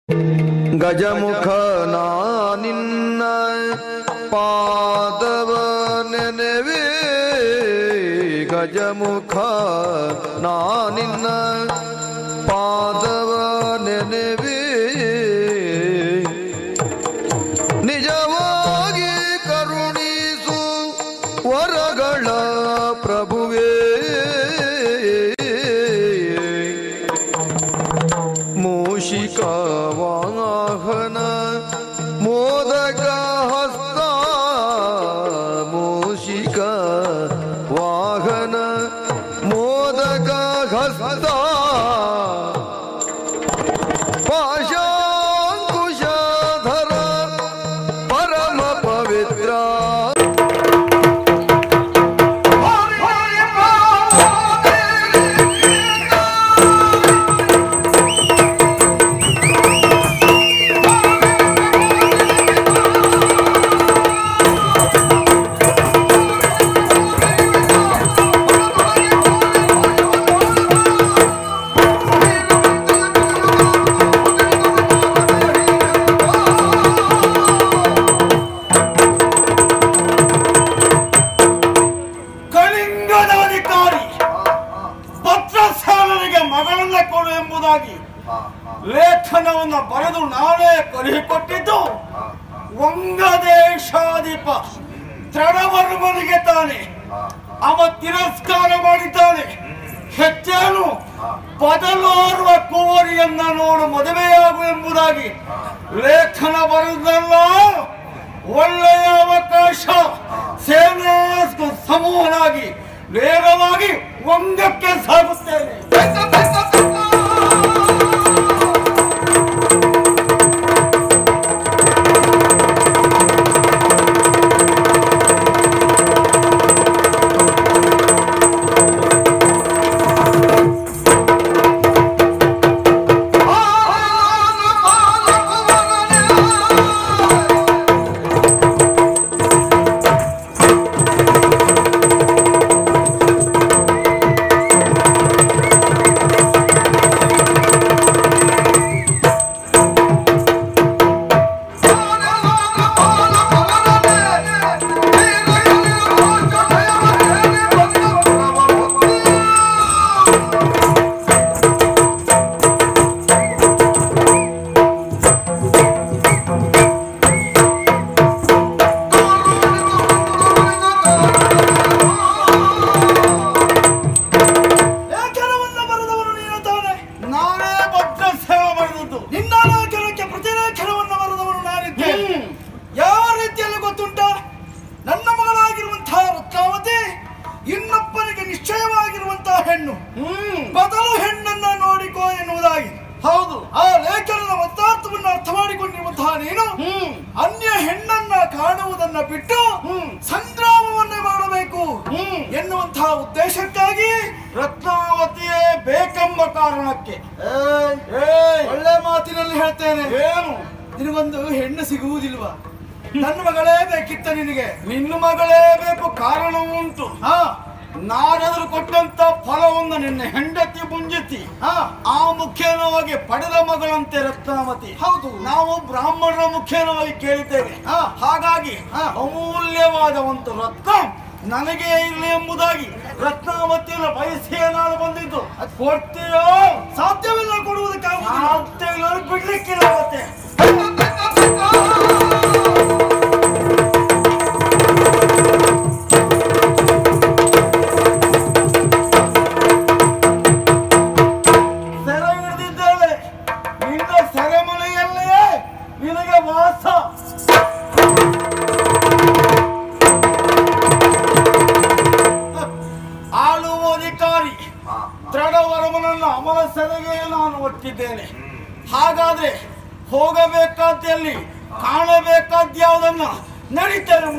ಗಜಮುಖ ನಿನ್ನ ಪಾದವ ನೆನೆವೆ, ಗಜಮುಖ ನಿನ್ನ ಪಾದವ ನೆನೆವೆ, ನಿಜವಾಗಿ ಕರುಣಿಸು ವರಗಳ ಪ್ರಭುವೇ. ಮೂಷಿಕ ವಾಹನ ಮೋದಕ ಹಸ್ತ, ಮೂಷಿಕ ವಾಹನ ಮೋದಕ ಹಸ್ತ, ಪಾಶಾಂಕುಶಧರ ಪರಮ ಪವಿತ್ರ. ಲೇಖನವನ್ನು ಬರೆದು ನಾನೇ ಕಳುಹಿಕೊಟ್ಟಿದ್ದು ವಂಗದೇಶಾಧಿಪ ತ್ರಣವರ್ಮನಿಗೆ ತಾನೆ. ಅವ ತಿರಸ್ಕಾರ ಮಾಡಿದ್ದಾನೆ. ಹೆಚ್ಚೇನು ಬದಲೋರ್ವ ಕುವರಿಯನ್ನ ನೋಡು ಮದುವೆಯಾಗು ಎಂಬುದಾಗಿ ಲೇಖನ ಬರೆದಲ್ಲ. ಒಳ್ಳೆಯ ಅವಕಾಶ. ಸೇನಾ ಸಮೂಹನಾಗಿ ವೇಗವಾಗಿ ವಂಗಕ್ಕೆ ಸಾಗುತ್ತೇನೆ. ಬದಲು ಹೆಣ್ಣನ್ನ ನೋಡಿಕೋ ಎನ್ನುವುದಾಗಿ. ಹೌದು, ಆ ಲೇಖನದ ಒತ್ತಾರ್ಥವನ್ನು ಅರ್ಥ ಮಾಡಿಕೊಂಡಿರುವಂತಹ ನೀನು ಅನ್ಯ ಹೆಣ್ಣನ್ನ ಕಾಣುವುದನ್ನ ಬಿಟ್ಟು ಸಂಗ್ರಾಮವನ್ನೇ ಮಾಡಬೇಕು ಎನ್ನುವಂತಹ ಉದ್ದೇಶಕ್ಕಾಗಿ ರತ್ನಾವತಿಯೇ ಬೇಕೆಂಬ ಕಾರಣಕ್ಕೆ ಒಳ್ಳೆ ಮಾತಿನಲ್ಲಿ ಹೇಳ್ತೇನೆ. ಏನು ನಿನಗೊಂದು ಹೆಣ್ಣು ಸಿಗುವುದಿಲ್ವಾ? ನನ್ನ ಮಗಳೇ ಬೇಕಿತ್ತ ನಿನಗೆ? ನಿನ್ನ ಮಗಳೇ ಬೇಕು. ಕಾರಣ ಉಂಟು. ನಾನಾದ್ರೂ ಕೊಟ್ಟಂತ ಫಲವನ್ನು ನಿನ್ನ ಹೆಂಡತಿ ಮುಂಜಿತಿ ಆ ಮುಖೇನವಾಗಿ ಪಡೆದ ಮಗಳಂತೆ ರತ್ನಾವತಿ. ಹೌದು, ನಾವು ಬ್ರಾಹ್ಮಣರ ಮುಖೇನವಾಗಿ ಕೇಳಿದ್ದೇವೆ. ಹಾಗಾಗಿ ಅಮೂಲ್ಯವಾದ ಒಂದು ರತ್ನ ನನಗೆ ಇರಲಿ ಎಂಬುದಾಗಿ ರತ್ನಾವತಿಯನ್ನು ಬಯಸಿ ನಾನು ಬಂದಿದ್ದು. ಅದು ಕೊಡ್ತೀಯೋ? ಸಾಧ್ಯವಿಲ್ಲ ಕೊಡುವುದಕ್ಕಾಗ ಬಿಡ್ಲಿಕ್ಕಿಲ್ಲ. ಮತ್ತೆ ಅಮಲ ಸೆರೆಗೆ ನಾನು ಒಟ್ಟಿದ್ದೇನೆ. ಹಾಗಾದ್ರೆ ಹೋಗಬೇಕಾದಲ್ಲಿ ಕಾಣಬೇಕಾದ ಯಾವುದನ್ನ ನಡೀತೇನೆ.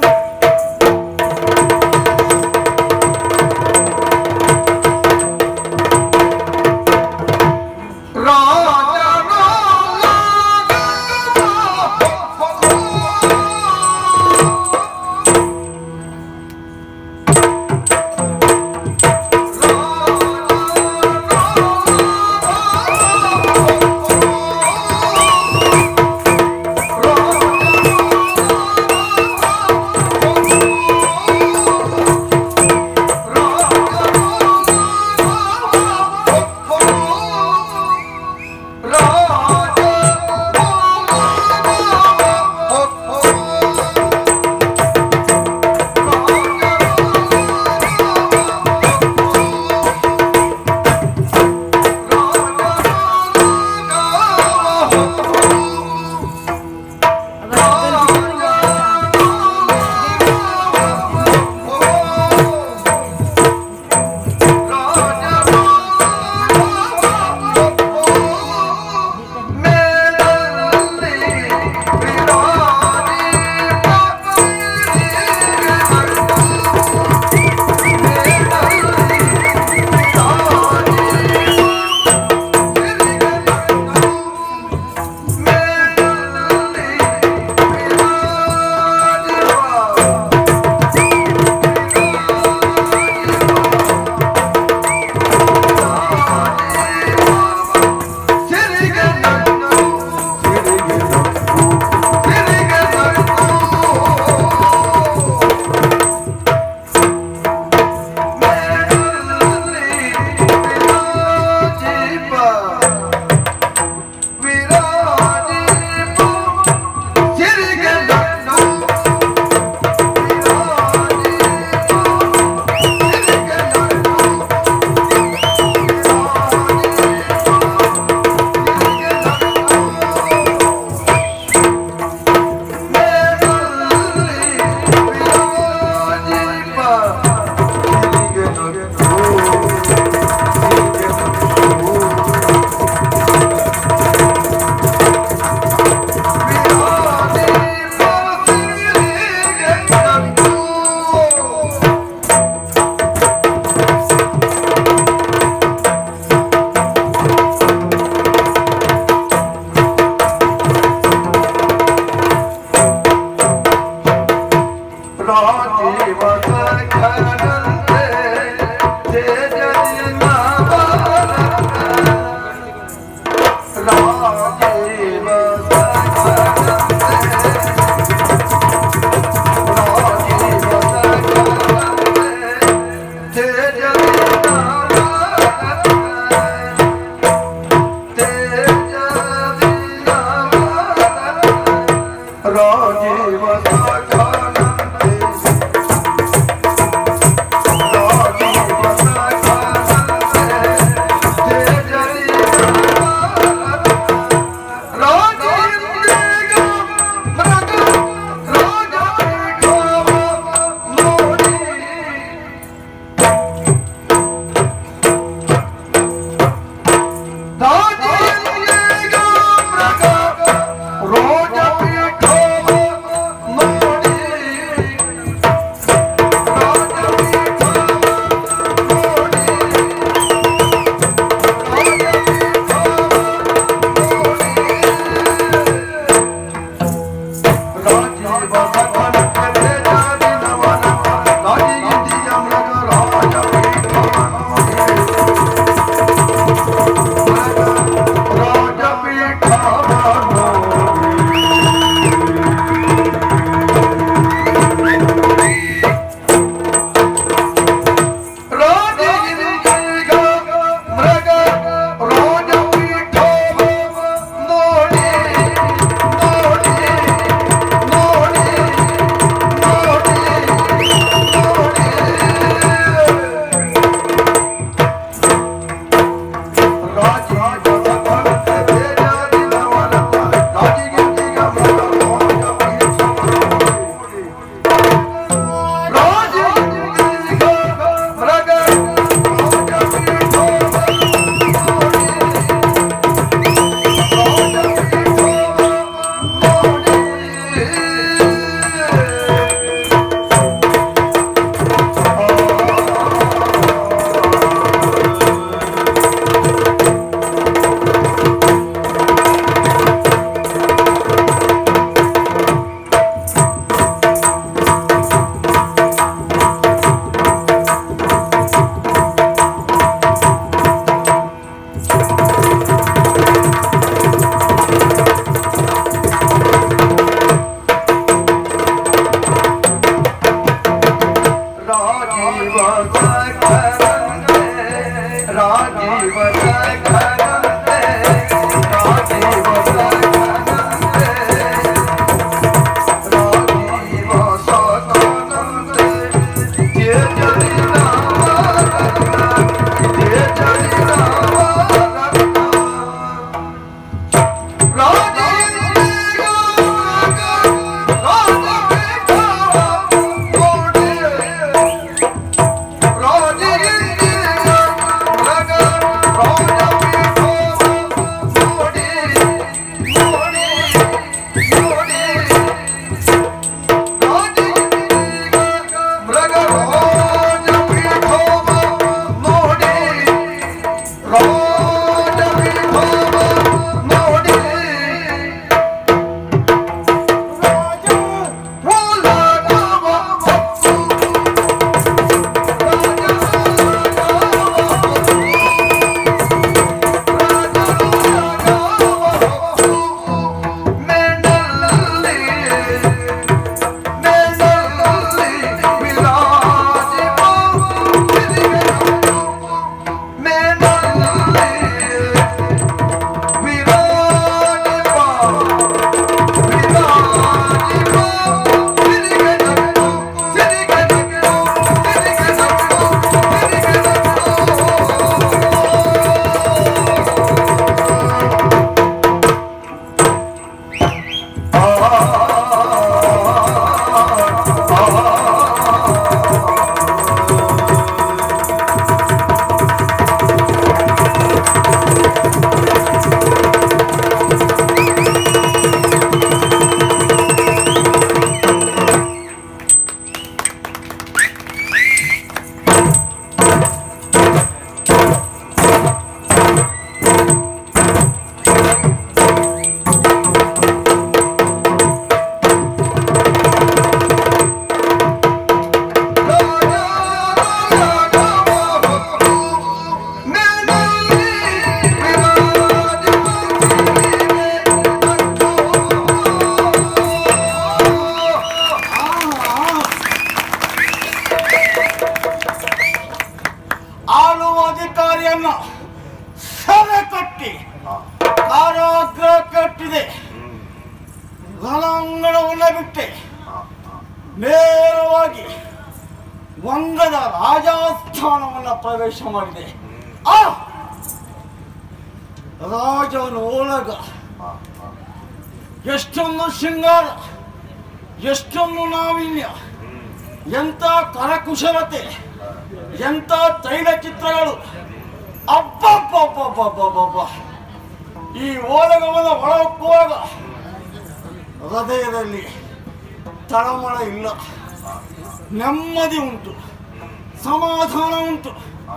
ಓಲಗವನ್ನ ಬಿಟ್ಟೆ ನೇರವಾಗಿ ವಂಗದ ರಾಜಸ್ಥಾನವನ್ನ ಪ್ರವೇಶ ಮಾಡಿದೆ. ಆ ರಾಜನ ಓಲಗ ಎಷ್ಟೊಂದು ಶೃಂಗಾರ, ಎಷ್ಟೊಂದು ನಾವಿನ್ಯ, ಎಂಥ ಕರಕುಶಲತೆ, ಎಂಥ ತೈಲ ಚಿತ್ರಗಳು. ಅಬ್ಬಬ್ಬಬ್ಬಬ್ಬಬ್ಬಬ್ಬ! ಈ ಓಲಗವನ ಒಳಹೊಕ್ಕುವಾಗ ಹೃದಯದಲ್ಲಿ ತಳಮಳ ಇಲ್ಲ, ನೆಮ್ಮದಿ ಉಂಟು, ಸಮಾಧಾನ ಉಂಟು.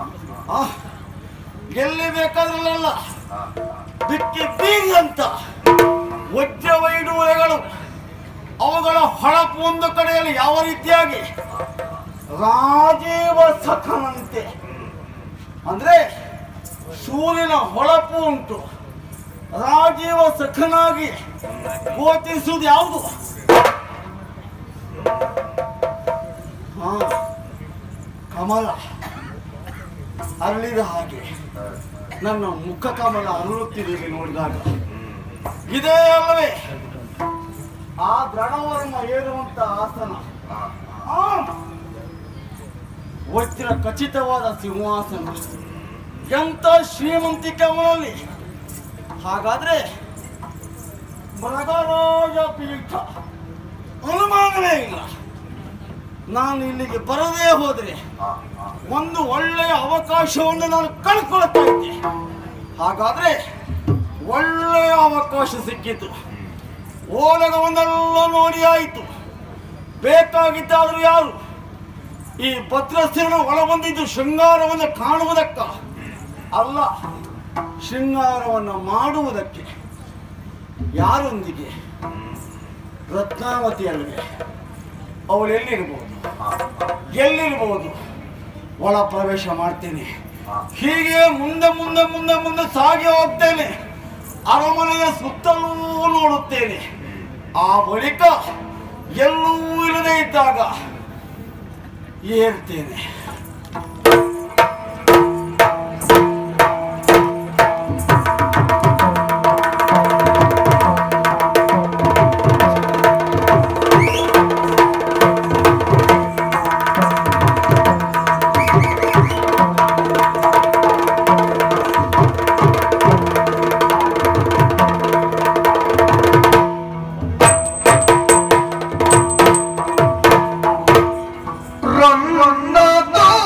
ಎಲ್ಲಿ ಬೇಕಾದ್ರಲ್ಲ ಬಿಕ್ಕಿ ಬೀಗಂತ ವಜ್ರವೈಡೂರ್ಯಗಳು, ಅವುಗಳ ಹೊಳಪು ಒಂದು ಕಡೆಯಲ್ಲಿ ಯಾವ ರೀತಿಯಾಗಿ ರಾಜೀವ ಸಖನಂತೆ, ಅಂದ್ರೆ ಸೂರ್ಯನ ಹೊಳಪು ಉಂಟು. ರಾಜೀವ ಸಖನಾಗಿ ಗೋಚರಿಸುವುದು ಯಾವುದು? ಕಮಲ ಅರಳಿದ ಹಾಗೆ ನನ್ನ ಮುಖ ಕಮಲ ಅರಳುತ್ತಿದೆ ನೋಡಿದಾಗ. ಇದೇ ಅಲ್ಲವೇ ಆ ದೃಢವರ್ಮ ಏರುವಂತ ಆಸನ, ವಜ್ರ ಖಚಿತವಾದ ಸಿಂಹಾಸನ, ಎಂತ ಶ್ರೀಮಂತಿಕೆ ಅವನಲ್ಲಿ. ಹಾಗಾದ್ರೆ ಮೃಗರಾಜ ಪೀಠ, ಅನುಮಾನವೇ ಇಲ್ಲ. ನಾನು ಇಲ್ಲಿಗೆ ಬರದೇ ಹೋದರೆ ಒಂದು ಒಳ್ಳೆಯ ಅವಕಾಶವನ್ನು ನಾನು ಕಳ್ಕೊಳ್ತಾ ಇದ್ದೆ. ಹಾಗಾದ್ರೆ ಒಳ್ಳೆಯ ಅವಕಾಶ ಸಿಕ್ಕಿತು. ಓಲಗವನ್ನೆಲ್ಲ ನೋಡಿ ಆಯಿತು. ಬೇಕಾಗಿದ್ದಾದರೂ ಯಾರು? ಈ ಭದ್ರಸ್ಥನ ಒಳಬಂದಿದ್ದು ಶೃಂಗಾರವನ್ನು ಕಾಣುವುದಕ್ಕ ಅಲ್ಲ, ಶೃಂಗಾರವನ್ನು ಮಾಡುವುದಕ್ಕೆ. ಯಾರೊಂದಿಗೆ? ರತ್ನಾವತಿ ಅಲ್ವೇ? ಅವಳು ಎಲ್ಲಿರ್ಬೋದು? ಎಲ್ಲಿರ್ಬೋದು? ಒಳ ಪ್ರವೇಶ ಮಾಡ್ತೇನೆ. ಹೀಗೆ ಮುಂದೆ ಮುಂದೆ ಮುಂದೆ ಮುಂದೆ ಸಾಗಿ ಹೋಗ್ತೇನೆ. ಅರಮನೆಯ ಸುತ್ತಲೂ ನೋಡುತ್ತೇನೆ. ಆ ಬಳಿಕ ಎಲ್ಲೂ ಇಲ್ಲದೆ ಇದ್ದಾಗ ಏರ್ತೇನೆ. ರನ್ನ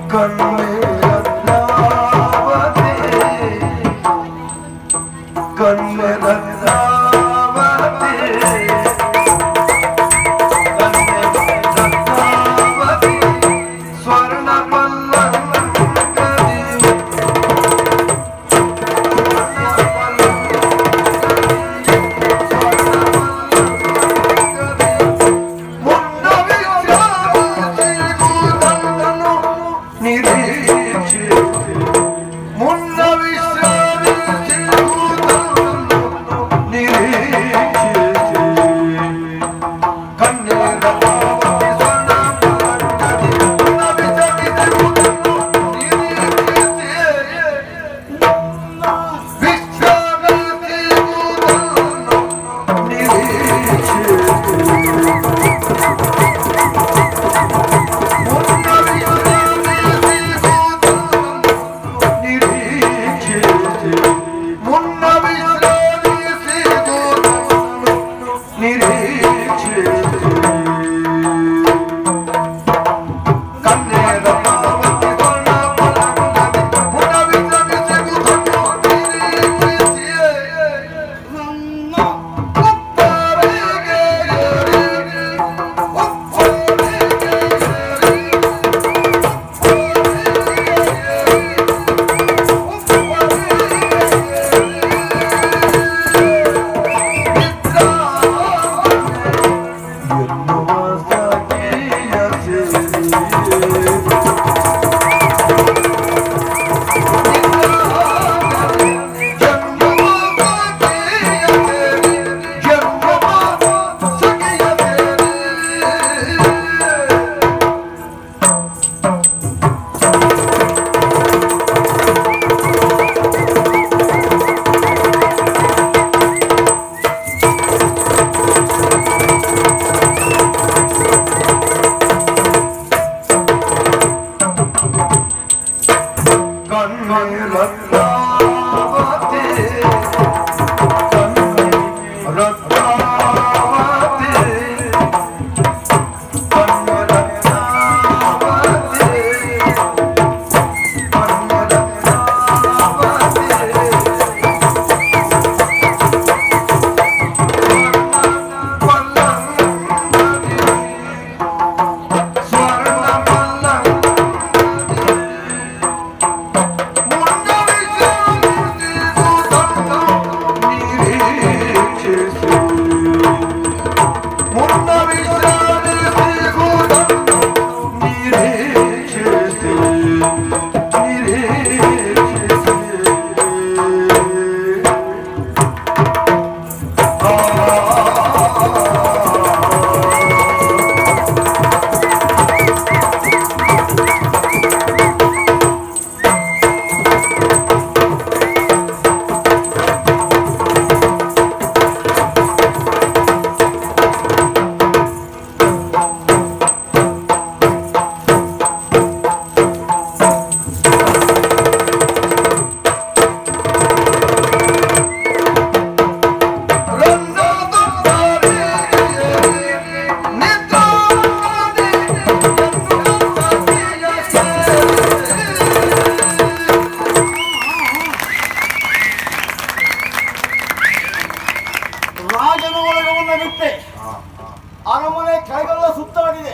ಅರಮನೆ ಕೈಗೆಲ್ಲ ಸುತ್ತಾಡಿದೆ.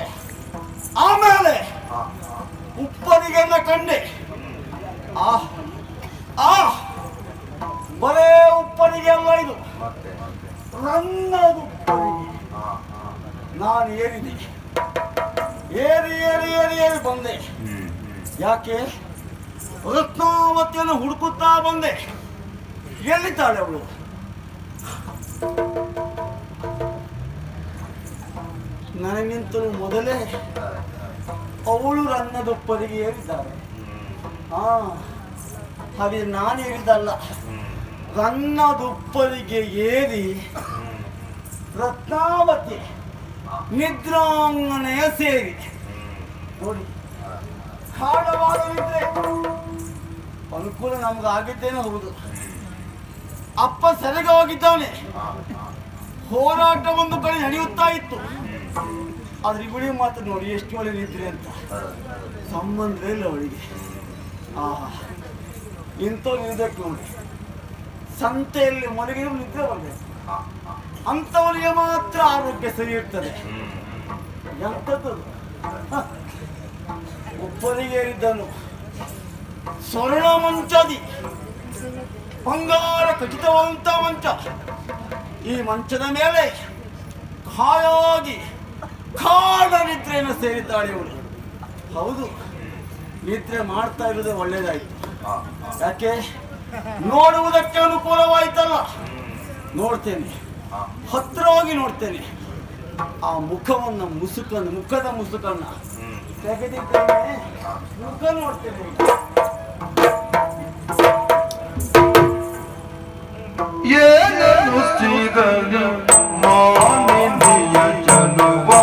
ಆಮೇಲೆ ಉಪ್ಪರಿಗೆಲ್ಲ ಕಂಡೆ. ಬರೇ ಉಪ್ಪರಿಗೆ ಅಲ್ಲ ಇದು, ನನ್ನದು ಉಪ್ಪರಿಗೆ. ನಾನು ಏರಿದೆ, ಏರಿ ಏರಿ ಏರಿ ಏರಿ ಬಂದೆ. ಯಾಕೆ? ರತ್ನಾವತಿಯನ್ನು ಹುಡುಕುತ್ತಾ ಬಂದೆ. ಎಲ್ಲಿದ್ದಾಳೆ ಅವಳು? ನನಗಿಂತಲೂ ಮೊದಲೇ ಅವಳು ರನ್ನದೊಪ್ಪರಿಗೆ ಏರಿದ್ದಾಳೆ. ಹಾಗೆ ನಾನು ಏರಿದಲ್ಲ, ರನ್ನದೊಪ್ಪರಿಗೆ ಏರಿ ರತ್ನಾವತಿ ನಿದ್ರಾಂಗನೆಯ ಸೇರಿ ನೋಡಿ. ಹಾಡವಾಡವಿದ್ರೆ ಅನುಕೂಲ ನಮ್ಗೆ ಆಗಿದ್ದೇನೆ ಹೌದು. ಅಪ್ಪ ಸೆರೆಗೆ ಹೋಗಿದ್ದಾನೆ. ಹೋರಾಟ ಒಂದು ಕಡೆ ನಡೆಯುತ್ತಾ ಇತ್ತು. ಆದ್ರೆ ಇವಳಿ ಮಾತ್ರ ನೋಡಿ ಎಷ್ಟು ಒಳ್ಳೆ ನಿದ್ರೆ ಅಂತ ಸಂಬಂಧವೇ ಇಲ್ಲ ಅವಳಿಗೆ. ಇಂಥವ್ರು ನಿಲ್ಬೇಕು ನೋಡಿ, ಸಂತೆಯಲ್ಲಿ ಮಲಗಿರೋ ನಿದ್ರೆ ಬರಬೇಕು, ಅಂಥವರಿಗೆ ಮಾತ್ರ ಆರೋಗ್ಯ ಸರಿ ಇರ್ತದೆ. ಎಂಥದ್ದು ಒಬ್ಬನಿಗೆ ಏರಿದ್ದನು ಸ್ವರ್ಣ ಮಂಚದಿ, ಬಂಗಾರ ಖಚಿತವಂತ ಮಂಚ. ಈ ಮಂಚದ ಮೇಲೆ ಹಾಯಾಗಿ ಕಾಡ ನಿದ್ರೆಯನ್ನು ಸೇರಿದ್ದಾಳೆ ಇವಳು. ಹೌದು, ನಿದ್ರೆ ಮಾಡ್ತಾ ಇರೋದೇ ಒಳ್ಳೇದಾಯ್ತು. ಯಾಕೆ? ನೋಡುವುದಕ್ಕೆ ಅನುಕೂಲವಾಯ್ತಲ್ಲ. ನೋಡ್ತೇನೆ, ಹತ್ರ ಹೋಗಿ ನೋಡ್ತೇನೆ. ಆ ಮುಖವನ್ನು ಮುಖದ ಮುಸುಕನ್ನ ತೆಗೆದಿದ್ದೇನೆ, ಮುಖ ನೋಡ್ತೇನೆ. ಏನನ್ನು ಸಿಗಲು ಮಾನಿನಿಯ ಜನುವಾ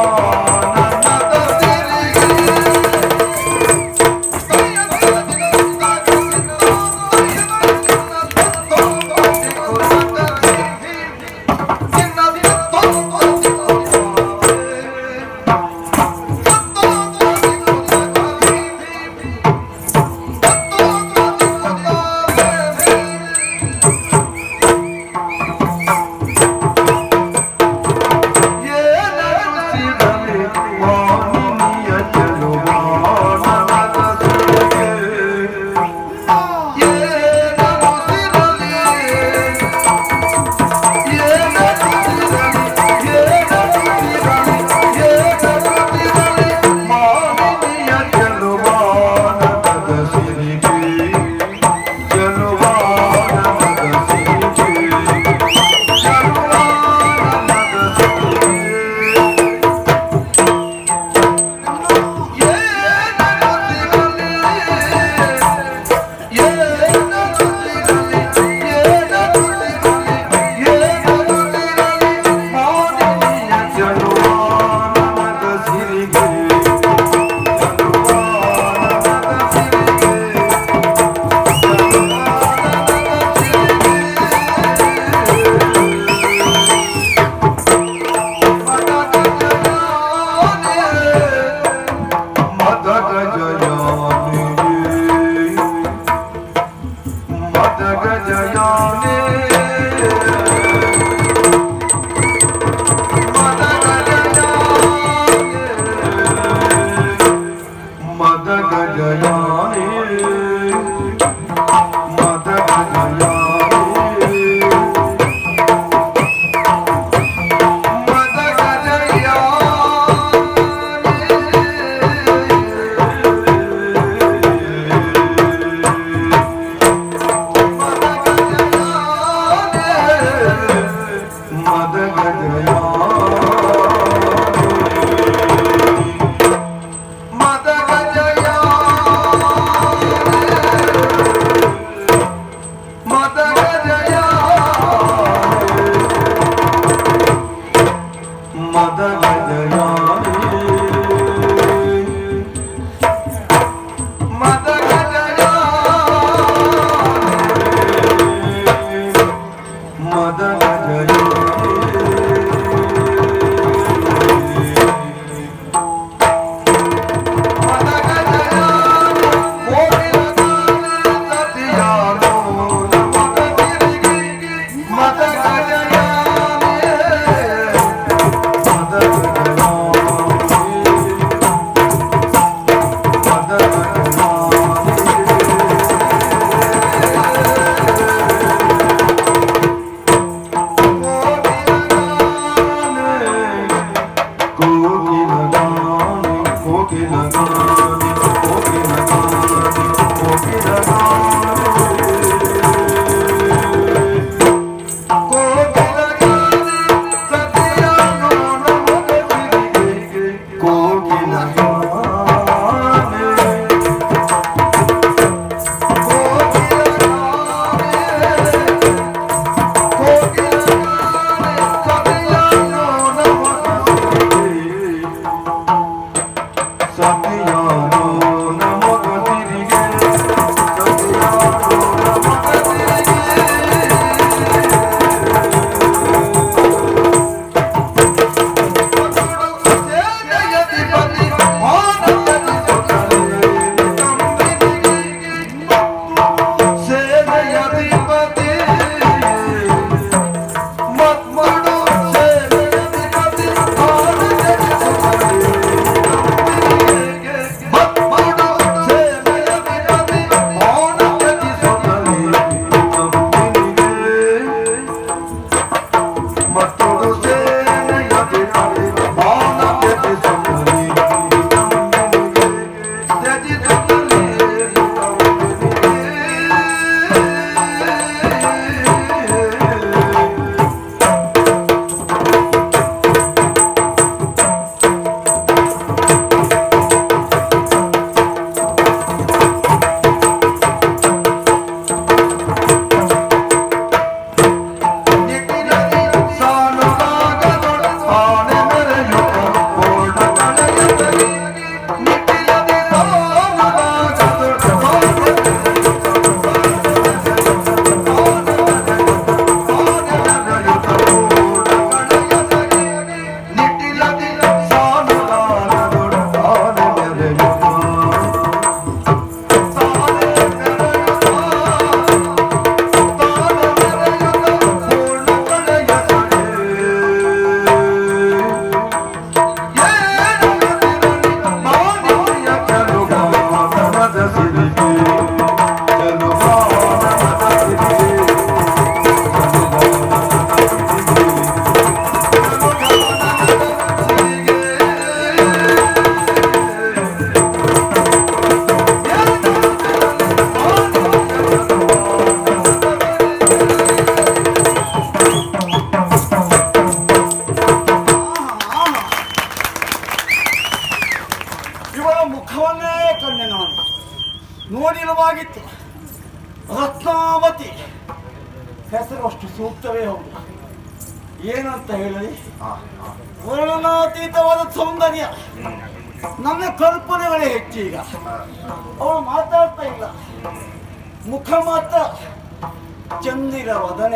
ನೋಡಿರುವಾಗಿತ್ತು. ರತ್ನಾವತಿ ಹೆಸರು ಅಷ್ಟು ಸೂಕ್ತವೇ ಹೌದು. ಏನಂತ ಹೇಳಿ, ವರ್ಣನಾತೀತವಾದ ಸೌಂದರ್ಯ. ನನ್ನ ಕಲ್ಪನೆಗಳೇ ಹೆಚ್ಚು. ಈಗ ಅವಳು ಮಾತಾಡ್ತಾ ಇಲ್ಲ, ಮುಖ ಮಾತ್ರ ಚಂದಿರ ವದನೆ.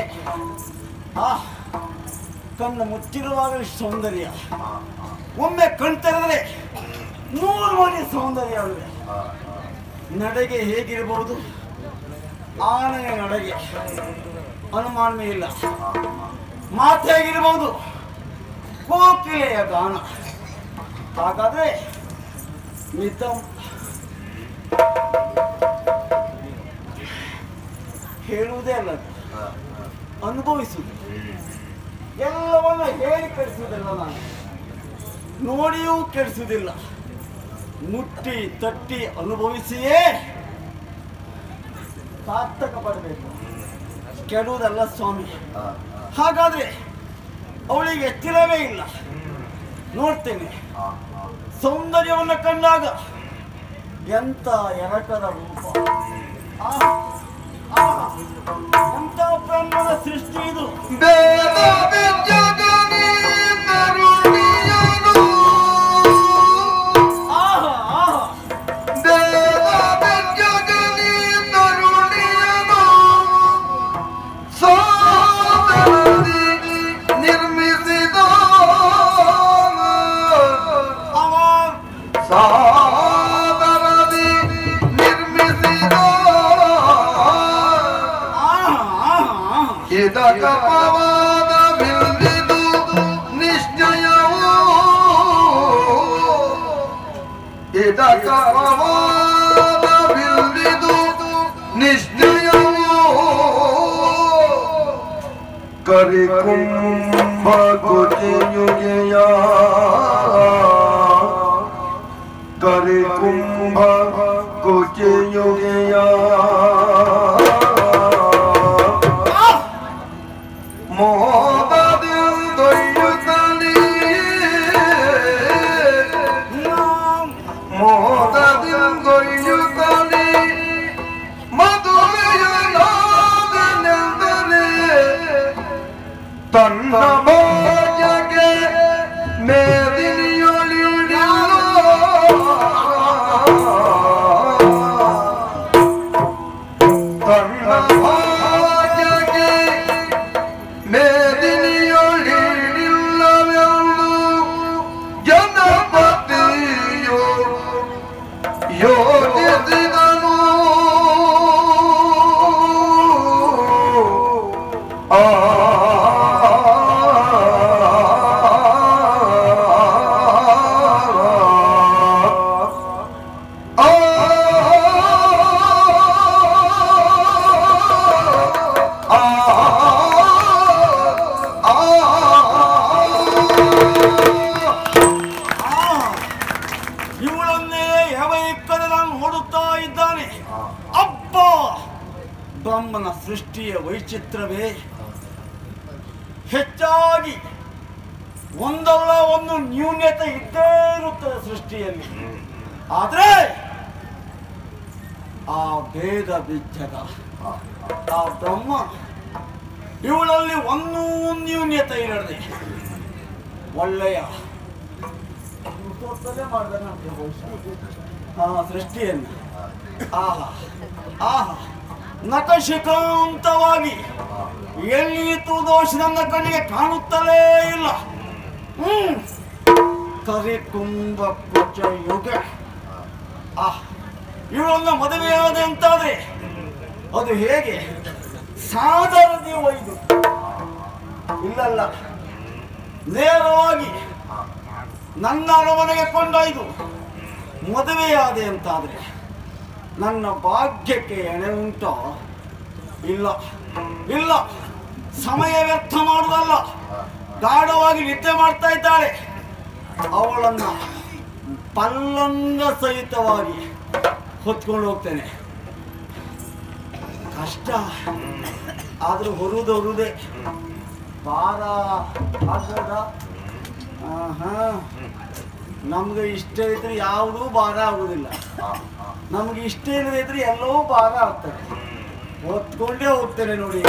ಕಣ್ಣು ಮುಚ್ಚಿರುವಾಗಲೇ ಸೌಂದರ್ಯ, ಒಮ್ಮೆ ಕಣ್ತೆರೆದರೆ 100 ಮನೆ ಸೌಂದರ್ಯ ಅವಳಿಗೆ. ನಡೆಗೆ ಹೇಗಿರಬಹುದು? ಆನೆಯ ನಡೆಗೆ, ಅನುಮಾನವೇ ಇಲ್ಲ. ಮಾತು ಹೇಗಿರಬಹುದು? ಕೋಕಿಲೆಯ ಗಾನ. ಹಾಗಾದ್ರೆ ಮಿತಂ ಹೇಳುವುದೇ ಅಲ್ಲ, ಅನುಭವಿಸುವುದು. ಎಲ್ಲವನ್ನ ಹೇಳಿ ಕೆಡಿಸುವುದಿಲ್ಲ, ನಾನು ನೋಡಿಯೂ ಕೆಡಿಸುವುದಿಲ್ಲ. ಮುಟ್ಟಿ ತಟ್ಟಿ ಅನುಭವಿಸಿಯೇ ಸಾರ್ಥಕ ಪಡಬೇಕು, ಕೆಡುವುದಲ್ಲ ಸ್ವಾಮಿ. ಹಾಗಾದ್ರೆ ಅವಳಿಗೆ ಎಚ್ಚರವೇ ಇಲ್ಲ. ನೋಡ್ತೇನೆ, ಸೌಂದರ್ಯವನ್ನು ಕಂಡಾಗ ಎಂತ ಎರಕದ ರೂಪ, ಎಂತ ಬ್ರಹ್ಮದ ಸೃಷ್ಟಿ ಇದು. करे कुंभ कुचयुगया, करे कुंभ कुचयुगया, मोहदा दिल दोयुतली, मोहदा दिल दोयुतली, ತನ್ನ ಭಾಗ್ಯಕ್ಕೆ ಮೇದಿನಿಯೊಳಿಡಿಲ್ಲೋ, ತನ್ನ ಭಾಗ್ಯಕ್ಕೆ ಮೇದಿನಿಯೊಳಿಡಿಲ್ಲವೆಂದು ಜನಪತಿಯು ಯೋಚಿಸಿದನು. ಬ್ರಹ್ಮನ ಸೃಷ್ಟಿಯ ವೈಚಿತ್ರವೇ ಹೆಚ್ಚಾಗಿ ಒಂದಲ್ಲ ಒಂದು ನ್ಯೂನ್ಯತೆ ಇದ್ದೇ ಇರುತ್ತದೆ ಸೃಷ್ಟಿಯಲ್ಲಿ. ಆದ್ರೆ ಆ ಭೇದ ಬಿಜ್ಜದ ಆ ಬ್ರಹ್ಮ ಇವಳಲ್ಲಿ ಒಂದು ನ್ಯೂನ್ಯತೆ ಇರದೆ ಒಳ್ಳೆಯ ಸೃಷ್ಟಿಯನ್ನು ಆಹಾ ಆಹಾ ನಖಶಿಖಾಂತವಾಗಿ ಎಲ್ಲಿತು ದೋಷ ನನ್ನ ಕಣ್ಣಿಗೆ ಕಾಣುತ್ತಲೇ ಇಲ್ಲ. ಕರಿ ಕುಂಭ ಕುಚ ಯುಗ. ಇವಳನ್ನ ಮದುವೆಯಾದ ಅಂತಾದ್ರೆ ಅದು ಹೇಗೆ ಸಾಧಾರಣ ಒಯ್ದು ಇಲ್ಲಲ್ಲ, ನೇರವಾಗಿ ನನ್ನ ಅರಮನೆಗೆ ಕೊಂಡೊಯ್ದು ಮದುವೆಯಾದೆ ಅಂತಾದ್ರೆ ನನ್ನ ಭಾಗ್ಯಕ್ಕೆ ಎಣೆ ಉಂಟೋ? ಇಲ್ಲ ಇಲ್ಲ, ಸಮಯ ವ್ಯರ್ಥ ಮಾಡುವುದಲ್ಲ. ಗಾಢವಾಗಿ ನಿದ್ದೆ ಮಾಡ್ತಾ ಇದ್ದಾಳೆ. ಅವಳನ್ನ ಪಲ್ಲಂಗ ಸಹಿತವಾಗಿ ಹೊತ್ಕೊಂಡು ಹೋಗ್ತೇನೆ. ಕಷ್ಟ ಆದ್ರೂ ಹೊರುವುದೇ ಭಾರ ಆಗ್ಬೋದ? ನಮ್ಗೆ ಇಷ್ಟ ಇದ್ರೆ ಯಾವುದೂ ಭಾರ ಆಗುವುದಿಲ್ಲ. ನಮ್ಗೆ ಇಷ್ಟ ಇಲ್ಲದೆ ಇದ್ರೆ ಎಲ್ಲೋ ಭಾಗ ಆಗ್ತದೆ. ಓದ್ಕೊಂಡೇ ಹೋಗ್ತೇನೆ ನೋಡಿ.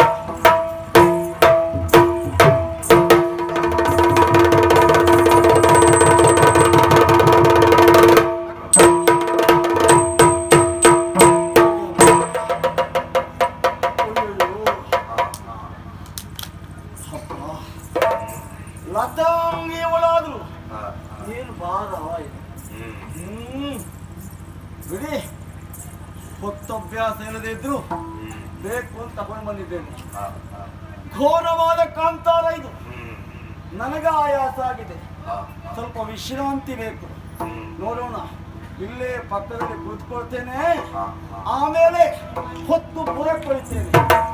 ಲತಾಂಗಿ ಒಳಾದ್ರು ಏನು ಭಾರ ಬಿಡಿ. ಹೊತ್ತಭ್ಯಾಸ ಇಲ್ಲದೆ ಇದ್ರು ಬೇಕು ಅಂತ ತಗೊಂಡು ಬಂದಿದ್ದೇನೆ. ಘೋರವಾದ ಕಾಂತಾರ ಇದು. ನನಗ ಆಯಾಸ ಆಗಿದೆ, ಸ್ವಲ್ಪ ವಿಶ್ರಾಂತಿ ಬೇಕು. ನೋಡೋಣ, ಇಲ್ಲೇ ಪಕ್ಕದಲ್ಲಿ ಕೂತ್ಕೊಳ್ತೇನೆ, ಆಮೇಲೆ ಹೊತ್ತು ಪುರಕೊಳ್ತೇನೆ.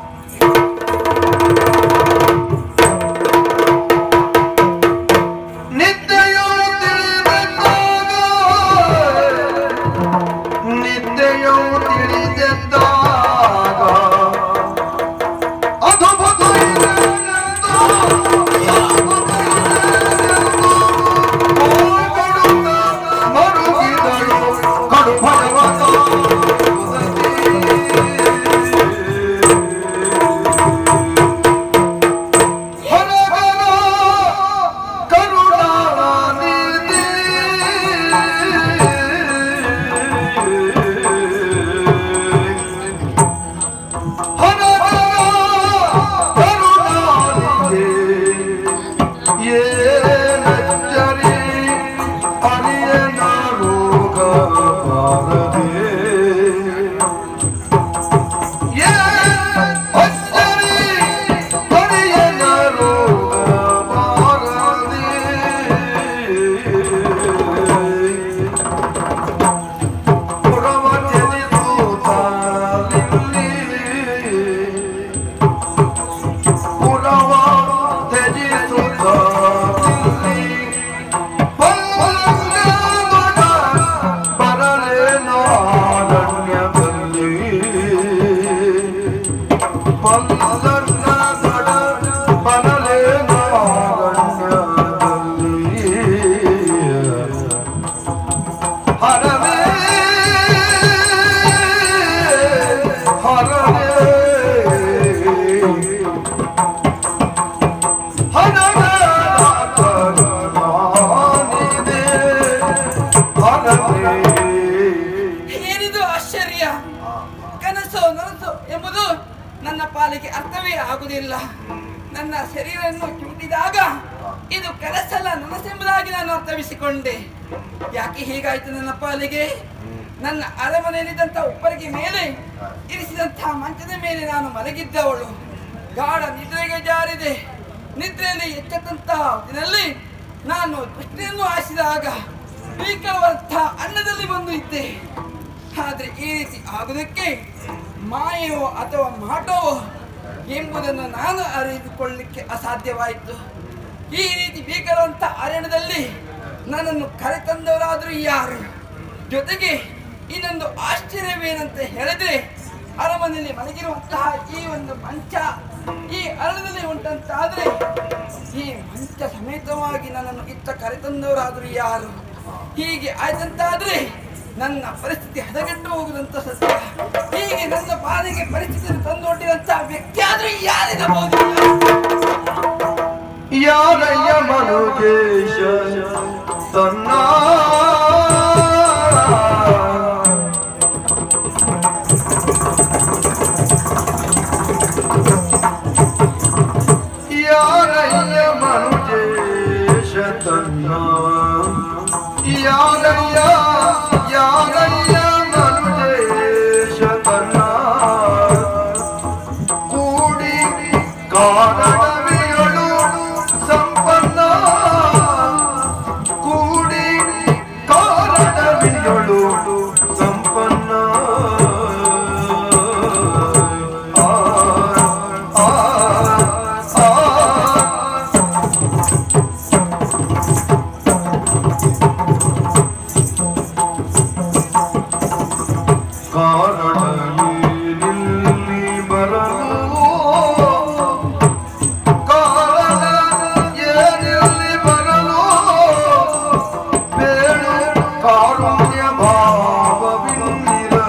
ಏನಿದು ಆಶ್ಚರ್ಯ! ಕನಸು ನನಸು ಎಂಬುದು ನನ್ನ ಪಾಲಿಗೆ ಅರ್ಥವೇ ಆಗುವುದಿಲ್ಲ. ನನ್ನ ಶರೀರವನ್ನು ಚಿಮುಟಿದಾಗ ಇದು ಕನಸಲ್ಲ ನನಸೆಂಬುದಾಗಿ ನಾನು ಅರ್ಥವಿಸಿಕೊಂಡೆ. ಯಾಕೆ ಹೀಗಾಯ್ತು ನನ್ನ ಪಾಲಿಗೆ? ನನ್ನ ಅರಮನೆಯಲ್ಲಿದ್ದಂಥ ಉಪ್ಪರಿಗೆ ಮೇಲೆ ಇರಿಸಿದಂತಹ ಮಂಚದ ಮೇಲೆ ನಾನು ಮಲಗಿದ್ದವಳು ಗಾಢ ನಿದ್ರೆಗೆ ಜಾರಿದೆ. ನಿದ್ರೆಯಲ್ಲಿ ಎಚ್ಚೆತ್ತಂತಹ ಹೊತ್ತಿನಲ್ಲಿ ನಾನು ದೃಷ್ಟಿಯನ್ನು ಹಾಸಿದಾಗ ಭೀಕರವಂತಹ ಅನ್ನದಲ್ಲಿ ಬಂದು ಇದ್ದೆ. ಆದ್ರೆ ಈ ರೀತಿ ಆಗುವುದಕ್ಕೆ ಮಾಯವೋ ಅಥವಾ ಮಾಟವೋ ಎಂಬುದನ್ನು ನಾನು ಅರಿತುಕೊಳ್ಳಲಿಕ್ಕೆ ಅಸಾಧ್ಯವಾಯಿತು. ಈ ರೀತಿ ಭೀಕರವಂತ ಅರಣ್ಯದಲ್ಲಿ ನನ್ನನ್ನು ಕರೆತಂದವರಾದರೂ ಯಾರು? ಜೊತೆಗೆ ಇನ್ನೊಂದು ಆಶ್ಚರ್ಯವೇನಂತ ಹೇಳಿದ್ರೆ, ಅರಮನೆಯಲ್ಲಿ ಮಲಗಿರುವಂತಹ ಈ ಒಂದು ಮಂಚ ಈ ಅರಣ್ಯದಲ್ಲಿ ಉಂಟಂತಾದ್ರೆ ಈ ಮಂಚ ಸಮೇತವಾಗಿ ನನ್ನನ್ನು ಇತ್ತ ಕರೆತಂದವರಾದರೂ ಯಾರು? ಹೀಗೆ ಆಯ್ತಂತಾದ್ರೆ ನನ್ನ ಪರಿಸ್ಥಿತಿ ಹದಗೆಟ್ಟು ಹೋಗುದಂತ ಸತ್ಯ. ಹೀಗೆ ನನ್ನ ಪಾಲಿಗೆ ಪರಿಸ್ಥಿತಿಯನ್ನು ತಂದೊಡ್ಡಿದಂತಹ ವ್ಯಕ್ತಿ ಆದ್ರೂ ಯಾರಿರಬಹುದು? ಯಾರಯ್ಯ ಮನುಜೇಶ ತನ್ನ ಯಾರಯ್ಯ ಮನುಜೇಶ ತನ್ನ ಯಾರಯ್ಯ ಯಾರಯ್ಯ ಮನುಜೇಶ ತನ್ನ ಕೂಡಿ ಕಾರಣವಿಯಳು ಸಂಪನ್ನ ಕೂಡಿ ಕಾರಣವಿಯಳು ಸಂಪನ್ನ ಕಾರುಣ್ಯ ಭಾವವಿಂದಿರ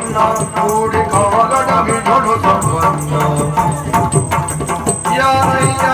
ಸಂಪನ್ನ ಕೂಡಿ ಕಾಲಡ ಬಿಡಲು ಸಂಪನ್ನ ಯಾರಯ್ಯ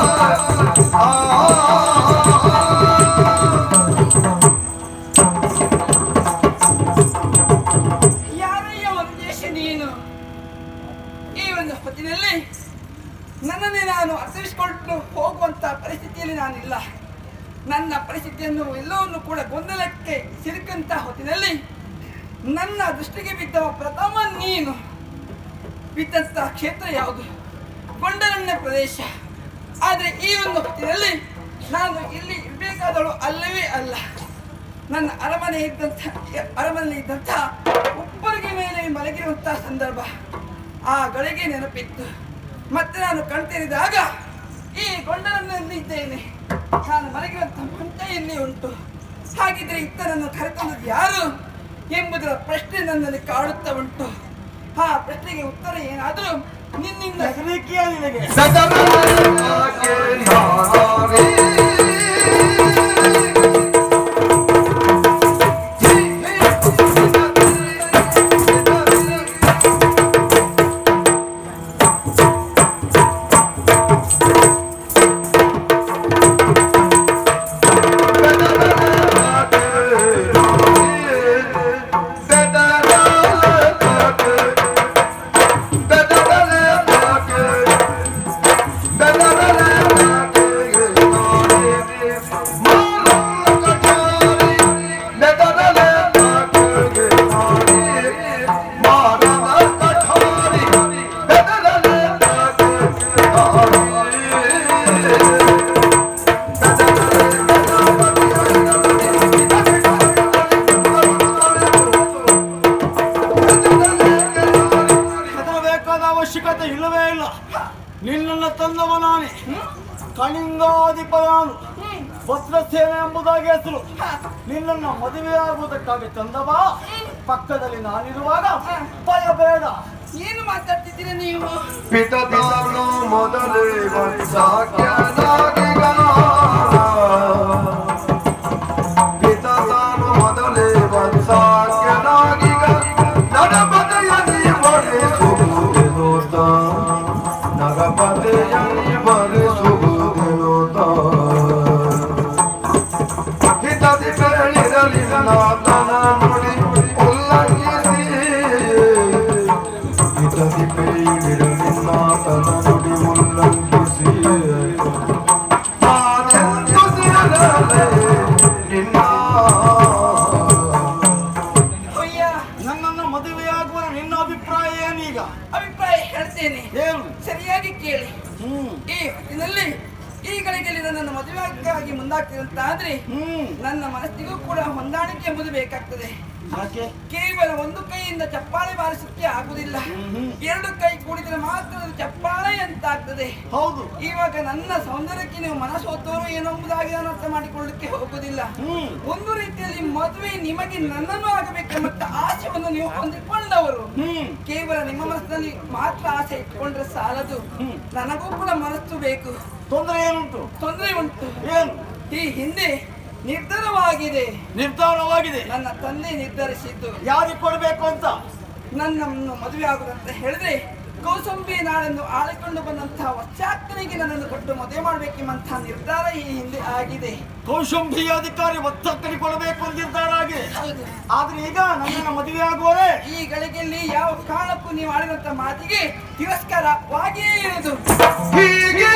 ಯಾರಯ್ಯ ಉದ್ದೇಶ ನೀನು? ಈ ಒಂದು ಹೊತ್ತಿನಲ್ಲಿ ನನ್ನನ್ನೇ ನಾನು ಅರ್ಥವಿಸಿಕೊಂಡು ಹೋಗುವಂತ ಪರಿಸ್ಥಿತಿಯಲ್ಲಿ ನಾನಿಲ್ಲ. ನನ್ನ ಪರಿಸ್ಥಿತಿಯನ್ನು ಎಲ್ಲವನ್ನು ಕೂಡ ಗೊಂದಲಕ್ಕೆ ಸಿಲುಕಂತ ಹೊತ್ತಿನಲ್ಲಿ ನನ್ನ ದೃಷ್ಟಿಗೆ ಬಿದ್ದವ ಪ್ರಥಮ ನೀನು. ಬಿದ್ದಂತ ಕ್ಷೇತ್ರ ಯಾವುದು? ಗೊಂಡರಣ್ಯ ಪ್ರದೇಶ. ಆದರೆ ಈ ಒಂದು ಹೊತ್ತಿನಲ್ಲಿ ನಾನು ಇಲ್ಲಿ ಇರಬೇಕಾದಳು ಅಲ್ಲವೇ ಅಲ್ಲ. ನನ್ನ ಅರಮನೆ ಇದ್ದಂಥ ಉಪ್ಪರಿಗೆ ಮೇಲೆ ಮಲಗಿರುವಂತಹ ಸಂದರ್ಭ ಆ ಗಳಿಗೆ ನೆನಪಿತ್ತು. ಮತ್ತೆ ನಾನು ಕಣ್ತೆರೆದಾಗ ಈ ಗೊಂಡರನ್ನಲ್ಲಿ ಇದ್ದೇನೆ. ನಾನು ಮಲಗಿರುವಂತಹ ಮಂಟ ಇಲ್ಲಿ ಉಂಟು. ಹಾಗಿದ್ರೆ ಇತ್ತನನ್ನು ಕರೆತಂದದ್ದು ಯಾರು ಎಂಬುದರ ಪ್ರಶ್ನೆ ನನ್ನಲ್ಲಿ ಕಾಡುತ್ತಾ ಉಂಟು. ಆ ಪ್ರಶ್ನೆಗೆ ಉತ್ತರ ಏನಾದರೂ ನಿನ್ನಿಂದ ನಿನಗೆ ಅವಶ್ಯಕತೆ ಇಲ್ಲವೇ ಇಲ್ಲ. ನಿನ್ನನ್ನು ತಂದವ ನಾನೇ. ಕಳಿಂಗಾಧಿಪ ನಾನು. ವಸ್ತ್ರಸೇನೆ ಎಂಬುದಾಗಿ ಹೆಸರು. ನಿನ್ನನ್ನು ಮದುವೆಯಾಗುವುದಕ್ಕಾಗಿ ತಂದವ. ಪಕ್ಕದಲ್ಲಿ ನಾನಿರುವಾಗ ಭಯ ಬೇಡ. ಏನು ಮಾತಾಡ್ತಿದ್ದೀರ ನೀವು? ಪಿತತಾನು ಮೊದಲೇ ವಂಶಾಖ್ಯನಾಗಿಗ ಪಿತತಾನು ಮೊದಲೇ ವಂಶಾಖ್ಯನಾಗಿಗ ನಗಪದೆಯನಿ ಬರೆಸುವುದೆನೋತ ನಗಪದೆಯನಿ ಬರೆಸುವುದೆನೋತ ಹಿತದಿ ಬೆರಳಿರಲಿ ನಾತನ ನುಡಿ ಉಲ್ಲಂಘಿಸಿ ಹಿತದಿ ಬೆರಳಿರಲಿ ನಾತನ ನುಡಿ ಉಲ್ಲಂಘಿಸಿ ನನ್ನನ್ನು ಮದುವೆಯಾಗುವ ನಿನ್ನ ಅಭಿಪ್ರಾಯ ಏನೀಗ? ಅಭಿಪ್ರಾಯ ಹೇಳ್ತೇನೆ, ಏನು? ಸರಿಯಾಗಿ ಕೇಳಿ. ಈ ಹೊತ್ತಿನಲ್ಲಿ ಈ ಗಳಿಗೆಯಲ್ಲಿ ನನ್ನನ್ನು ಮದುವೆಗಾಗಿ ಮುಂದಾಗ್ತಿರಂತಾದ್ರೆ ನನ್ನ ಮನಸ್ಸಿಗೂ ಕೂಡ ಹೊಂದಾಣಿಕೆ ಎಂಬುದು ಬೇಕಾಗ್ತದೆ. ಕೇವಲ ಒಂದು ಕೈಯಿಂದ ಚಪ್ಪಾಳೆ ಬಾರಿಸಕ್ಕೆ ಆಗುದಿಲ್ಲ. ಎರಡು ಕೈ ಕೂಡಿದ್ರೆ ಮಾತ್ರ ಅದು ಚಪ್ಪಾಳೆ ಅಂತ ಆಗ್ತದೆ. ಹೌದು. ಇವಾಗ ನನ್ನ ಸೌಂದರ್ಯಕ್ಕೆ ನೀವು ಮನಸ್ಸೋತೋರು ಏನೊಂಬುದಾಗಿ ನಾನು ಅರ್ಥ ಮಾಡಿಕೊಳ್ಳಲಿಕ್ಕೆ ಹೋಗುದಿಲ್ಲ. ಒಂದು ರೀತಿಯಲ್ಲಿ ಮದುವೆ ನಿಮಗೆ ನನ್ನನ್ನು ಆಗಬೇಕೆಂಬ ಆಸೆಯನ್ನು ನೀವು ಹೊಂದಿಕೊಂಡವರು. ಕೇವಲ ನಿಮ್ಮ ಮನಸ್ಸಿನಲ್ಲಿ ಮಾತ್ರ ಆಸೆ ಇಟ್ಕೊಂಡ್ರೆ ಸಾಲದು. ನನಗೂ ಕೂಡ ಮನಸ್ಸು ಬೇಕು. ತೊಂದರೆ ಏನುಂಟು? ತೊಂದರೆ ಉಂಟು. ಏನು? ಈ ಹಿಂದೆ ನಿರ್ಧಾರವಾಗಿದೆ. ನನ್ನ ತಂದೆ ನಿರ್ಧರಿಸಿದ್ದು ಯಾರಿಗೆ ಕೊಡಬೇಕು ಅಂತ. ನನ್ನನ್ನು ಮದುವೆ ಆಗುದಂತ ಹೇಳಿದ್ರೆ ಕೌಸಂಬಿ ನಾಡನ್ನು ಆಳಿಕೊಂಡು ಬಂದಂತಹ ವತ್ಸಾಕ್ಕನಿಗೆ ನನ್ನನ್ನು ಕೊಟ್ಟು ಮದುವೆ ಮಾಡಬೇಕೆಂಬಂತಹ ನಿರ್ಧಾರ ಈ ಹಿಂದೆ ಆಗಿದೆ. ಕೌಶಂಬಿ ಅಧಿಕಾರಿ ವತ್ಸಾಕ್ಕನಿಗೆ ಕೊಡಬೇಕು ಅಂತ ನಿರ್ಧಾರ ಆಗಿದೆ. ಹೌದು. ಆದ್ರೆ ಈಗ ನನ್ನನ್ನು ಮದುವೆ ಆಗುವವರೇ ಈ ಗಳಿಗೆಯಲ್ಲಿ ಯಾವ ಕಾರಣಕ್ಕೂ ನೀವು ಆಡಿದಂತ ಮಾತಿಗೆ ತಿರಸ್ಕಾರವಾಗಿಯೇ ಇರುವುದು. ಹೀಗೆ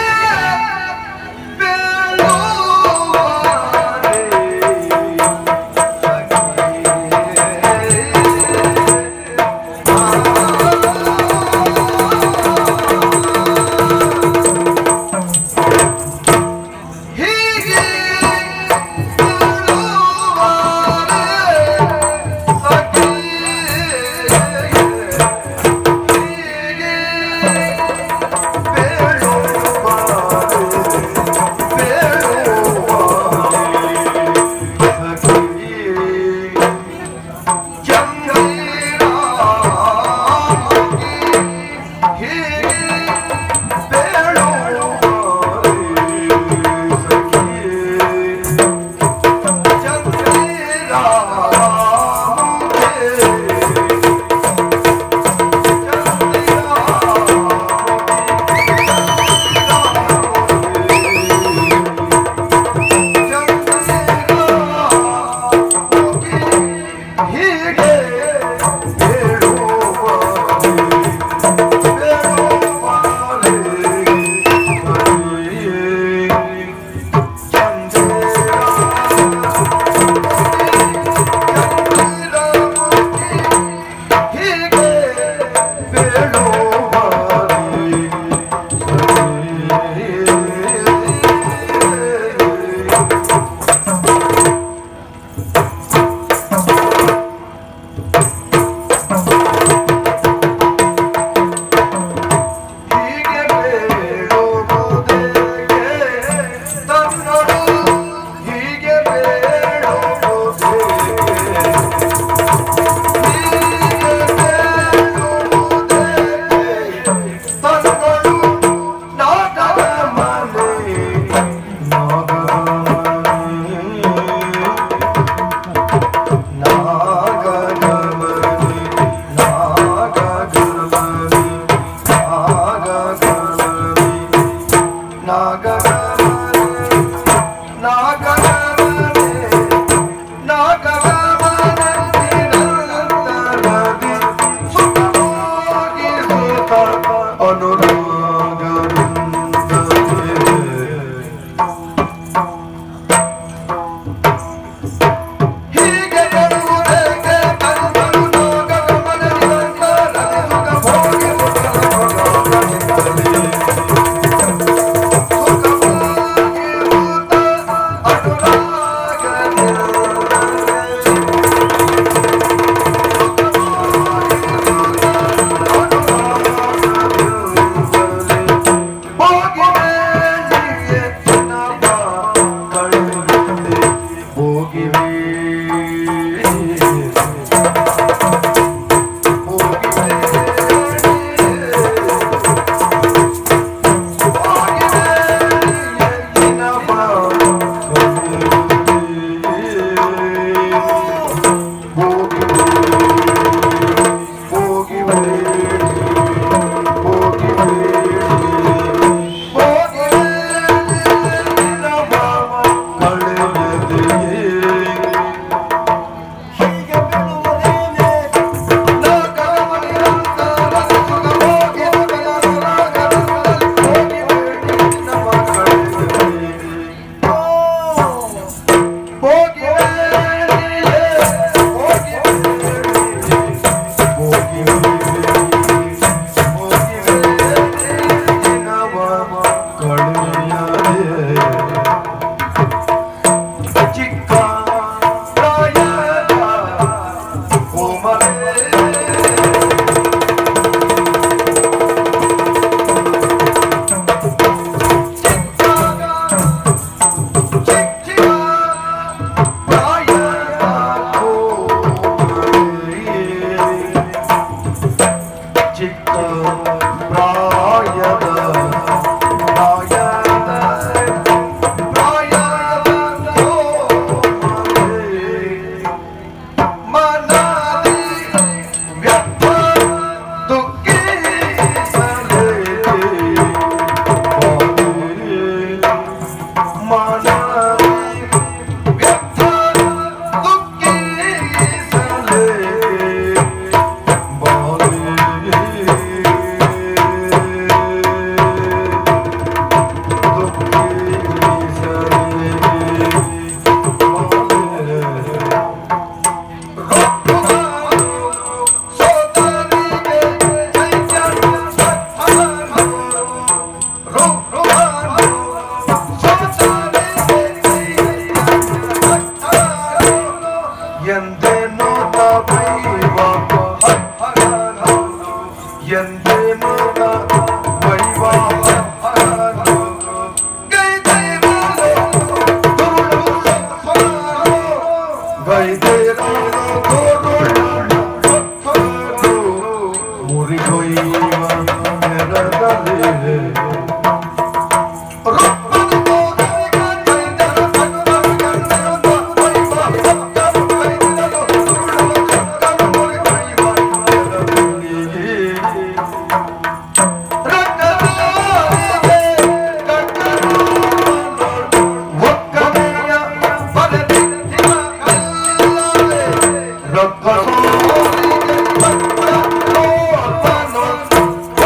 Rock,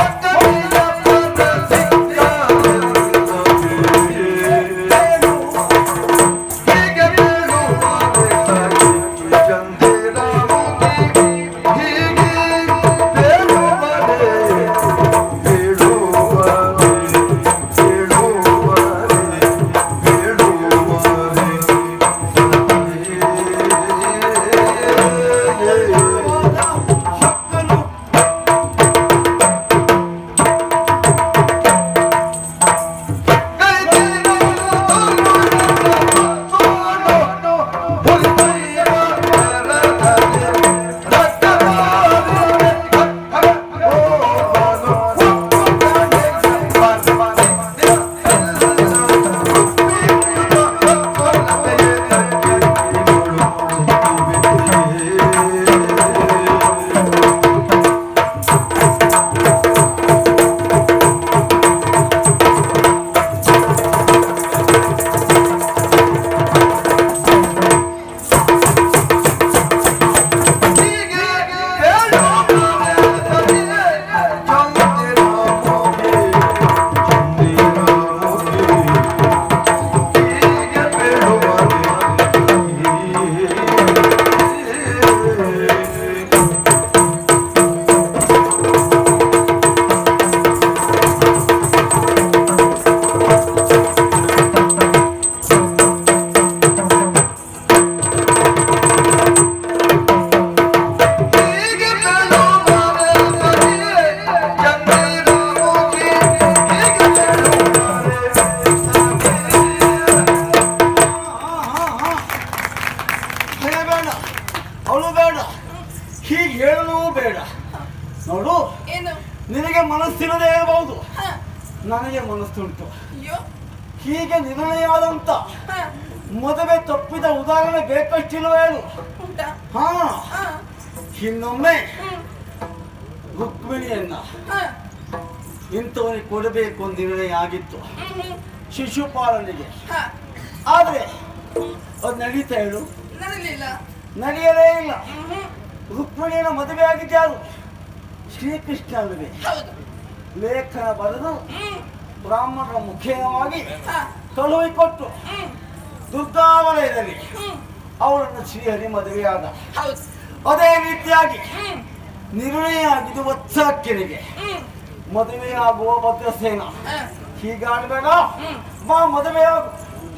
ಬೇಡ, ಅವಳು ಬೇಡ, ಹೀಗೆ ಹೇಳಲು ಬೇಡ. ನೋಡು, ಏನು ನಿನಗೆ ಮನಸ್ಸಿಲ್ಲದೆ ಇರಬಹುದು, ಹ, ನನಗೆ ಮನಸ್ಸುಂಟು. ಅಯ್ಯೋ ಹೀಗೆ ನಿರ್ಣಯವಾದಂತ ಹ, ಮದುವೆ ತಪ್ಪಿದ ಉದಾಹರಣೆ ಬೇಕಷ್ಟಿಲ್ವೇ ಹೇಳು. ಉಂಟಾ ಹಾ, ಹ, ಇನ್ನೊಮ್ಮೆ ಹ್ಮ್, ರುಕ್ಮಿಣಿಯನ್ನ ಹ, ಇಂಥವನಿಗೆ ಕೊಡಬೇಕು ಅಂತ ನಿರ್ಣಯ ಆಗಿತ್ತು ಹ್ಮ್, ಶಿಶುಪಾಲನೆಗೆ. ಹ, ಆದ್ರೆ ಅದು ನಡೀತಾ ಹೇಳು, ನಡಲಿಲ್ಲ. ನಡೆಯಲೇ ಇಲ್ಲ. ಹ್ಮ್, ರುಕ್ಮಿಣಿಯನ್ನ ಮದುವೆ ಆಗಿದ್ಯಾರು? ಶ್ರೀಕೃಷ್ಣ ಅಲ್ಲವೇ? ಹೌದು. ಲೇಖನ ಬರೆದು ಹ್ಮ್, ಬ್ರಾಹ್ಮಣರ ಮುಖೇನವಾಗಿ ಹ, ಕಳುಹಿಕೊಟ್ಟು ಹ್ಮ್, ದುರ್ಗಾವಲಯದಲ್ಲಿ ಹ್ಮ್, ಅವಳನ್ನು ಶ್ರೀಹರಿ ಮದುವೆಯಾದ. ಹೌದು. ಅದೇ ರೀತಿಯಾಗಿ ಹ್ಮ್, ನಿರ್ಣಯ ಆಗಿದ್ದು ವತ್ಸಾಕ್ಯನಿಗೆ ಹ್ಮ್, ಮದುವೆಯಾಗುವ ಭದ್ರಸೇನ. ಹ, ಹೀಗಾಗಬೇಡ, ಹ್ಮ್. ಬಾ ಮದುವೆಯಾಗು.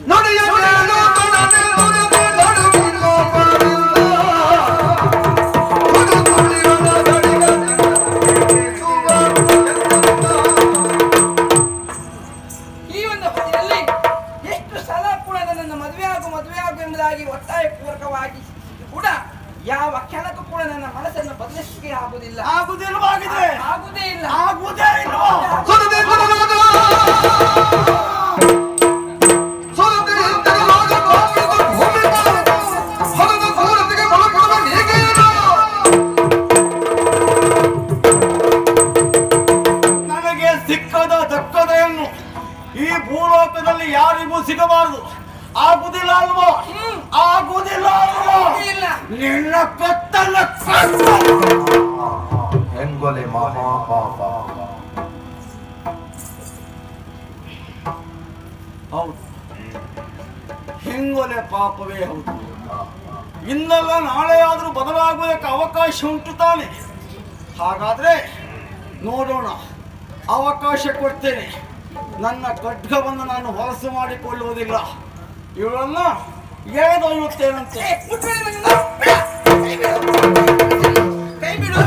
ಈ ಒಂದು ಹೊತ್ತಿನಲ್ಲಿ ಎಷ್ಟು ಸಲ ಕೂಡ ನನ್ನನ್ನು ಮದುವೆ ಆಗು ಎಂಬುದಾಗಿ ಒತ್ತಾಯ ಪೂರ್ವಕವಾಗಿ ಕೂಡ ಯಾವ ಕ್ಷಣಕ್ಕೂ ಕೂಡ ನನ್ನ ಮನಸ್ಸನ್ನು ಬದಲಿಸಲಿಕ್ಕೆ ಆಗುವುದಿಲ್ಲ. ಆಗುದಿಲ್ವಾಗಿದ್ರೆ ಆಗುವುದೇ ಇಲ್ಲ. ಆಗುವುದೇ ಇಲ್ವಾ? ನನಗೆ ಸಿಕ್ಕದ ದಕ್ಕದೆಯನ್ನು ಈ ಭೂಲೋಕದಲ್ಲಿ ಯಾರಿಗೂ ಸಿಗಬಾರದು. ಆಗುದಿಲ್ಲ ಅಲ್ವೋ? ಆಗುದಿಲ್ಲ ಅಲ್ವೋ? ಇಲ್ಲ. ನಿನ್ನ ಕತ್ತಲ ಹೆಂಗೊಲೆ ಮಹಾಪಾಪ. ಹೌದು, ಹಿಂಗೊಲೆ ಪಾಪವೇ ಹೌದು. ಇನ್ನೆಲ್ಲ ನಾಳೆ ಆದ್ರೂ ಬದಲಾಗುವುದಕ್ಕೆ ಅವಕಾಶ ಉಂಟು ತಾನೆ. ಹಾಗಾದ್ರೆ ನೋಡೋಣ, ಅವಕಾಶ ಕೊಡ್ತೇನೆ. ನನ್ನ ಖಡ್ಗವನ್ನು ನಾನು ಹೊಲಸು ಮಾಡಿಕೊಳ್ಳುವುದಿಲ್ಲ. ಇವಳನ್ನ ಎಳೆದೊಯ್ಯುತ್ತೇನಂತೆ. ಮುಟ್ಬೇಡ ನನ್ನನ್ನು. ಬಿಡು. ಕೈ ಬಿಡು.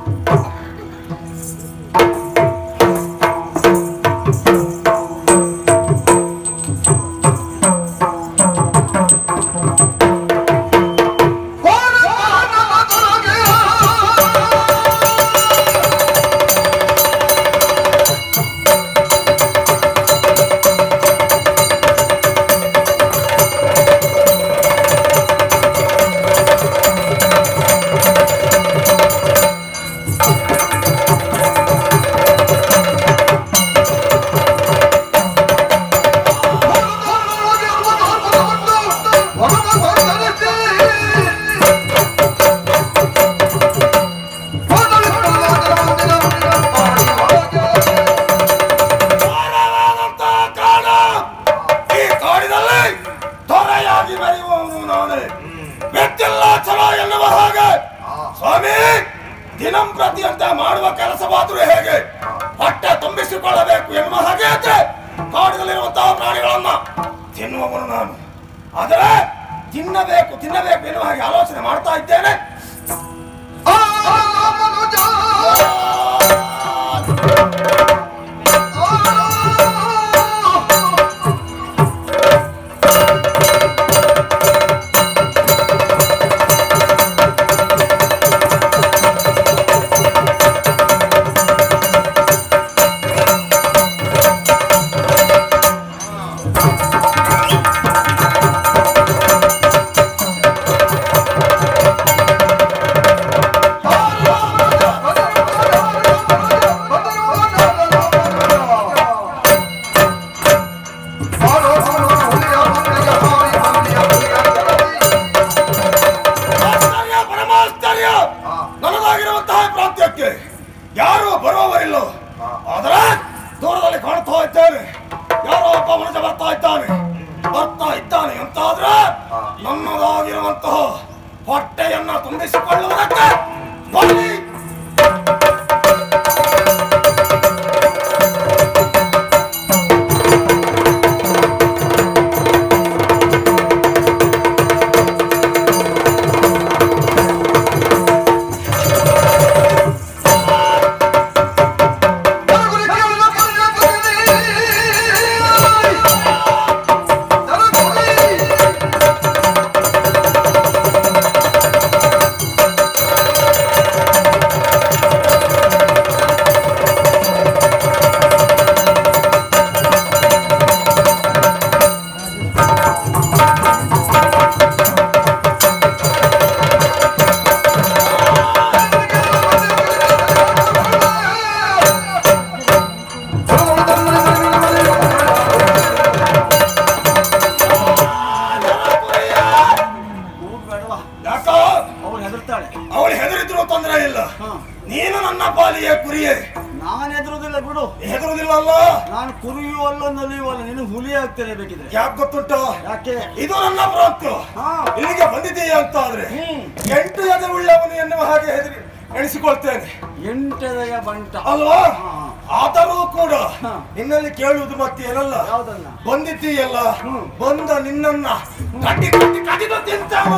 ದಿನಂಪ್ರತಿಯಂತೆ ಮಾಡುವ ಕೆಲಸವಾದರೂ ಹೇಗೆ ಹೊಟ್ಟೆ ತುಂಬಿಸಿಕೊಳ್ಳಬೇಕು ಎನ್ನುವ ಹಾಗೆ ಕಾಡುಗಳಲ್ಲಿರುವಂತಹ ಪ್ರಾಣಿಗಳನ್ನ ತಿನ್ನುವವನು ನಾನು. ಆದರೆ ತಿನ್ನಬೇಕು ಎನ್ನುವ ಹಾಗೆ ಆಲೋಚನೆ ಮಾಡ್ತಾ ಇದ್ದೇನೆ. ನನಗಾಗಿರುವಂತಹ ಪ್ರಾಂತ್ಯಕ್ಕೆ ಯಾರು ಬರುವವರಿಲ್ಲ. ಆದರೆ ದೂರದಲ್ಲಿ ಕಾಣ್ತಾ ಇದ್ದೇನೆ, ಯಾರೋ ಒಬ್ಬ ಮನುಷ್ಯ ಬರ್ತಾ ಇದ್ದಾನೆ ಅಂತಾದ್ರೆ ನನ್ನದಾಗಿರುವಂತಹ ಹೊಟ್ಟೆಯನ್ನ ತುಂಬಿಸಿಕೊಳ್ಳುವುದಕ್ಕೆ ಬನ್ನಿ. ಬೇಡವಾ? ಯಾಕ ಅವಳು ಹೆದರ್ತಾಳೆ. ಅವಳು ಹೆದರಿದ್ರು ತೊಂದರೆ ಇಲ್ಲ. ನೀನು ನನ್ನ ಪಾಲಿಗೆ ಕುರಿಯೇ. ನಾನು ಹೆದರುದಿಲ್ಲ ಬಿಡು. ಹೆದರುದಿಲ್ಲ ಅಲ್ಲ? ನಾನು ಕುರಿಯೂ ಅಲ್ಲ ನಲಿಯೂ ಅಲ್ಲ, ನೀನು ಹುಲಿ ಆಗ್ತೇನೆ ಬೇಕಿದ್ರೆ. ಯಾಕೆ ಗೊತ್ತುಂಟು? ಯಾಕೆ? ಇದು ನನ್ನ ಪ್ರಾಂತ್ಯ. ಇಲ್ಲಿಗೆ ಬಂದಿದ್ದೀಯ ಅಂತ ಆದ್ರೆ 8 ಎದೆ ಉಳ್ಳವನು ಎನ್ನುವ ಹಾಗೆ ಹೆದರಿ ಎಣಿಸಿಕೊಳ್ತೇನೆ. 8 ಎದೆಯ ಬಂಟ ಅಲ್ವಾ? ಆದರೂ ಕೂಡ ನಿನ್ನಲ್ಲಿ ಕೇಳುವುದು ಮತ್ತೆ ಏನಲ್ಲ, ಯಾವ್ದನ್ನ? ಬಂದಿದ್ದೀಯಲ್ಲ, ಬಂದ ನಿನ್ನನ್ನ ಕಟ್ಟಿದು ತಿಂತಾವ.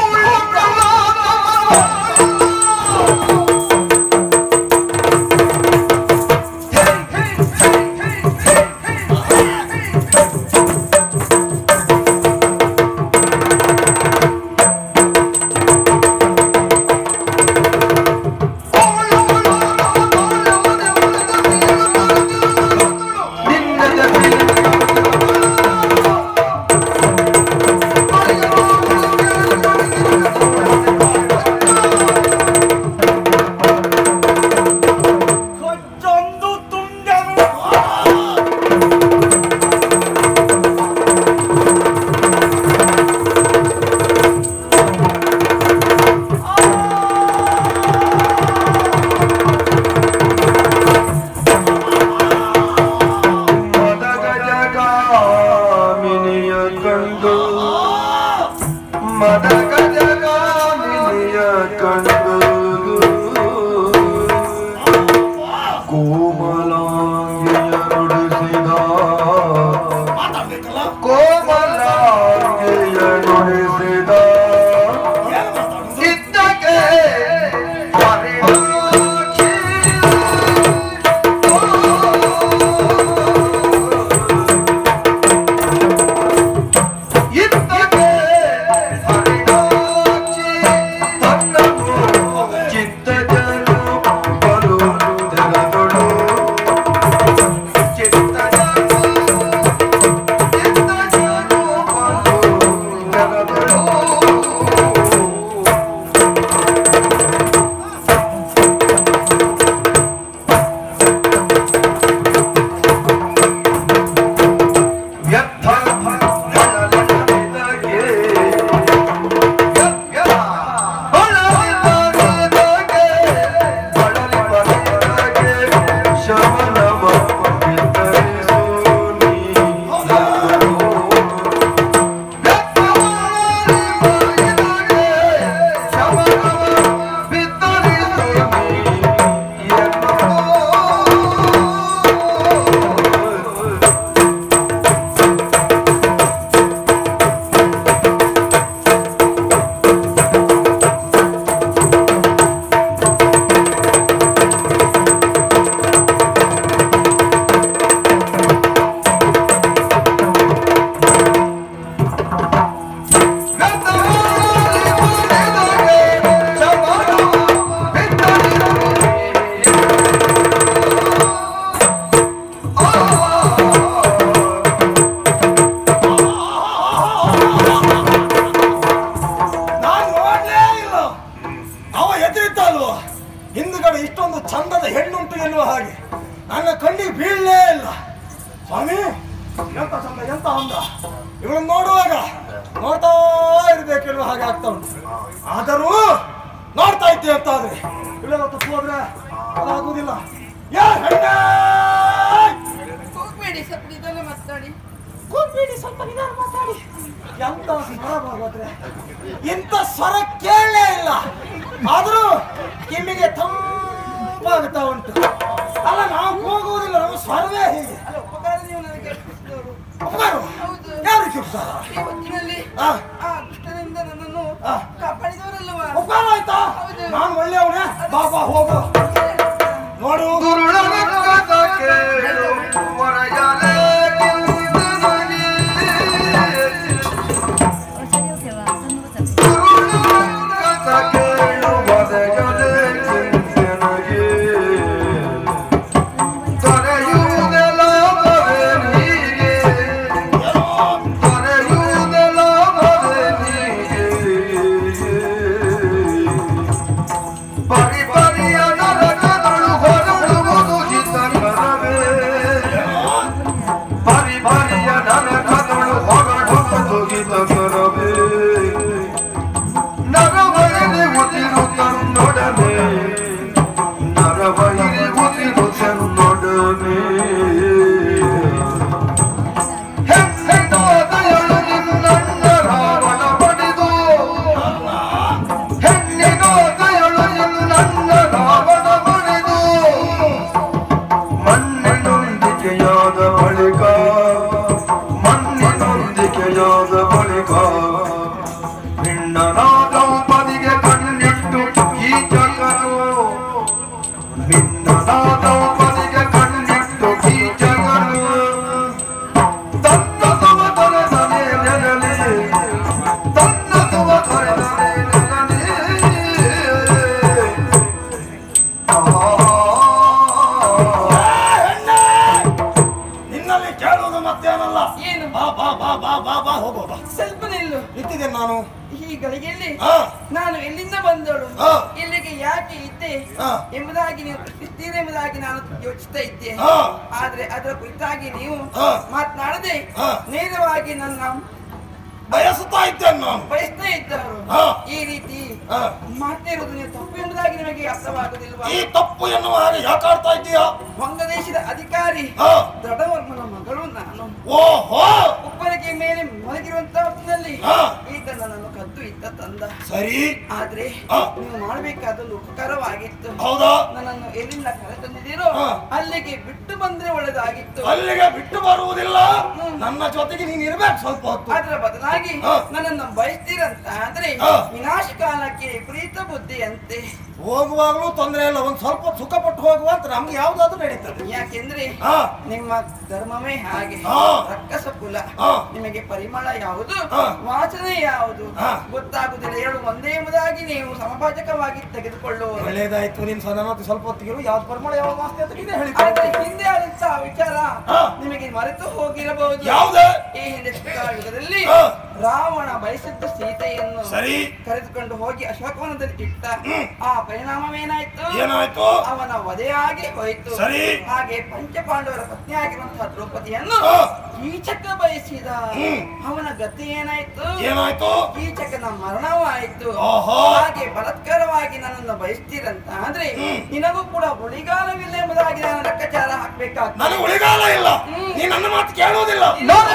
ಇಂಥ ಸ್ವರ ಕೇಳಲೇ ಇಲ್ಲ, ಆದ್ರೂ ಕಿಮ್ಮಿಗೆ ತಂಪಾಗ್ತಾ ಉಂಟು. ಅಲ್ಲ, ನಾವು ಹೋಗುವುದಿಲ್ಲ, ನಮ್ಮ ಸ್ವರವೇ ಹೀಗೆ. ಉಪಕಾರ ಆಯ್ತಾ? ನಾನು ಒಳ್ಳೆಯವನೇ, ಬಾಬಾ ಹೋಗು. ನೋಡು Bari bari ana raka dolu horu mudu jita karave ನರವೈರಿ ಉದಿರು ತನ್ನೊಡನೆ ನರವೈರಿ ಉದಿರು ತನ್ನೊಡನೆ ಹೆಣ್ಣಿನೋದಯಳು ನಿನ್ನಣ್ಣ Ravana ಪಡೆದು ಹೆಣ್ಣಿನೋದಯಳು ನಿನ್ನಣ್ಣ ರಾವಣ ಪಡೆದು ಮಣ್ಣಿನೊಂದಿಗೆಯಾದ ಬಳಿಕ ಮಣ್ಣಿನೊಂದಿಗೆಯಾದ ಬಳಿಕ ನಿನ್ನನಾದೌಪದಿಗೆ ಕಣ್ಣಿಟ್ಟು ಈ ಜಗನು ನಿನ್ನನಾದೌಪದಿಗೆ ಕಣ್ಣಿಟ್ಟು ಈ ಜಗನು ತನ್ನ ತುವ ತೊರೆದನೆ ನೆರಳಿ ತನ್ನ ತುವ ತೊರೆದನೆ ನೆರಳಿ ನಿನ್ನಲ್ಲಿ ಕೇಳುವುದು ಮತ್ತೇನಲ್ಲ. ಏನು? ಬಾ ಬಾ ಬಾ ಬಾ ಬಾ ಬಾ ಹೋಗೋ ಬಾ. ಸ್ವಲ್ಪ ನಿಲ್ಲು. ನಿಂತಿದ್ದೇನೆ ನಾನು. ಈ ಗಳಿಗೆಯಲ್ಲಿ ಹಾ. ನಾನು ಎಲ್ಲಿಂದ ಬಂದಳು, ಹಾ. ಇಲ್ಲಿಗೆ ಯಾಕೆ ಇದ್ದೆ ಹಾ. ಎಂಬುದಾಗಿ ನೀವು ಪ್ರಶ್ನಿಸ್ತೀರೆಂಬುದಾಗಿ ನಾನು ಯೋಚಿಸ್ತಾ ಇದ್ದೆ. ಹಾ. ಆದ್ರೆ ಅದರ ಕುರಿತಾಗಿ ನೀವು ಹಾ. ಮಾತನಾಡದೆ ಹಾ. ನೇರವಾಗಿ ನನ್ನ ಬಯಸುತ್ತಾ ಇದ್ದೇನೆ ನಾನು. ಬಯಸ್ತಾ ಇದ್ದವರು ಹಾ. ಈ ರೀತಿ ಹಾ. ಮಾಡ್ತಾ ಇರುವುದು ನೀವು ತಪ್ಪು ಎಂಬುದಾಗಿ ನಿಮಗೆ ಅರ್ಥವಾಗುದಿಲ್ವಾ? ಈ ತಪ್ಪು ಎನ್ನುವ ಹಾಗೆ ಯಾಕಾಡ್ತಾ ಇದ್ದೀಯಾ? ವಂಗದೇಶದ ಅಧಿಕಾರಿ ಹಾ. ದೊಡ್ಡವರ್ಮನ ಮಗಳು ನಾನು. ಓಹೋ, ಉಪ್ಪರಿಗೆ ಮೇಲೆ ಮಲಗಿರುವಂತಹ ಹೊತ್ತಿನಲ್ಲಿ ಹಾ. ಈತ ನನ್ನನ್ನು ಕದ್ದು ಇದ್ದ ತಂದ. ಸರಿ. ಆದ್ರೆ ಹಾ. ನೀವು ಮಾಡಬೇಕಾದ ಒಂದು ಉಪಕಾರವಾಗಿತ್ತು. ಹೌದಾ? ನನ್ನನ್ನು ಎಲ್ಲಿಂದ ಕರೆತಂದಿದ್ದೀರೋ ಹಾ. ಅಲ್ಲಿಗೆ ಬಿಟ್ಟು ಬಂದ್ರೆ ಒಳ್ಳೆದಾಗಿತ್ತು. ಅಲ್ಲಿಗೆ ಬಿಟ್ಟು ಬರುವುದಿಲ್ಲ. ನನ್ನ ಜೊತೆಗೆ ನೀನು ಇರ್ಬೇಕು ಸ್ವಲ್ಪ ಹೊತ್ತು. ಅದರ ಬದಲಾಗಿ ಹಾ. ನನ್ನನ್ನು ಬಯಸ್ತೀರಂತ ಆದ್ರೆ ಹಾ. ವಿನಾಶ ಕಾಲಕ್ಕೆ ಪ್ರೀತ ಬುದ್ಧಿಯಂತೆ ಹೋಗುವಾಗಲೂ ತೊಂದರೆ ಇಲ್ಲ, ಒಂದ್ ಸ್ವಲ್ಪ ಸುಖ ಪಟ್ಟು ಹೋಗುವ ಅಂತ ನಮ್ಗೆ ಯಾವ್ದಾದ್ರು ನಡೀತದೆ. ಯಾಕೆಂದ್ರೆ ಹಾ. ನಿಮ್ಮ ಧರ್ಮವೇ ಹಾಗೆ. ಹಾ. ರಕ್ಕಸ ಕುಲ. ಹಾ. ನಿಮಗೆ ಪರಿಮಳ ಯಾವುದು, ಹಾ. ವಾಸನೆ ಯಾವುದು ಹಾ. ಗೊತ್ತಾಗುದಿಲ್ಲ. ಎರಡು ಒಂದೇ ಎಂಬುದಾಗಿ ನೀವು ಸಮಭಾಜಕವಾಗಿ ತೆಗೆದುಕೊಳ್ಳುವುದು. ಒಳ್ಳೇದಾಯ್ತು. ನೀನ್ ನನ್ನ ಸ್ವಲ್ಪ ಹೊತ್ತಿಗೆ ಯಾವ್ದು ಪರಿಮಳ ಯಾವ ವಾಸ್ತೆ ಅಂತ ನೀನೇ ಹೇಳಿ. ಆದ್ರೆ ಹಿಂದೆ ಆದಂತಹ ವಿಚಾರ ಹಾ. ನಿಮಗೆ ಮರೆತು ಹೋಗಿರಬಹುದು. ಯಾವ್ದು? ಈ ಹಿಂದೆ ಯುಗದಲ್ಲಿ ಹಾ. ರಾವಣ ಬಯಸಿದ್ದ ಸೀತೆಯನ್ನು ಸರಿ. ಕರೆದುಕೊಂಡು ಹೋಗಿ ಅಶೋಕವನದಲ್ಲಿ ಇಟ್ಟ. ಆ ಪರಿಣಾಮವೇನಾಯ್ತು? ಏನಾಯ್ತು? ಅವನ ವಧೆಯಾಗಿ ಹೋಯಿತು. ಸರಿ. ಹಾಗೆ ಪಂಚಪಾಂಡವರ ಪತ್ನಿಯಾಗಿರುವಂತಹ ದ್ರೌಪದಿಯನ್ನು ಹಾ. ಕೀಚಕ ಬಯಸಿದ. ಅವನ ಗತಿ ಏನಾಯ್ತು? ಏನಾಯ್ತು? ಕೀಚಕನ ಮರಣವಾಯಿತು. ಓಹೋ. ಹಾಗೆ ಬಲಾತ್ಕಾರವಾಗಿ ನನ್ನನ್ನು ಬಯಸ್ತೀರಂತ ಆದ್ರೆ ನಿನಗೂ ಕೂಡ ಉಳಿಗಾಲವಿಲ್ಲ ಎಂಬುದಾಗಿ ನಾನು ಲೆಕ್ಕಾಚಾರ ಹಾಕ್ಬೇಕಾಗ್ತದೆ. ನನಗೆ ಉಳಿಗಾಲ ಇಲ್ಲ. ನೀ ನನ್ನ ಮಾತು ಕೇಳುವುದಿಲ್ಲ.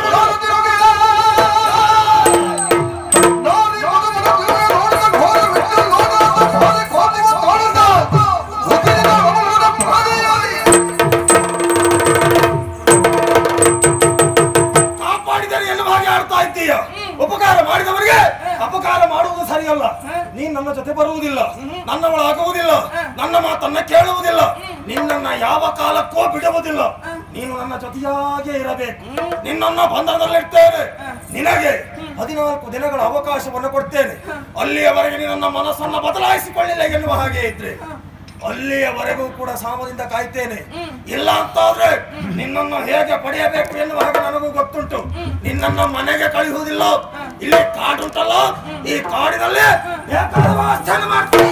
ಕಾಪಾಡಿದರೆ ಎನ್ನುವ ಹಾಗೆ ಆಡ್ತಾ ಇದ್ದೀಯ. ಉಪಕಾರ ಮಾಡಿದವರಿಗೆ ಅಪಕಾರ ಮಾಡುವುದು ಸರಿಯಲ್ಲ. ನೀನ್ ನನ್ನ ಜೊತೆ ಬರುವುದಿಲ್ಲ, ನನ್ನವಳಾಗುವುದಿಲ್ಲ, ನನ್ನ ಮಾತನ್ನ ಕೇಳುವುದಿಲ್ಲ, ನಿನ್ನನ್ನ ಯಾವ ಕಾಲಕ್ಕೂ ಬಿಡುವುದಿಲ್ಲ. ನೀನು ನನ್ನ ಜೊತೆಯಾಗೆ ಇರಬೇಕು. ನಿನ್ನನ್ನ ಬಂಧನದಲ್ಲಿರ್ತೇನೆ. ನಿನಗೆ 14 ದಿನಗಳ ಅವಕಾಶವನ್ನು ಕೊಡ್ತೇನೆ. ಅಲ್ಲಿಯವರೆಗೆ ನಿನ್ನ ಮನಸ್ಸನ್ನ ಬದಲಾಯಿಸಿಕೊಳ್ಳಿಲ್ಲ ಎನ್ನುವ ಹಾಗೆ ಇದ್ರೆ ಅಲ್ಲಿಯವರೆಗೂ ಕೂಡ ಸಾಮದಿಂದ ಕಾಯ್ತೇನೆ. ಇಲ್ಲ ಅಂತಾದ್ರೆ ನಿನ್ನನ್ನು ಹೇಗೆ ಪಡೆಯಬೇಕು ಎನ್ನುವ ಹಾಗೆ ನನಗೂ ಗೊತ್ತುಂಟು. ನಿನ್ನನ್ನು ಮನೆಗೆ ಕಳಿಸುವುದಿಲ್ಲ. ಇಲ್ಲಿ ಕಾಡುಂಟಲ್ಲ, ಈ ಕಾಡಿನಲ್ಲಿ ಬೇಕಾದ ವ್ಯವಸ್ಥೆಯನ್ನು ಮಾಡ್ತೇನೆ.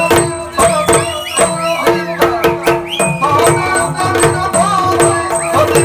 Oh,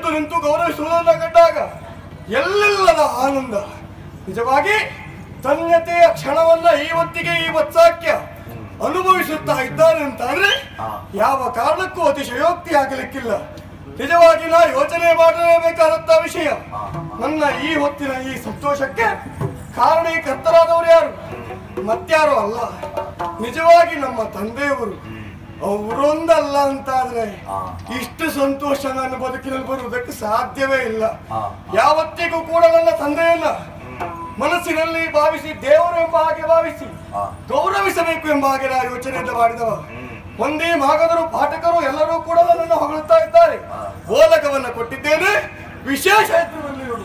ಎದ್ದು ನಿಂತು ಗೌರವಿಸುವುದನ್ನು ಕಂಡಾಗ ಎಲ್ಲೆಲ್ಲದ ಆನಂದ. ನಿಜವಾಗಿ ಧನ್ಯತೆಯ ಕ್ಷಣವನ್ನ ಈ ಹೊತ್ತಿಗೆ ಈ ವತ್ಸಾಕ್ಯ ಅನುಭವಿಸುತ್ತಾ ಇದ್ದಾನೆ ಅಂತಾದ್ರೆ ಯಾವ ಕಾರಣಕ್ಕೂ ಅತಿಶಯೋಕ್ತಿ ಆಗಲಿಕ್ಕಿಲ್ಲ. ನಿಜವಾಗಿ ನಾ ಯೋಚನೆ ಮಾಡಲೇಬೇಕಾದಂತ ವಿಷಯ. ನನ್ನ ಈ ಹೊತ್ತಿನ ಈ ಸಂತೋಷಕ್ಕೆ ಕಾರಣೀಕರ್ತರಾದವರು ಯಾರು? ಮತ್ಯಾರು ಅಲ್ಲ, ನಿಜವಾಗಿ ನಮ್ಮ ತಂದೆಯವರು. ಅವರೊಂದಲ್ಲ ಅಂತಾದ್ರೆ ಇಷ್ಟು ಸಂತೋಷ ನನ್ನ ಬದುಕಿನಲ್ಲಿ ಬರುವುದಕ್ಕೆ ಸಾಧ್ಯವೇ ಇಲ್ಲ. ಯಾವತ್ತಿಗೂ ಕೂಡ ನನ್ನ ತಂದೆಯನ್ನ ಮನಸ್ಸಿನಲ್ಲಿ ಭಾವಿಸಿ, ದೇವರು ಎಂಬ ಹಾಗೆ ಭಾವಿಸಿ ಗೌರವಿಸಬೇಕು ಎಂಬ ಹಾಗೆ ನಾ ಯೋಚನೆಯಿಂದ ಮಾಡಿದವ. ಒಂದೇ ಮಾಗದರು ಪಾಠಕರು ಎಲ್ಲರೂ ಕೂಡ ನನ್ನನ್ನು ಹೊಗಳುತ್ತಾ ಇದ್ದಾರೆ. ಬೋಧಕವನ್ನ ಕೊಟ್ಟಿದ್ದೇನೆ, ವಿಶೇಷ ಹೆಸರಿನಲ್ಲಿ ನೋಡು.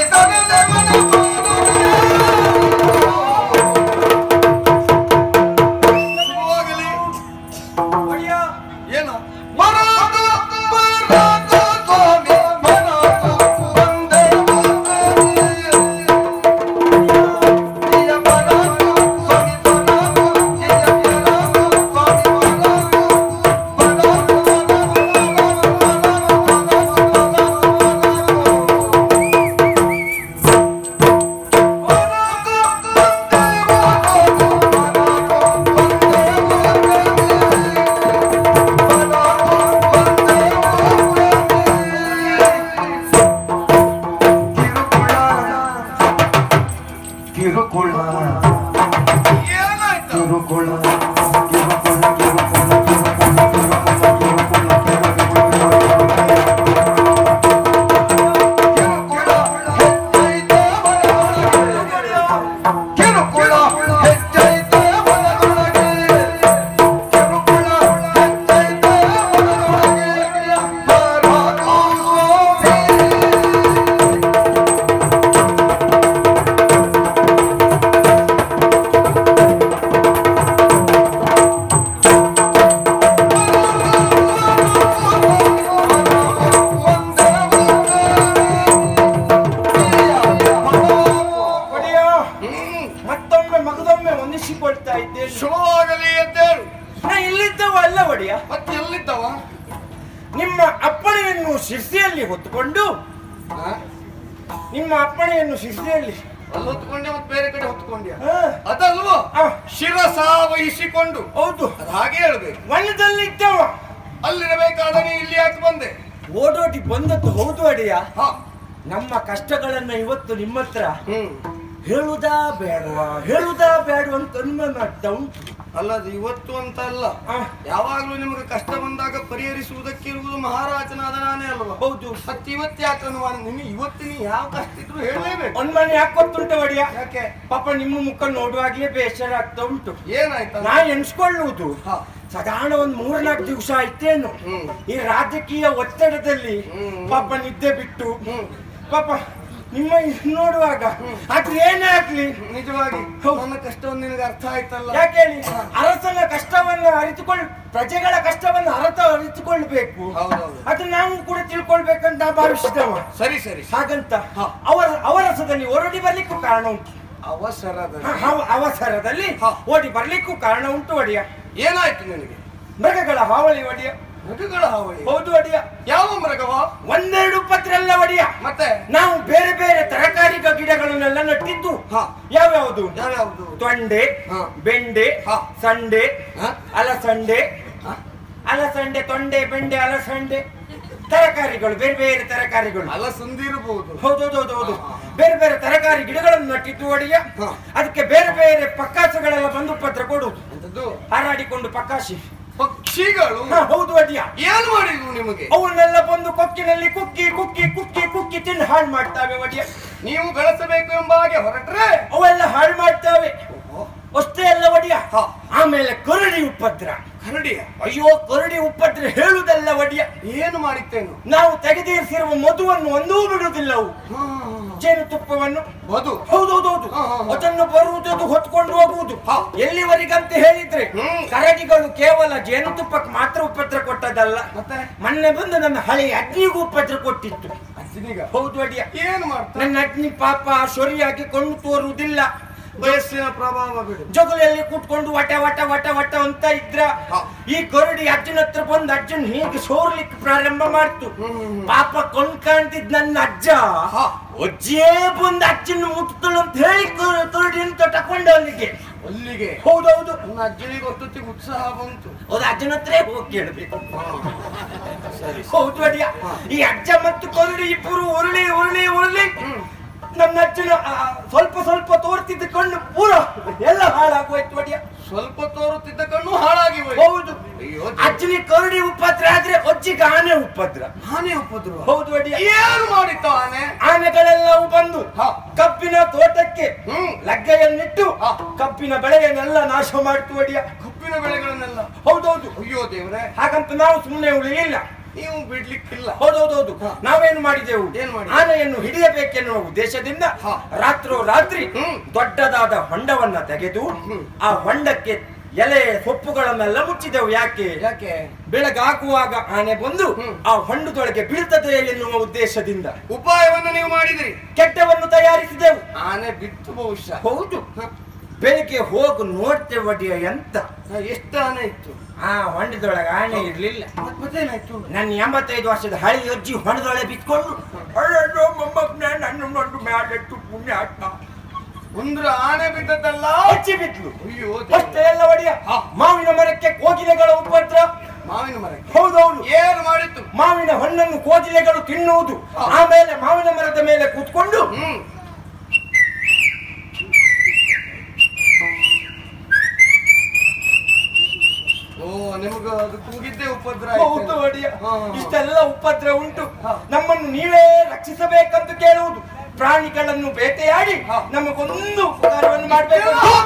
ಶುಭವಾಗಲಿ. ಏನ ಶುಭವಾಗಲಿ ಎದ್ದೇಳು. ಇಲ್ಲಿದ್ದವ ಅಲ್ಲ ಒಡೆಯ, ಮತ್ತೆ ಎಲ್ಲಿದ್ದವ? ನಿಮ್ಮ ಅಪ್ಪಣೆಯನ್ನು ಶಿರ್ಸಿಯಲ್ಲಿ ಹೊತ್ತುಕೊಂಡು, ನಿಮ್ಮ ಅಪ್ಪಣೆಯನ್ನು ಶಿರ್ಸಿಯಲ್ಲಿ ಅಲ್ಲಿ ಹೊತ್ಕೊಂಡೆ ಮತ್ತೆ ಬೇರೆ ಕಡೆ ಹೊತ್ಕೊಂಡ್ಯ ಹಾ. ಅದಲ್ವಾ? ಆ. ಶಿರಸ ವಹಿಸಿಕೊಂಡು. ಹೌದು, ಅದು ಹಾಗೆ ಹೇಳ್ಬೇಕು. ವನದಲ್ಲಿದ್ದವ ಅಲ್ಲಿರಬೇಕಾದ ನೀ ಇಲ್ಲಿ ಯಾಕೆ ಬಂದೆ? ಓಡೋಡಿ ಬಂದದ್ದು ಹೌದು ಒಡೆಯ. ಹಾ. ನಮ್ಮ ಕಷ್ಟಗಳನ್ನ ಇವತ್ತು ನಿಮ್ಮ ಹತ್ರ ಹೇಳುವುದಾ ಬೇಡವಾ ಅಂತ ಅನುಮಾನ ಉಂಟು. ಅಲ್ಲ, ಅದು ಇವತ್ತು ಅಂತ ಅಲ್ಲ, ಆ. ಯಾವಾಗ್ಲೂ ನಿಮಗೆ ಕಷ್ಟ ಬಂದಾಗ ಪರಿಹರಿಸುವುದಕ್ಕಿರುವುದು ಮಹಾರಾಜನಾದ ನಾನೇ ಅಲ್ವಾ? ಹೌದು. ಮತ್ತೆ ಇವತ್ತು ಯಾಕೆ ಅನುಮಾನ? ನಿಮಗೆ ಇವತ್ತು ನೀ ಯಾವ ಕಷ್ಟ ಇದ್ರು ಹೇಳಲೇಬೇಕು. ಅನುಮಾನ ಯಾಕೆ ಗೊತ್ತುಂಟು ಒಡೆಯ? ಯಾಕೆ? ಪಾಪ ನಿಮ್ಮ ಮುಖ ನೋಡುವಾಗ್ಲೇ ಬೇಸರ ಆಗ್ತಾ ಉಂಟು. ಏನಾಯ್ತು? ನಾ ಎಣಿಸ್ಕೊಳ್ಳುವುದು ಹಾ. ಸಾಧಾರಣ ಒಂದು 3-4 ದಿವಸ ಆಯ್ತೇನು ಈ ರಾಜಕೀಯ ಒತ್ತಡದಲ್ಲಿ ಪಾಪ ನಿದ್ದೆ ಬಿಟ್ಟು ಪಾಪ ನಿಮ್ಮ ನೋಡುವಾಗ ಆದ್ರೆ ಏನೇ ಆಗ್ಲಿ ನಿಜವಾಗಿ ಹೌದು. ನನ್ನ ಕಷ್ಟವನ್ನು ನಿನಗೆ ಅರ್ಥ ಆಯ್ತಲ್ಲ? ಯಾಕೆ ಹೇಳಿ, ಅರಸನ ಕಷ್ಟವನ್ನು ಪ್ರಜೆಗಳ ಕಷ್ಟವನ್ನು ಅರಿತುಕೊಳ್ಬೇಕು. ಹೌದೌದು. ಅದು ನಾವು ಕೂಡ ತಿಳ್ಕೊಳ್ಬೇಕಂತ ಭಾವಿಸಿದವ. ಸರಿ ಸರಿ. ಹಾಗಂತ ಅವರಸದಲ್ಲಿ ಹೊರಡಿ ಬರ್ಲಿಕ್ಕೂ ಕಾರಣ ಉಂಟು. ಅವಸರದಲ್ಲಿ ಓಡಿ ಬರ್ಲಿಕ್ಕೂ ಕಾರಣ ಉಂಟು ಒಡೆಯ. ಏನಾಯ್ತು ನಿನಗೆ? ಮೃಗಗಳ ಹಾವಳಿ ಒಡೆಯ. ಮೃಗಗಳ ಹಾವಳಿ? ಹೌದು ಒಡೆಯ. ಯಾವ ಮೃಗವ? 1-2 ಪತ್ರ ಎಲ್ಲ ಒಡೆಯ. ಮತ್ತೆ ನಾವು ಬೇರೆ ಬೇರೆ ತರಕಾರಿ ಗಿಡಗಳನ್ನೆಲ್ಲ ನಟ್ಟಿದ್ದು. ಯಾವ್ಯಾವುದು? ಯಾವ್ಯಾವುದು? ತೊಂಡೆ, ಬೆಂಡೆ, ಸಂಡೆ, ಅಲಸಂಡೆ, ತೊಂಡೆ, ಬೆಂಡೆ, ಅಲಸಂಡೆ, ತರಕಾರಿಗಳು, ಬೇರೆ ಬೇರೆ ತರಕಾರಿಗಳು. ಅಲಸಂದಿ ಇರಬಹುದು. ಹೌದೌದೌದು. ಬೇರೆ ಬೇರೆ ತರಕಾರಿ ಗಿಡಗಳನ್ನು ನಟ್ಟಿದ್ದು ಒಡೆಯ. ಅದಕ್ಕೆ ಬೇರೆ ಬೇರೆ ಪಕ್ಕಾಸಗಳೆಲ್ಲ ಬಂದು ಪತ್ರ ಕೊಡುವುದು. ಹಾರಾಡಿಕೊಂಡು ಪಕ್ಕಾಸಿ ಪಕ್ಷಿಗಳು. ಹೌದು ಒಡೆಯ. ಏನ್ ಮಾಡಿದ್ವು ನಿಮಗೆ? ಅವನ್ನೆಲ್ಲ ಬಂದು ಕೊಕ್ಕಿನಲ್ಲಿ ಕುಕ್ಕಿ ಕುಕ್ಕಿ ಕುಕ್ಕಿ ಕುಕ್ಕಿ ತಿಂದು ಹಾಳು ಮಾಡ್ತಾವೆ ಒಡೆಯ. ನೀವು ಬೆಳೆಸಬೇಕು ಎಂಬ ಹಾಗೆ ಹೊರಟ್ರೆ ಅವೆಲ್ಲ ಹಾಳು ಮಾಡ್ತಾವೆ. ಅಷ್ಟೇ ಅಲ್ಲ ಒಡೆಯ, ಆಮೇಲೆ ಕರಡಿ ಉಪದ್ರ. ಕರಡಿಯ? ಅಯ್ಯೋ, ಕರಡಿ ಉಪದ್ರ ಹೇಳುವುದಲ್ಲ ಒಡೆಯ. ಏನು ಮಾಡಿತ್ತೇನು? ನಾವು ತೆಗೆದಿರಿಸಿರುವ ಮಧುವನ್ನು ಒಂದೂ ಬಿಡುವುದಿಲ್ಲ ಅವು. ಜೇನುತುಪ್ಪವನ್ನು. ಮಧು? ಹೌದೌದೌದು. ಅದನ್ನು ಬರುವುದು ಹೊತ್ಕೊಂಡು ಹೋಗುವುದು. ಎಲ್ಲಿವರೆಗಂತ ಹೇಳಿದ್ರೆ ಕರಡಿಗಳು ಕೇವಲ ಜೇನುತುಪ್ಪಕ್ಕೆ ಮಾತ್ರ ಉಪದ್ರ ಕೊಟ್ಟದಲ್ಲ, ಮತ್ತೆ ಮೊನ್ನೆ ಬಂದು ನನ್ನ ಹಳೆಯ ಅಗ್ನಿಗೂ ಉಪದ್ರ ಕೊಟ್ಟಿತ್ತು. ಅಜ್ಜಿನಿಗ? ಹೌದು ಒಡೆಯ. ಏನು ಮಾಡ್ತಾರೆ? ನನ್ನ ಅಗ್ನಿ ಪಾಪ ಸೊರಿಯಾಗಿ ಕಣ್ಣು ತೋರುವುದಿಲ್ಲ, ವಯಸ್ಸಿನ ಪ್ರಭಾವ ಬಿಡು. ಜಗುಲಿಯಲ್ಲಿ ಕೂತ್ಕೊಂಡು ವಟ ವಟ ವಟ ವಟ ಅಂತ ಇದ್ರ ಈ ಕರಡಿ ಅಜ್ಜನ ಹತ್ರ ಬಂದು ಅಜ್ಜನ್ ಹೀಗೆ ಸೋರ್ಲಿಕ್ಕೆ ಪ್ರಾರಂಭ ಮಾಡ್ತು. ಪಾಪ ಕೊಂಡ್ಕಾಣ್ತಿದ್ ನನ್ನ ಅಜ್ಜ ಅಜ್ಜಿಯೇ ಬಂದು ಅಜ್ಜನ ಮುಟ್ತಳು ಅಂತ ಹೇಳಿ ಕರಡಿಯನ್ನು ತಗೊಂಡು ಅಲ್ಲಿಗೆ. ಹೌದೌದು, ನನ್ನ ಅಜ್ಜನಿಗೆ ಒತ್ತೊತ್ತಿಗೆ ಉತ್ಸಾಹ ಬಂತು. ಹೌದು, ಅಜ್ಜನ ಹತ್ರ ಹೋಗಿ ಕೇಳಬೇಕು. ಹೌದು ಅಡಿಯ, ಈ ಅಜ್ಜ ಮತ್ತು ಕರಡಿ ಇಬ್ಬರು ಉರುಳಿ ಉರುಳಿ ಉರುಳಿ ನನ್ನ ಅಜ್ಜನ ಸ್ವಲ್ಪ ಸ್ವಲ್ಪ ತೋರ್ತಿದ್ದ ಕಣ್ಣು ಪೂರ ಎಲ್ಲ ಹಾಳಾಗೋಯ್ತು ಅಡಿಯ. ಸ್ವಲ್ಪ ತೋರುತ್ತಿದ್ದ ಕಣ್ಣು ಹಾಳಾಗಿ ಹೌದು, ಅಜ್ಜನಿಗೆ ಕರಡಿ ಉಪದ್ರ ಆದ್ರೆ ಅಜ್ಜಿಗೆ ಆನೆ ಉಪದ್ರ. ಆನೆ ಉಪದ್ರ? ಹೌದು ಅಡಿಯ. ಏನು ಮಾಡಿತ್ತು ಆನೆ? ಆನೆಗಳೆಲ್ಲವೂ ಬಂದು ಕಬ್ಬಿನ ತೋಟಕ್ಕೆ ಲಗ್ಗೆಯನ್ನಿಟ್ಟು ಕಬ್ಬಿನ ಬೆಳೆಯನ್ನೆಲ್ಲ ನಾಶ ಮಾಡ್ತು ಅಡಿಯ. ಕಬ್ಬಿನ ಬೆಳೆಗಳನ್ನೆಲ್ಲ? ಹೌದೌದು. ಅಯ್ಯೋ ದೇವ್ರೆ, ಹಾಗಂತ ನಾವು ಸುಮ್ಮನೆ ಉಳಿಲಿಲ್ಲ, ನೀವು ಬಿಡ್ಲಿಕ್ಕಿಲ್ಲ. ಹೌದೌದೌದು, ನಾವೇನು ಮಾಡಿದೆವು, ಏನ್ ಮಾಡಿ? ಆನೆಯನ್ನು ಹಿಡಿಯಬೇಕೆನ್ನುವ ಉದ್ದೇಶದಿಂದ ರಾತ್ರಿ ದೊಡ್ಡದಾದ ಹೊಂಡವನ್ನ ತೆಗೆದು ಆ ಹೊಂಡಕ್ಕೆ ಎಲೆ ಸೊಪ್ಪುಗಳನ್ನೆಲ್ಲ ಮುಚ್ಚಿದೆವು. ಯಾಕೆ? ಬೆಳಗಾಗುವಾಗ ಆನೆ ಬಂದು ಆ ಹೊಂಡದೊಳಗೆ ಬೀಳ್ತದೆ ಎನ್ನುವ ಉದ್ದೇಶದಿಂದ ಉಪಾಯವನ್ನು ನೀವು ಮಾಡಿದ್ರಿ, ಕೆಟ್ಟವನ್ನು ತಯಾರಿಸಿದೆವು. ಆನೆ ಬಿತ್ತು ಬಹುಶಃ. ಹೌದು, ಬೆಳಿಗ್ಗೆ ಹೋಗಿ ನೋಡ್ತೇವೆ ಒಡಿಯ. ಎಂತ ಎಷ್ಟು ಆನೆ ಇತ್ತು ಆ ಹೊಂಡದೊಳಗೆ? ಆನೆ ಇರ್ಲಿಲ್ಲ. ಮತ್ತೇನಾಯ್ತು? ನನ್ನ 85 ವರ್ಷದ ಹಳಿ ಅಜ್ಜಿ ಹೊಂಡದೊಳಗೆ ಬಿತ್ಕೊಂಡು ಅಯ್ಯೋ ಮೊಮ್ಮಕ್ಕನ ನನ್ನ ನೋಡಿ ಮ್ಯಾಲೆಟ್ಟು ಪುಣ್ಯಾತ್ಮ ಅಂದ್ರೆ ಆನೆ ಬಿದ್ದದ್ದಲ್ಲ, ಅಜ್ಜಿ ಬಿದ್ಲು. ಅಯ್ಯೋ ಅಷ್ಟೇ ಎಲ್ಲ ಒಡಿಯ. ಮಾವಿನ ಮರಕ್ಕೆ ಕೋಗಿಲೆಗಳ ಉಪದ್ರ. ಮಾವಿನ ಮರಕ್ಕೆ? ಹೌದೌದು. ಏನು ಮಾಡಿತ್ತು? ಮಾವಿನ ಹಣ್ಣನ್ನು ಕೋಗಿಲೆಗಳು ತಿನ್ನುವುದು. ಆಮೇಲೆ ಮಾವಿನ ಮರದ ಮೇಲೆ ಕೂತ್ಕೊಂಡು ಓ, ನಿಮ್ಗ ಅದು ಕೂಗಿದ್ದೇ ಉಪದ್ರ? ಹೌದು ಒಡಿಯ. ಇಷ್ಟೆಲ್ಲ ಉಪದ್ರ ಉಂಟು. ನಮ್ಮನ್ನು ನೀವೇ ರಕ್ಷಿಸಬೇಕಂತ ಕೇಳುವುದು. ಪ್ರಾಣಿಗಳನ್ನು ಬೇಟೆಯಾಡಿ ನಮಗೊಂದು ಉಪಕಾರವನ್ನು ಮಾಡಬೇಕು.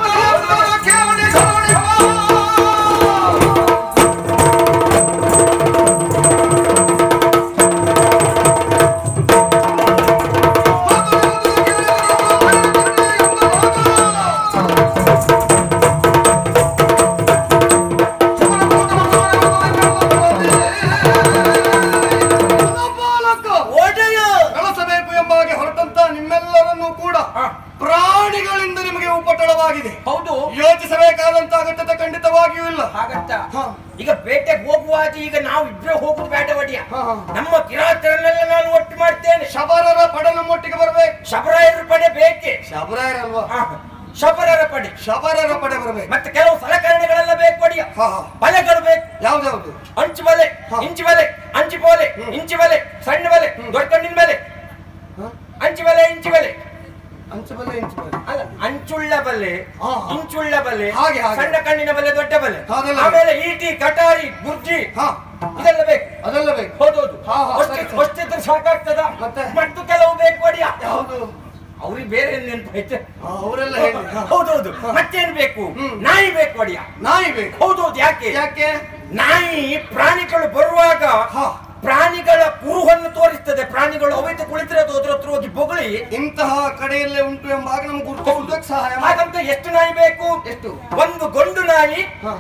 ಕಳಿಸಬೇಕು ಎಂಬಾಗೆ ಹೊರಟಂತ ನಿಮ್ಮೆಲ್ಲರನ್ನೂ ಕೂಡ ಪ್ರಾಣಿಗಳಿಂದ ನಿಮಗೆ ಉಪಟಳವಾಗಿದೆ. ಹೌದು, ಯೋಚಿಸಬೇಕಾದಂತ ಅಗತ್ಯತೆ ಖಂಡಿತವಾಗಿಯೂ ಇಲ್ಲ. ಹಾಗಂತ ಈಗ ಬೇಟೆಗೆ ಹೋಗುವಾಗ ಈಗ ನಾವು ಇಬ್ಬರೇ ಹೋಗುದು ಬೇಡ ಒಡಿಯ. ನಮ್ಮ ಕಿರಾತರನ್ನೆಲ್ಲ ನಾನು ಒಟ್ಟು ಮಾಡ್ತೇನೆ. ಶಬರರ ಪಡೆ ನಮ್ಮೊಟ್ಟಿಗೆ ಬರ್ಬೇಕು. ಶಬರಾಯರ ಪಡೆ ಬೇಕೆ? ಶಬರಾಯರಲ್ವಾ? ಶಬರರ ಪಡೆ. ಶಬರರ ಪಡೆ ಬರ್ಬೇಕು. ಮತ್ತೆ ಕೆಲವು ಸಲಕರಣೆಗಳೆಲ್ಲ ಬೇಕು ಒಡಿಯ. ಬಲೆಗಳು ಬೇಕು. ಯಾವ್ದಾವ್ದು? ಅಂಚು ಬಲೆ, ಇಂಚು ಬಲೆ, ಅಂಚು ಬೋಲೆ, ಇಂಚು ಬಲೆ, ಸಣ್ಣ ಬಲೆ, ದೊಡ್ಡ ಕಣ್ಣಿನ ಬಲೆ, ಅಂಚು ಬಲೆ, ಇಂಚು ಬಲೆ. ಅಂಚು ಬಲೆ, ಇಂಚು ಬಲೆ ಅಲ್ಲ, ಅಂಚುಳ್ಳ ಬಲೆ, ಇಂಚುಳ್ಳ ಬಲೆ, ಹಾಗೆ ಸಣ್ಣ ಕಣ್ಣಿನ ಬಲೆ, ದೊಡ್ಡ ಬಲೆ. ಅದೆಲ್ಲ ಆಮೇಲೆ ಈಟಿ, ಕಟಾರಿ, ಗುರ್ಜಿ ಇದೆಲ್ಲ ಬೇಕು. ಅದೆಲ್ಲ ಬೇಕು. ಹೌದೌದು. ಸರಿ. ಅಷ್ಟಿದ್ರೆ ಸಾಕಾಗ್ತದ? ಮತ್ತೆ? ಮತ್ತು ಕೆಲವು ಬೇಕು ಒಡಿಯ. ಯಾವುದು? ಅವ್ರಿಗೆ ಬೇರೆ ನೆನಪೈತೆ. ಅವರೆಲ್ಲ ಹೇಳಿ. ಹೌದೌದು. ಮತ್ತೇನ್ ಬೇಕು? ನಾಯಿ ಬೇಕು ಒಡಿಯ. ನಾಯಿ ಬೇಕು? ಹೌದೌದು. ಯಾಕೆ? ಯಾಕೆ? ನಾಯಿ ಪ್ರಾಣಿಗಳು ಬರುವಾಗ ಪ್ರಾಣಿಗಳ ಕುರುಹನ್ನು ತೋರಿಸ್ತದೆ. ಪ್ರಾಣಿಗಳು ಅವೈತೆ ಕುಳಿತರೆ ಅದು ಅದ್ರ ಹತ್ರ ಹೋಗಿ ಬೊಗಳಿ ಇಂತಹ ಕಡೆಯಲ್ಲೇ ಉಂಟು ಎಂಬಾಗ ನಮ್ಗೆ ಗುರುತಿಸುವುದಕ್ಕೆ ಸಹಾಯ ಮಾಡಿ. ಹಾಗಂತ ಎಷ್ಟು ನಾಯಿ ಬೇಕು? ಎಷ್ಟು? ಒಂದು ಗಂಡು ನಾಯಿ,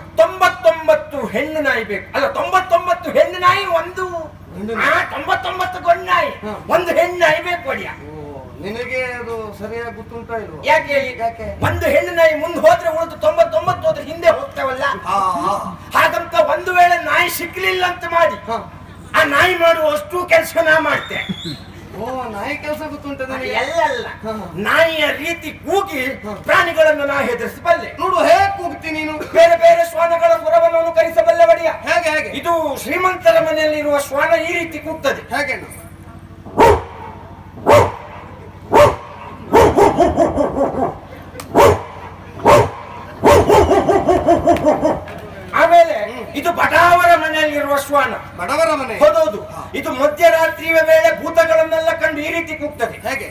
99 ಹೆಣ್ಣು ನಾಯಿ ಬೇಕು. ಅಲ್ಲ, 99 ಹೆಣ್ಣು ನಾಯಿ, ಒಂದು 99 ಗಂಡು ನಾಯಿ, ಒಂದು ಹೆಣ್ಣು ನಾಯಿ ಬೇಕು ಒಡಿಯ. ನಿನಗೆ ಅದು ಸರಿಯಾಗಿ ಗೊತ್ತುಂಟಾ ಇಲ್ವಾ? ಯಾಕೆ ಹೇಳಿ? ಯಾಕೆ? ಒಂದು ಹೆಣ್ಣು ನಾಯಿ ಮುಂದೆ ಹೋದ್ರೆ ಉಳಿದು 99 ಹೋದ್ರೆ ಹಿಂದೆ ಹೋಗ್ತಾವಲ್ಲ. ಹಾಗಂತ ಒಂದು ವೇಳೆ ನಾಯಿ ಸಿಕ್ಲಿಲ್ಲ ಅಂತ ಮಾಡಿ ಆ ನಾಯಿ ಮಾಡುವ ಅಷ್ಟು ಕೆಲಸ ನಾ ಮಾಡ್ತೆ. ಓ, ನಾಯಿ ಕೆಲಸ ಗೊತ್ತುಂಟ ನನಗೆ. ಎಲ್ಲ ನಾಯಿಯ ರೀತಿ ಕೂಗಿ ಪ್ರಾಣಿಗಳನ್ನು ನಾ ಹೆದರಿಸಬಲ್ಲೆ. ನೋಡು, ಹೇಗೆ ಕೂಗ್ತಿ ನೀನು? ಬೇರೆ ಬೇರೆ ಶ್ವಾನಗಳ ಸ್ವರವನ್ನು ಅನುಕರಿಸಬಲ್ಲೆ ಒಡೆಯ. ಹೇಗೆ? ಹೇಗೆ? ಇದು ಶ್ರೀಮಂತರ ಮನೆಯಲ್ಲಿ ಇರುವ ಶ್ವಾನ ಈ ರೀತಿ ಕೂಗ್ತದೆ. ಹೇಗೆ? ಆಮೇಲೆ ಇದು ಬಡವರ ಮನೆಯಲ್ಲಿರುವ ಶ್ವಾನ. ಬಡವರ ಮನೆ? ಹೌದೌದು. ಇದು ಮಧ್ಯರಾತ್ರಿಯ ವೇಳೆ ಭೂತಗಳನ್ನೆಲ್ಲ ಕಂಡು ಈ ರೀತಿ ಕೂಗ್ತದೆ. ಹೇಗೆ?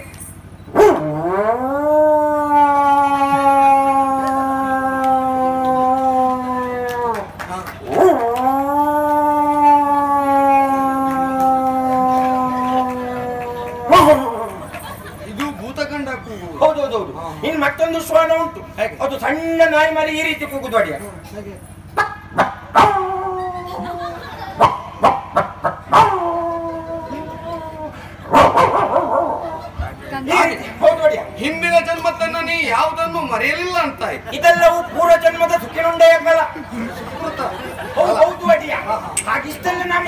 ಇದು ಭೂತಗಂಡ ಕೂಗು. ಹೌದೌದೌದು. ಇನ್ನು ಮತ್ತೊಂದು ಶ್ವಾನ ಉಂಟು. ಅದು ಸಣ್ಣ ನಾಯಿ ಮರಿ ಈ ರೀತಿ ಕೂಗುದು ಅಡಿಯ. ಹೌದು ಅಡಿಯ. ಹಿಂದಿನ ಜನ್ಮದನ್ನ ನೀ ಯಾವುದನ್ನು ಮರೆಯಲಿಲ್ಲ ಅಂತಾಯ್ತು. ಇದೆಲ್ಲವೂ ಪೂರ್ವ ಜನ್ಮದ ಸುಖಿನುಂಡೆಯ ಫಲ. ಹೌದು ಅಡಿಯ. ಹಾಗಿಷ್ಟೆಲ್ಲ ನಮ್ಮ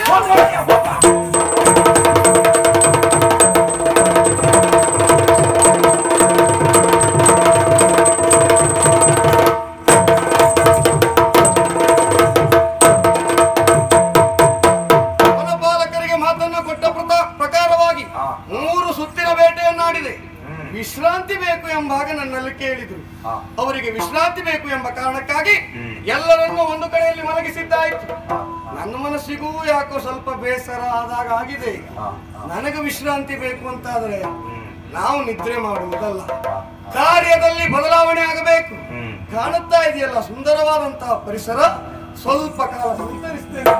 ವಿಶ್ರಾಂತಿ ಬೇಕು ಎಂಬಾಗ ನನ್ನಲ್ಲಿ ಕೇಳಿದ್ರು. ಅವರಿಗೆ ವಿಶ್ರಾಂತಿ ಬೇಕು ಎಂಬ ಕಾರಣಕ್ಕಾಗಿ ಎಲ್ಲರನ್ನೂ ಒಂದು ಕಡೆಯಲ್ಲಿ ಮಲಗಿಸಿದ್ದಾಯ್ತು. ನನ್ನ ಮನಸ್ಸಿಗೂ ಯಾಕೋ ಸ್ವಲ್ಪ ಬೇಸರ ಆದಾಗ ಆಗಿದೆ. ನನಗೆ ವಿಶ್ರಾಂತಿ ಬೇಕು ಅಂತಾದ್ರೆ ನಾವು ನಿದ್ರೆ ಮಾಡುವುದಲ್ಲ, ಕಾರ್ಯದಲ್ಲಿ ಬದಲಾವಣೆ ಆಗಬೇಕು. ಕಾಣುತ್ತಾ ಇದೆಯಲ್ಲ ಸುಂದರವಾದಂತಹ ಪರಿಸರ, ಸ್ವಲ್ಪ ಕಾಲ ಸಂತರಿಸ್ತೇನೆ.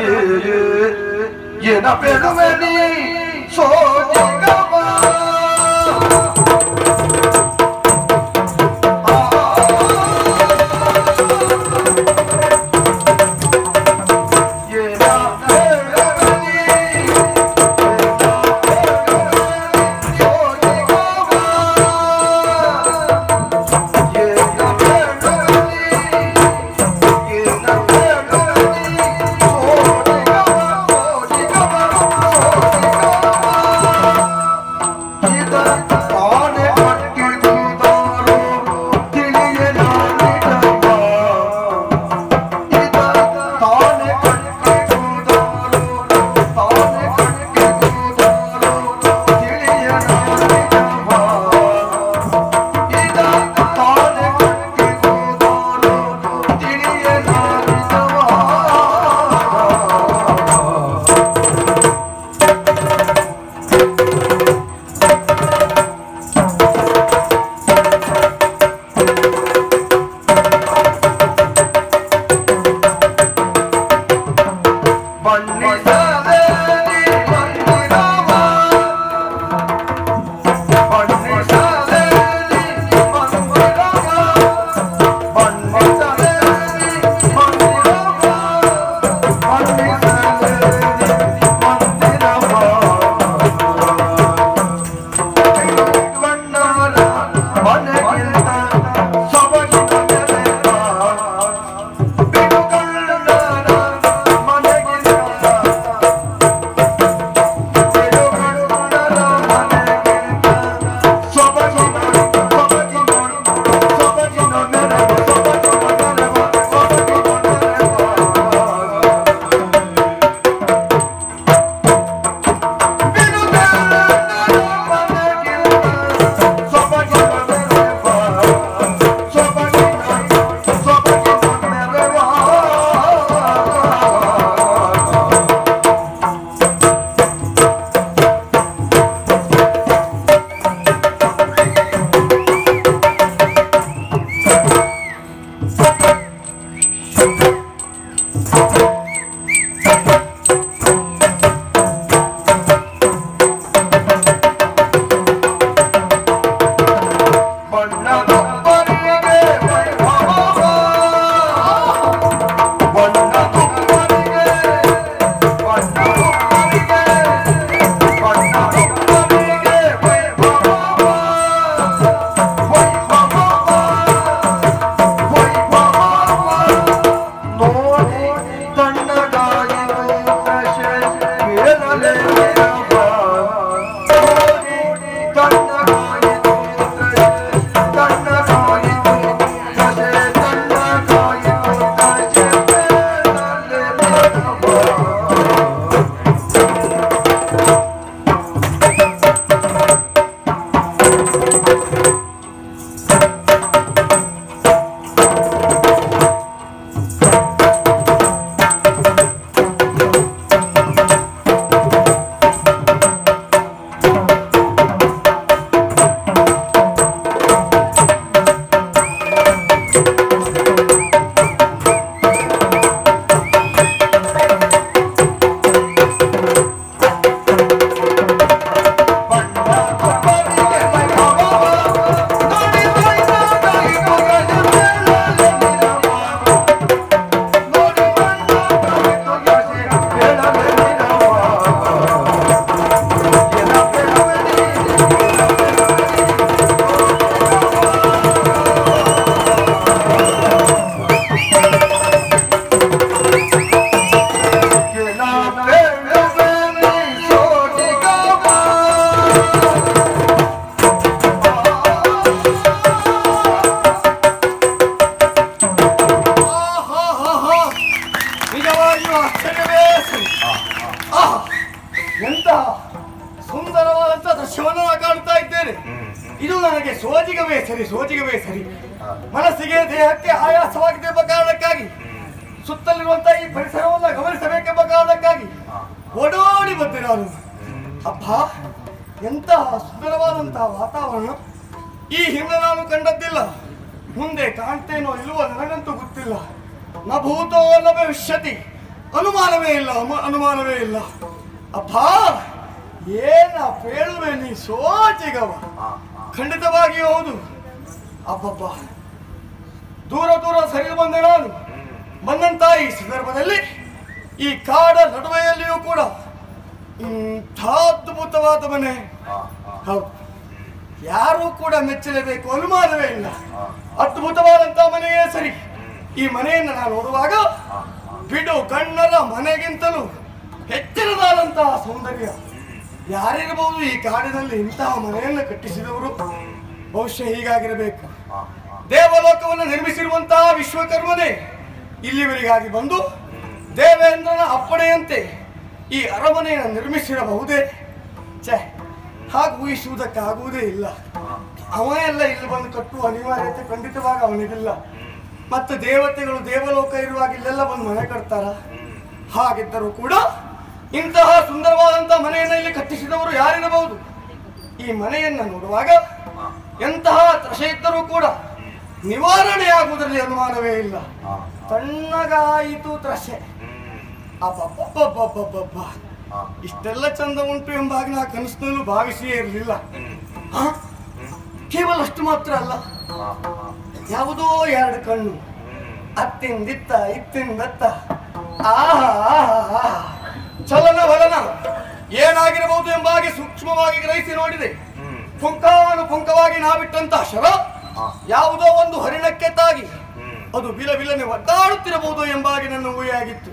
Perdóme, soy ದೃಶ್ಯವನ್ನು ನಾನು ಕಾಣ್ತಾ ಇದ್ದೇನೆ. ಇದು ನನಗೆ ಸೋಜಿಗವೇ ಸರಿ. ಮನಸ್ಸಿಗೆ ದೇಹಕ್ಕೆ ಆಯಾಸವಾಗಿದೆ ಎಂಬ ಕಾರಣಕ್ಕಾಗಿ, ಸುತ್ತಲಿರುವಂತಹ ಈ ಪರಿಸರವನ್ನು ಗಮನಿಸಬೇಕೆಂಬ ಕಾರಣಕ್ಕಾಗಿ ಓಡೋಡಿ ಬಂದೆ ನಾನು. ಅಬ್ಬಾ, ಎಂತಹ ಸುಂದರವಾದಂತಹ ವಾತಾವರಣ! ಈ ಹಿಂದೆ ನಾನು ಕಂಡದ್ದಿಲ್ಲ, ಮುಂದೆ ಕಾಣ್ತೇನೋ ಇಲ್ಲವೋ ನನಗಂತೂ ಗೊತ್ತಿಲ್ಲ. ನ ಭೂತೋ ನ ಭವಿಷ್ಯತಿ, ಅನುಮಾನವೇ ಇಲ್ಲ. ಅಬ್ಬಾ, ಏನ ಪೇಳುವೆ ನೀ ಸೋಜಿಗವ! ಖಂಡಿತವಾಗಿಯೂ ಹೌದು. ಅಬ್ಬಬ್ಬ, ದೂರ ಸರಿದು ಬಂದೆ ನಾನು. ಬಂದಂತ ಈ ಸಂದರ್ಭದಲ್ಲಿ ಈ ಕಾಡ ನಡುವೆಯಲ್ಲಿಯೂ ಕೂಡ ಇಂಥ ಅದ್ಭುತವಾದ ಮನೆ. ಹೌದು, ಯಾರೂ ಕೂಡ ಮೆಚ್ಚಲೇಬೇಕು, ಅನುಮಾನವೇ ಇಲ್ಲ. ಅದ್ಭುತವಾದಂತಹ ಮನೆಯೇ ಸರಿ. ಈ ಮನೆಯನ್ನು ನಾನು ನೋಡುವಾಗ ಬಿಡು ಗಣ್ಣರ ಮನೆಗಿಂತಲೂ ಹೆಚ್ಚಿನದಾದಂತಹ ಸೌಂದರ್ಯ. ಯಾರಿರಬಹುದು ಈ ಕಾಡಿನಲ್ಲಿ ಇಂತಹ ಮನೆಯನ್ನು ಕಟ್ಟಿಸಿದವರು? ಬಹುಶಃ ಹೀಗಾಗಿರಬೇಕು. ದೇವಲೋಕವನ್ನು ನಿರ್ಮಿಸಿರುವಂತಹ ವಿಶ್ವಕರ್ಮನೇ ಇಲ್ಲಿವರೆಗಾಗಿ ಬಂದು ದೇವೇಂದ್ರನ ಅಪ್ಪಣೆಯಂತೆ ಈ ಅರಮನೆಯನ್ನು ನಿರ್ಮಿಸಿರಬಹುದೇ? ಹಾಗೆ ಊಹಿಸುವುದಕ್ಕಾಗುವುದೇ ಇಲ್ಲ. ಅವನೆಲ್ಲ ಇಲ್ಲಿ ಬಂದು ಕಟ್ಟುವ ಅನಿವಾರ್ಯತೆ ಖಂಡಿತವಾಗಿ ಅವನಿಗಿಲ್ಲ. ಮತ್ತು ದೇವತೆಗಳು ದೇವಲೋಕ ಇರುವಾಗ ಇಲ್ಲೆಲ್ಲ ಬಂದು ಮನೆ ಕಟ್ತಾರ? ಹಾಗಿದ್ದರೂ ಕೂಡ ಇಂತಹ ಸುಂದರವಾದಂತಹ ಮನೆಯನ್ನು ಇಲ್ಲಿ ಕಟ್ಟಿಸಿದವರು ಯಾರಿರಬಹುದು? ಈ ಮನೆಯನ್ನು ನೋಡುವಾಗ ಎಂತಹ ತ್ರಷೆ ಇದ್ದರೂ ಕೂಡ ನಿವಾರಣೆಯಾಗುವುದರಲ್ಲಿ ಅನುಮಾನವೇ ಇಲ್ಲ. ತಣ್ಣಗಾಯಿತು ತ್ರಷೆ. ಅಬ್ಬಬ್ಬಬ್ಬಬ್ಬಬ್ಬ, ಇಷ್ಟೆಲ್ಲ ಚಂದ ಉಂಟು ಎಂಬಾಗ ನಾ ಕನಸಿನಲ್ಲೂ ಭಾವಿಸಿಯೇ ಇರಲಿಲ್ಲ. ಕೇವಲ ಅಷ್ಟು ಮಾತ್ರ ಅಲ್ಲ, ಯಾವುದೋ ಎರಡು ಕಣ್ಣು, ಅತ್ತಿಂದಿತ್ತ ಇತ್ತಿಂದತ್ತ. ಆಹಾ, ಚಲನ ವಲನ ಏನಾಗಿರಬಹುದು ಎಂಬಾಗಿ ಸೂಕ್ಷ್ಮವಾಗಿ ಗ್ರಹಿಸಿ ನೋಡಿದೆ. ಪುಂಖಾನುಪುಂಖವಾಗಿ ನಾವಿಟ್ಟಂತಹ ಶರ ಯಾವುದೋ ಒಂದು ಹರಿಣಕ್ಕೆ ತಾಗಿ ಅದು ಬಿಲನೆ ಒದ್ದಾಡುತ್ತಿರಬಹುದು ಎಂಬಾಗಿ ನನ್ನ ಊಹೆಯಾಗಿತ್ತು.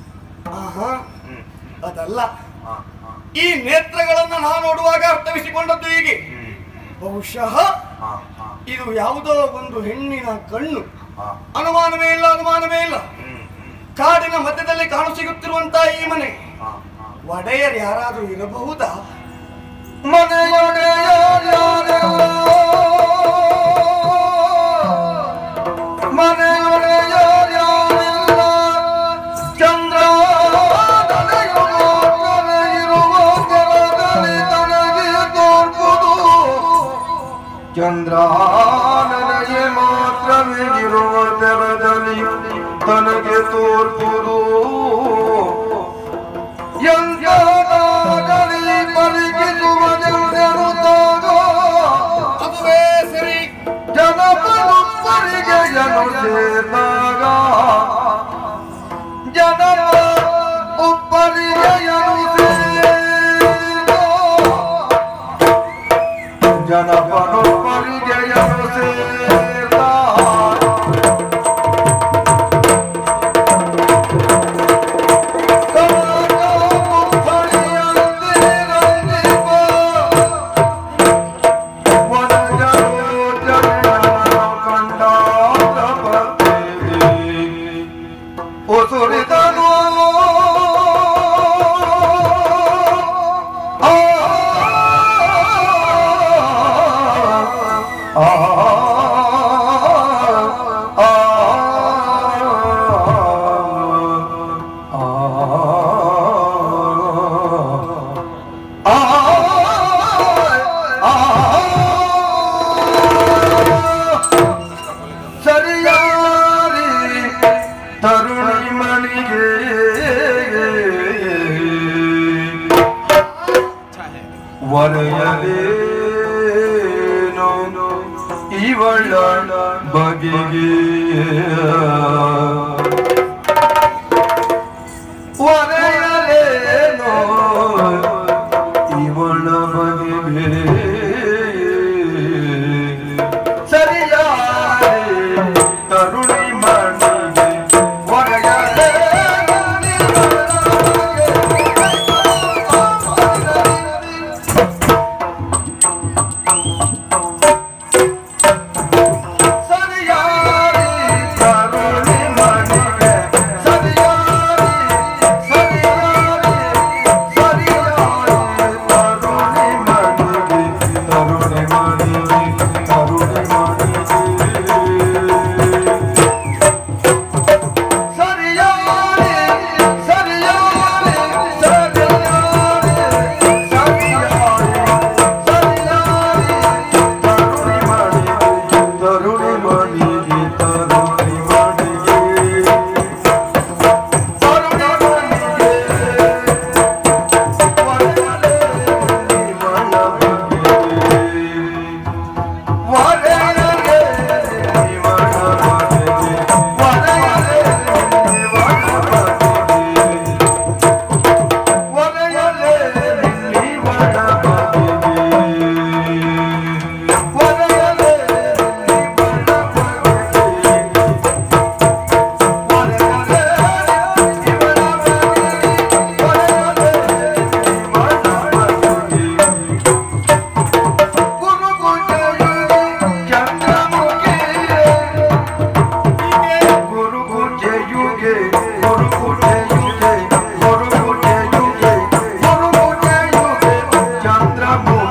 ಅದಲ್ಲ, ಈ ನೇತ್ರಗಳನ್ನು ನಾನು ನೋಡುವಾಗ ಅರ್ಥವಿಸಿಕೊಂಡದ್ದು ಹೀಗೆ. ಬಹುಶಃ ಇದು ಯಾವುದೋ ಒಂದು ಹೆಣ್ಣಿನ ಕಣ್ಣು. ಅನುಮಾನವೇ ಇಲ್ಲ. ಕಾಡಿನ ಮಧ್ಯದಲ್ಲಿ ಕಾಣಸಿಗುತ್ತಿರುವಂತಹ ಈ ಮನೆ ಒಡೆಯರು ಯಾರಾದರೂ ಇರಬಹುದಾ? ಚಂದ್ರ ನನಗೆ ಮಾತ್ರವೇ ಇರುವ ತೆರದಲ್ಲಿ ತನಗೆ ತೋರ್ಪುದು. ಎಂದಾಗಲಿ ಪರಿಗಿಸುವ ಜನರುತ್ತಾಗ ಅದುವೇ ಸರಿ. ಜನಪರಿಗೆ ಜನ ಸೇರಿದಾಗ ಜನರ ಒಬ್ಬರಿಗೆ ಜನಪರೊಬ್ಬರಿಗೆ ಸೇರಿದ ವರೆಯಲೇನೋ ಇವಳ ಬಗೆಗೆ ವರೆಯಲೇನೋ ಇವಳ ಬಗೆಗೆ ಸರಿಯಾರೆ ತರುಣಿ ಮಣಿಗೆ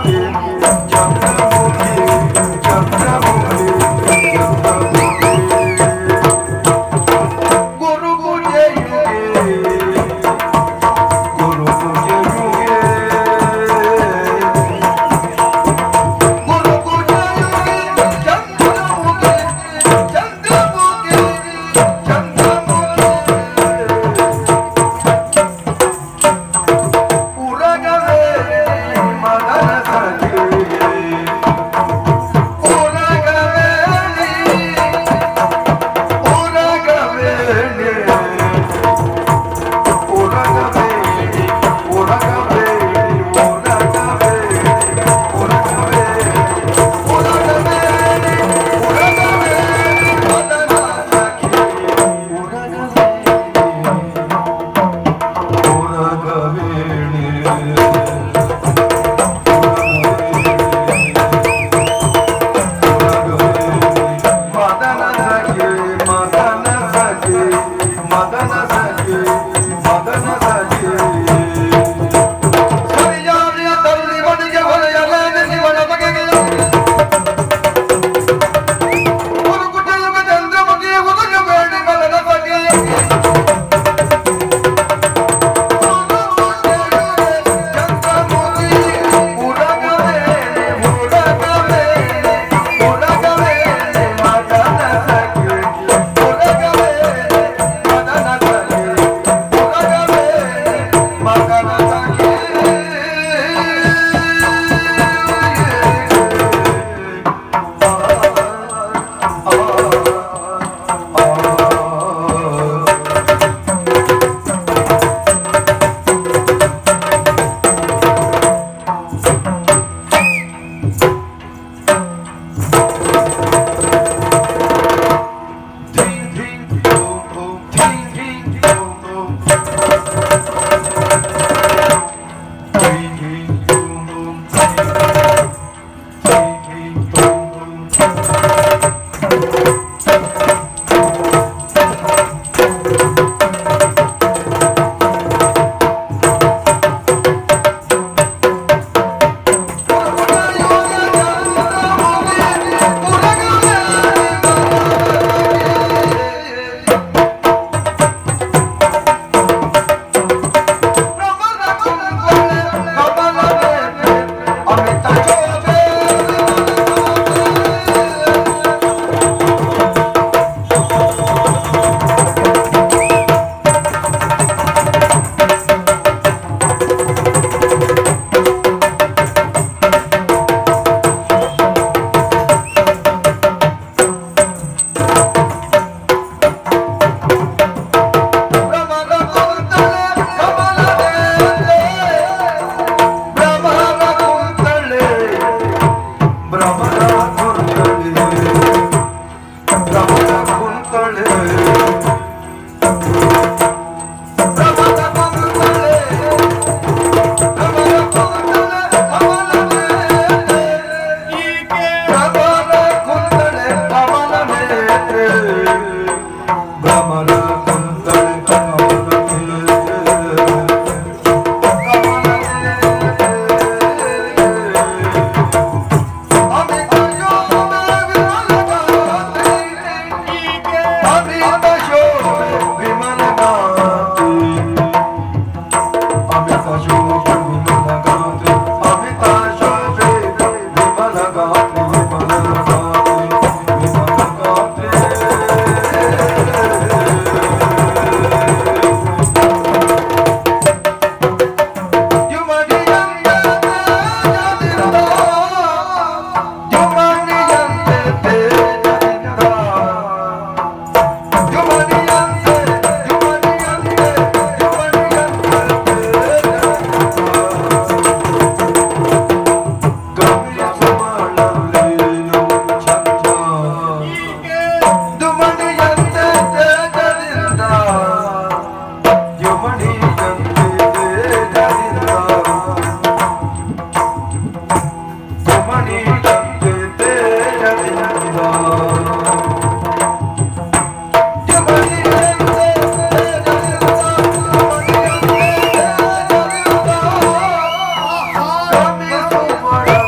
Come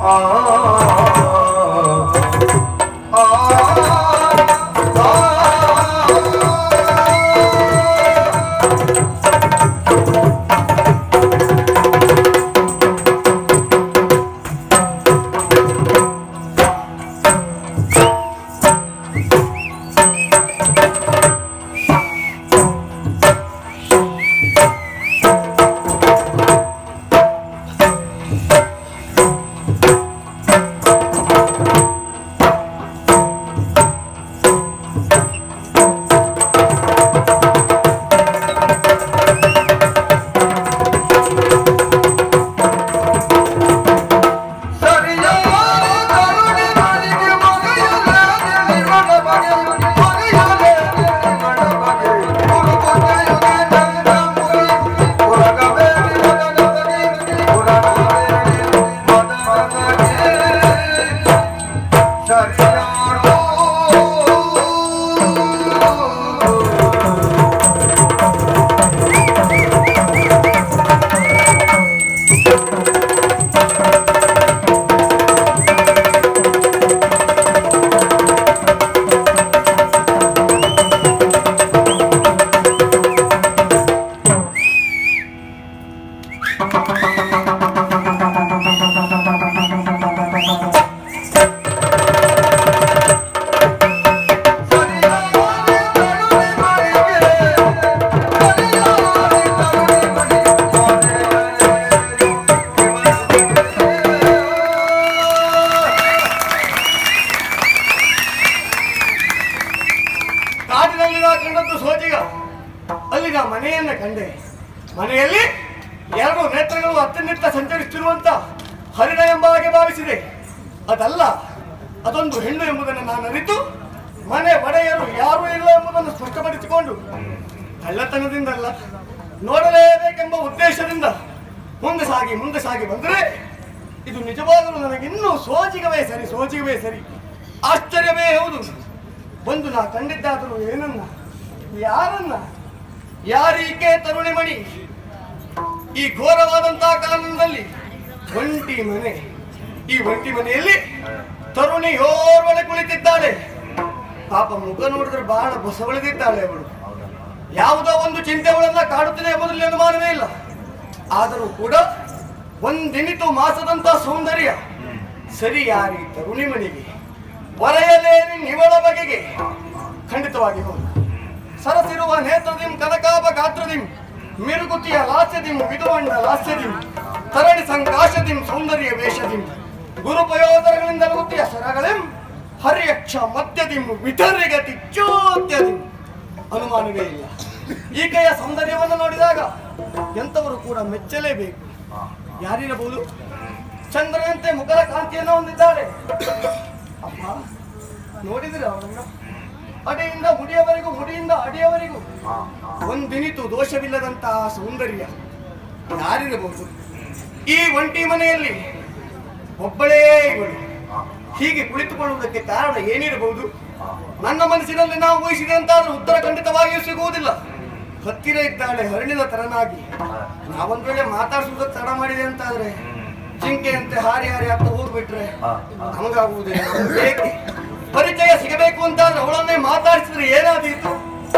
ಕಂಡದ್ದು ಸೋಜಿಗ ಅಲ್ಲಿಗ ಮನೆಯನ್ನ ಕಂಡೆ. ಮನೆಯಲ್ಲಿ ಎರಡು ನೇತ್ರಗಳು ಅತ್ಯನ್ನಿತ್ತ ಸಂಚರಿಸುತ್ತಿರುವಂತ ಹರಿಣ ಎಂಬ ಹಾಗೆ ಭಾವಿಸಿದೆ. ಅದಲ್ಲ, ಅದೊಂದು ಹೆಣ್ಣು ಎಂಬುದನ್ನು ನಾನು ಅರಿತು ಮನೆ ಒಡೆಯರು ಯಾರೂ ಇಲ್ಲ ಎಂಬುದನ್ನು ಸ್ಪಷ್ಟಪಡಿಸಿಕೊಂಡು ಕಳ್ಳತನದಿಂದಲ್ಲ, ನೋಡಲೇಬೇಕೆಂಬ ಉದ್ದೇಶದಿಂದ ಮುಂದೆ ಸಾಗಿ ಬಂದರೆ ಇದು ನಿಜವಾಗಲೂ ನನಗಿನ್ನೂ ಸೋಜಿಗವೇ ಸರಿ. ಆಶ್ಚರ್ಯವೇ ಹೌದು. ಬಂದು ನಾ ಕಂಡಿದ್ದಾದರೂ ಏನನ್ನ, ಯಾರನ್ನ, ಯಾರೀಕೆ ತರುಣಿಮಣಿ? ಈ ಘೋರವಾದಂತಹ ಕಾಲದಲ್ಲಿ ಒಂಟಿ ಮನೆ, ಈ ಒಂಟಿ ಮನೆಯಲ್ಲಿ ತರುಣಿ ಓರ್ವಳೆ ಕುಳಿತಿದ್ದಾಳೆ. ಪಾಪ ಮುಖ ನೋಡಿದ್ರೆ ಬಹಳ ಬಸವಳಿದಿದ್ದಾಳೆ ಅವಳು. ಯಾವುದೋ ಒಂದು ಚಿಂತೆ ಅವಳನ್ನ ಕಾಡುತ್ತದೆ ಎಂಬುದರಲ್ಲಿ ಅನುಮಾನವೇ ಇಲ್ಲ. ಆದರೂ ಕೂಡ ಒಂದಿನಿತು ಮಾಸದಂತಹ ಸೌಂದರ್ಯ ಸರಿ ಯಾರಿ ತರುಣಿಮಣಿಗೆ? ವರೆಯಲೇನಿ ನಿವಳ ಬಗೆಗೆ ಖಂಡಿತವಾಗಿ ಹೌದು. ಸರಸಿರುವ ನೇತ್ರದಿಂ ಕನಕಾಪ ಗಾತ್ರದಿಂ ಮಿರುಗುತಿಯ ಲಾಸ್ಯದಿಂ ವಿದುವಂಡ ಲಾಸ್ಯದಿಂ ತರಣಿ ಸಂಕಾಶದಿಂ ಸೌಂದರ್ಯ ವೇಷದಿಂ ಗುರುಪಯೋಧರಗಳಿಂದ ಲಗುತಿಯ ಸರಗಳೆಂ ಹರಿಯಕ್ಷ ಮಧ್ಯದಿಂ ವಿಠರ್ಯಗತಿ ಚೋದ್ಯದಿಂ. ಅನುಮಾನವೇ ಇಲ್ಲ, ಈಕೆಯ ಸೌಂದರ್ಯವನ್ನು ನೋಡಿದಾಗ ಎಂಥವರು ಕೂಡ ಮೆಚ್ಚಲೇಬೇಕು. ಯಾರಿರಬಹುದು? ಚಂದ್ರನಂತೆ ಮುಖದ ಕಾಂತಿಯನ್ನು ಹೊಂದಿದ್ದಾಳೆ. ಅಪ್ಪ, ನೋಡಿದ್ರೆ ಅವರನ್ನ ಅಡಿಯಿಂದ ಮುಡಿಯವರೆಗೂ, ಮುಡಿಯಿಂದ ಅಡಿಯವರೆಗೂ ಒಂದಿನಿತು ದೋಷವಿಲ್ಲದಂತಹ ಸೌಂದರ್ಯ ಯಾರಿರಬಹುದು? ಈ ಒಂಟಿ ಮನೆಯಲ್ಲಿ ಒಬ್ಬಳೇ ಇವಳು ಹೀಗೆ ಕುಳಿತುಕೊಳ್ಳುವುದಕ್ಕೆ ಕಾರಣ ಏನಿರಬಹುದು? ನನ್ನ ಮನಸ್ಸಿನಲ್ಲಿ ನಾವು ಊಹಿಸಿದೆ ಅಂತಾದ್ರೂ ಉತ್ತರ ಖಂಡಿತವಾಗಿಯೂ ಸಿಗುವುದಿಲ್ಲ. ಹತ್ತಿರ ಇದ್ದಾಳೆ ಹರಣಿನ ತರನಾಗಿ. ನಾವೊಂದ್ ವೇಳೆ ಮಾತಾಡಿಸುವುದಕ್ಕೆ ತಡ ಮಾಡಿದೆ ಅಂತಾದ್ರೆ ಜಿಂಕೆಯಂತೆ ಹಾರಿ ಅಂತ ಹೋಗ್ಬಿಟ್ರೆ ನಮಗಾಗುವುದಿಲ್ಲ. ಏಕೆ ಪರಿಚಯ ಸಿಗಬೇಕು ಅಂತಾದ್ರೆ ಅವಳನ್ನೇ ಮಾತಾಡಿಸಿದ್ರೆ ಏನಾದೀತು?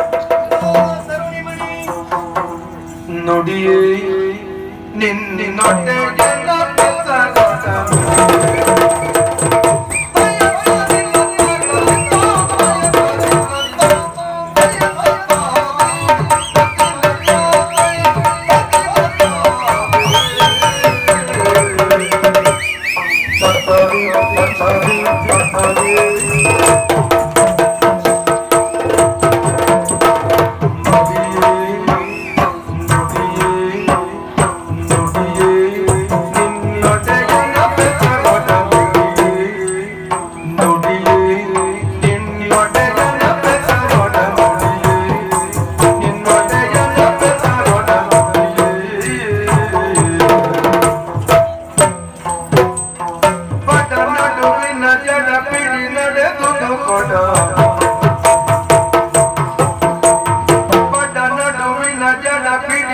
ನುಡಿಯೇ ನಿನ್ನೊಟ್ಟೆ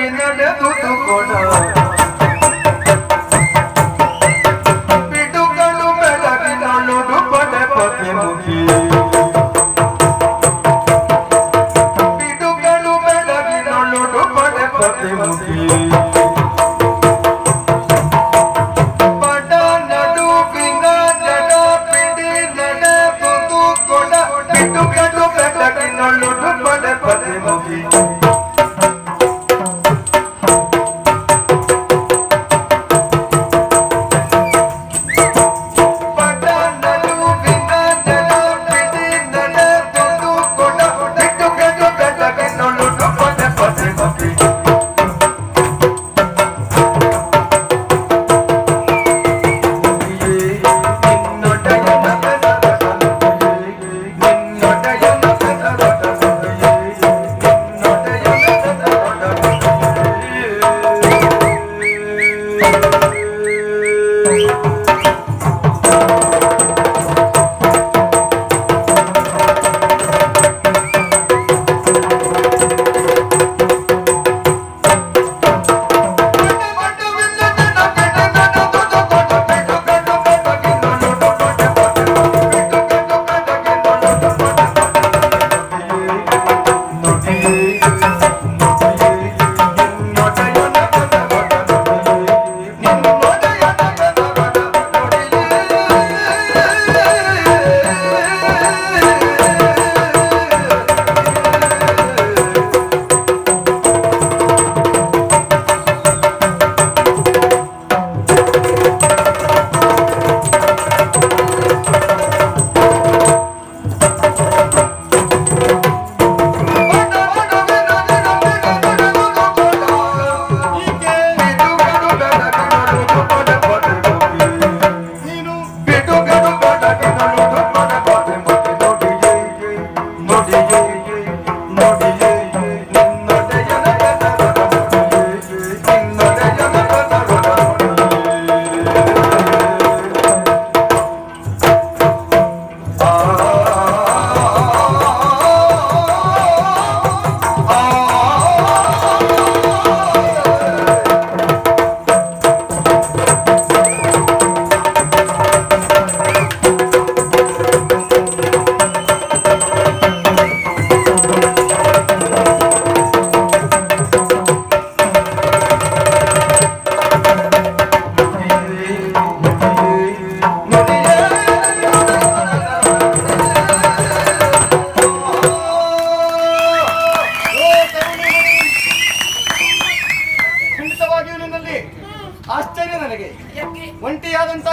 पिटू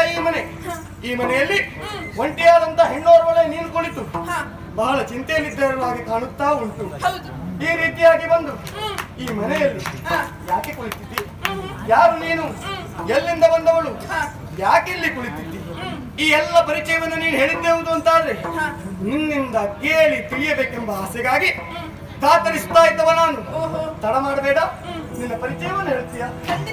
ಈ ಮನೆ. ಈ ಮನೆಯಲ್ಲಿ ಒಂಟಿಯಾದಂತ ಹೆಣ್ಣೋರ್ವಳೆ ನೀನು ಕುಳಿತು ಬಹಳ ಚಿಂತೆಯಲ್ಲಿದ್ದ ಹಾಗೆ ಕಾಣುತ್ತಾ ಉಂಟು. ಈ ರೀತಿಯಾಗಿ ಬಂದು ಈ ಮನೆಯಲ್ಲಿ ಯಾಕೆ ಕುಳಿತಿದ್ದಿ? ಯಾರು ನೀನು? ಎಲ್ಲಿಂದ ಬಂದವಳು? ಯಾಕೆ ಇಲ್ಲಿ ಕುಳಿತಿದ್ದಿ? ಈ ಎಲ್ಲ ಪರಿಚಯವನ್ನು ನೀನು ಹೇಳಿದ್ದೇವುದು ಅಂತಾದ್ರೆ ನಿನ್ನಿಂದ ಕೇಳಿ ತಿಳಿಯಬೇಕೆಂಬ ಆಸೆಗಾಗಿ ಕಾತರಿಸ್ತಾ ಇದ್ದವ ನಾನು. ತಡ ಮಾಡಬೇಡ, ನಿನ್ನ ಪರಿಚಯವನ್ನು ಹೇಳ್ತೀಯ?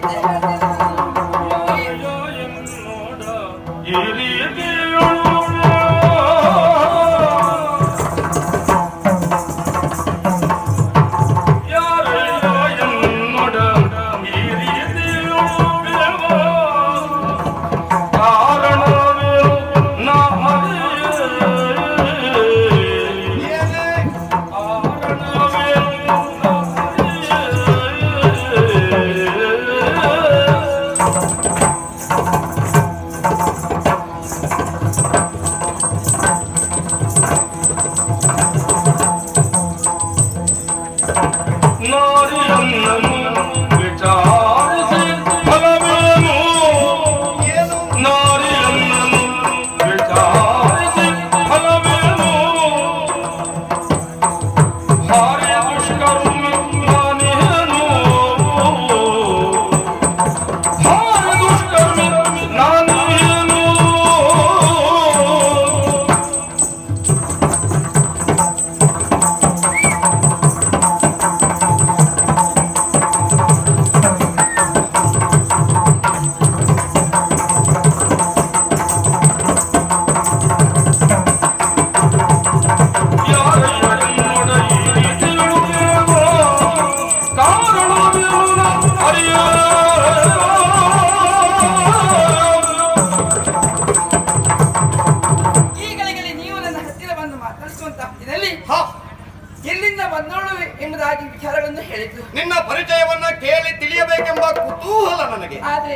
ಎಲ್ಲಿಂದ ಬಂದೋಳು ಎಂಬುದಾಗಿ ವಿಚಾರಗಳನ್ನು ಹೇಳಿದ್ರು. ನಿನ್ನ ಪರಿಚಯವನ್ನ ಕೇಳಿ ತಿಳಿಯಬೇಕೆಂಬ ಕುತೂಹಲ ನನಗೆ. ಆದ್ರೆ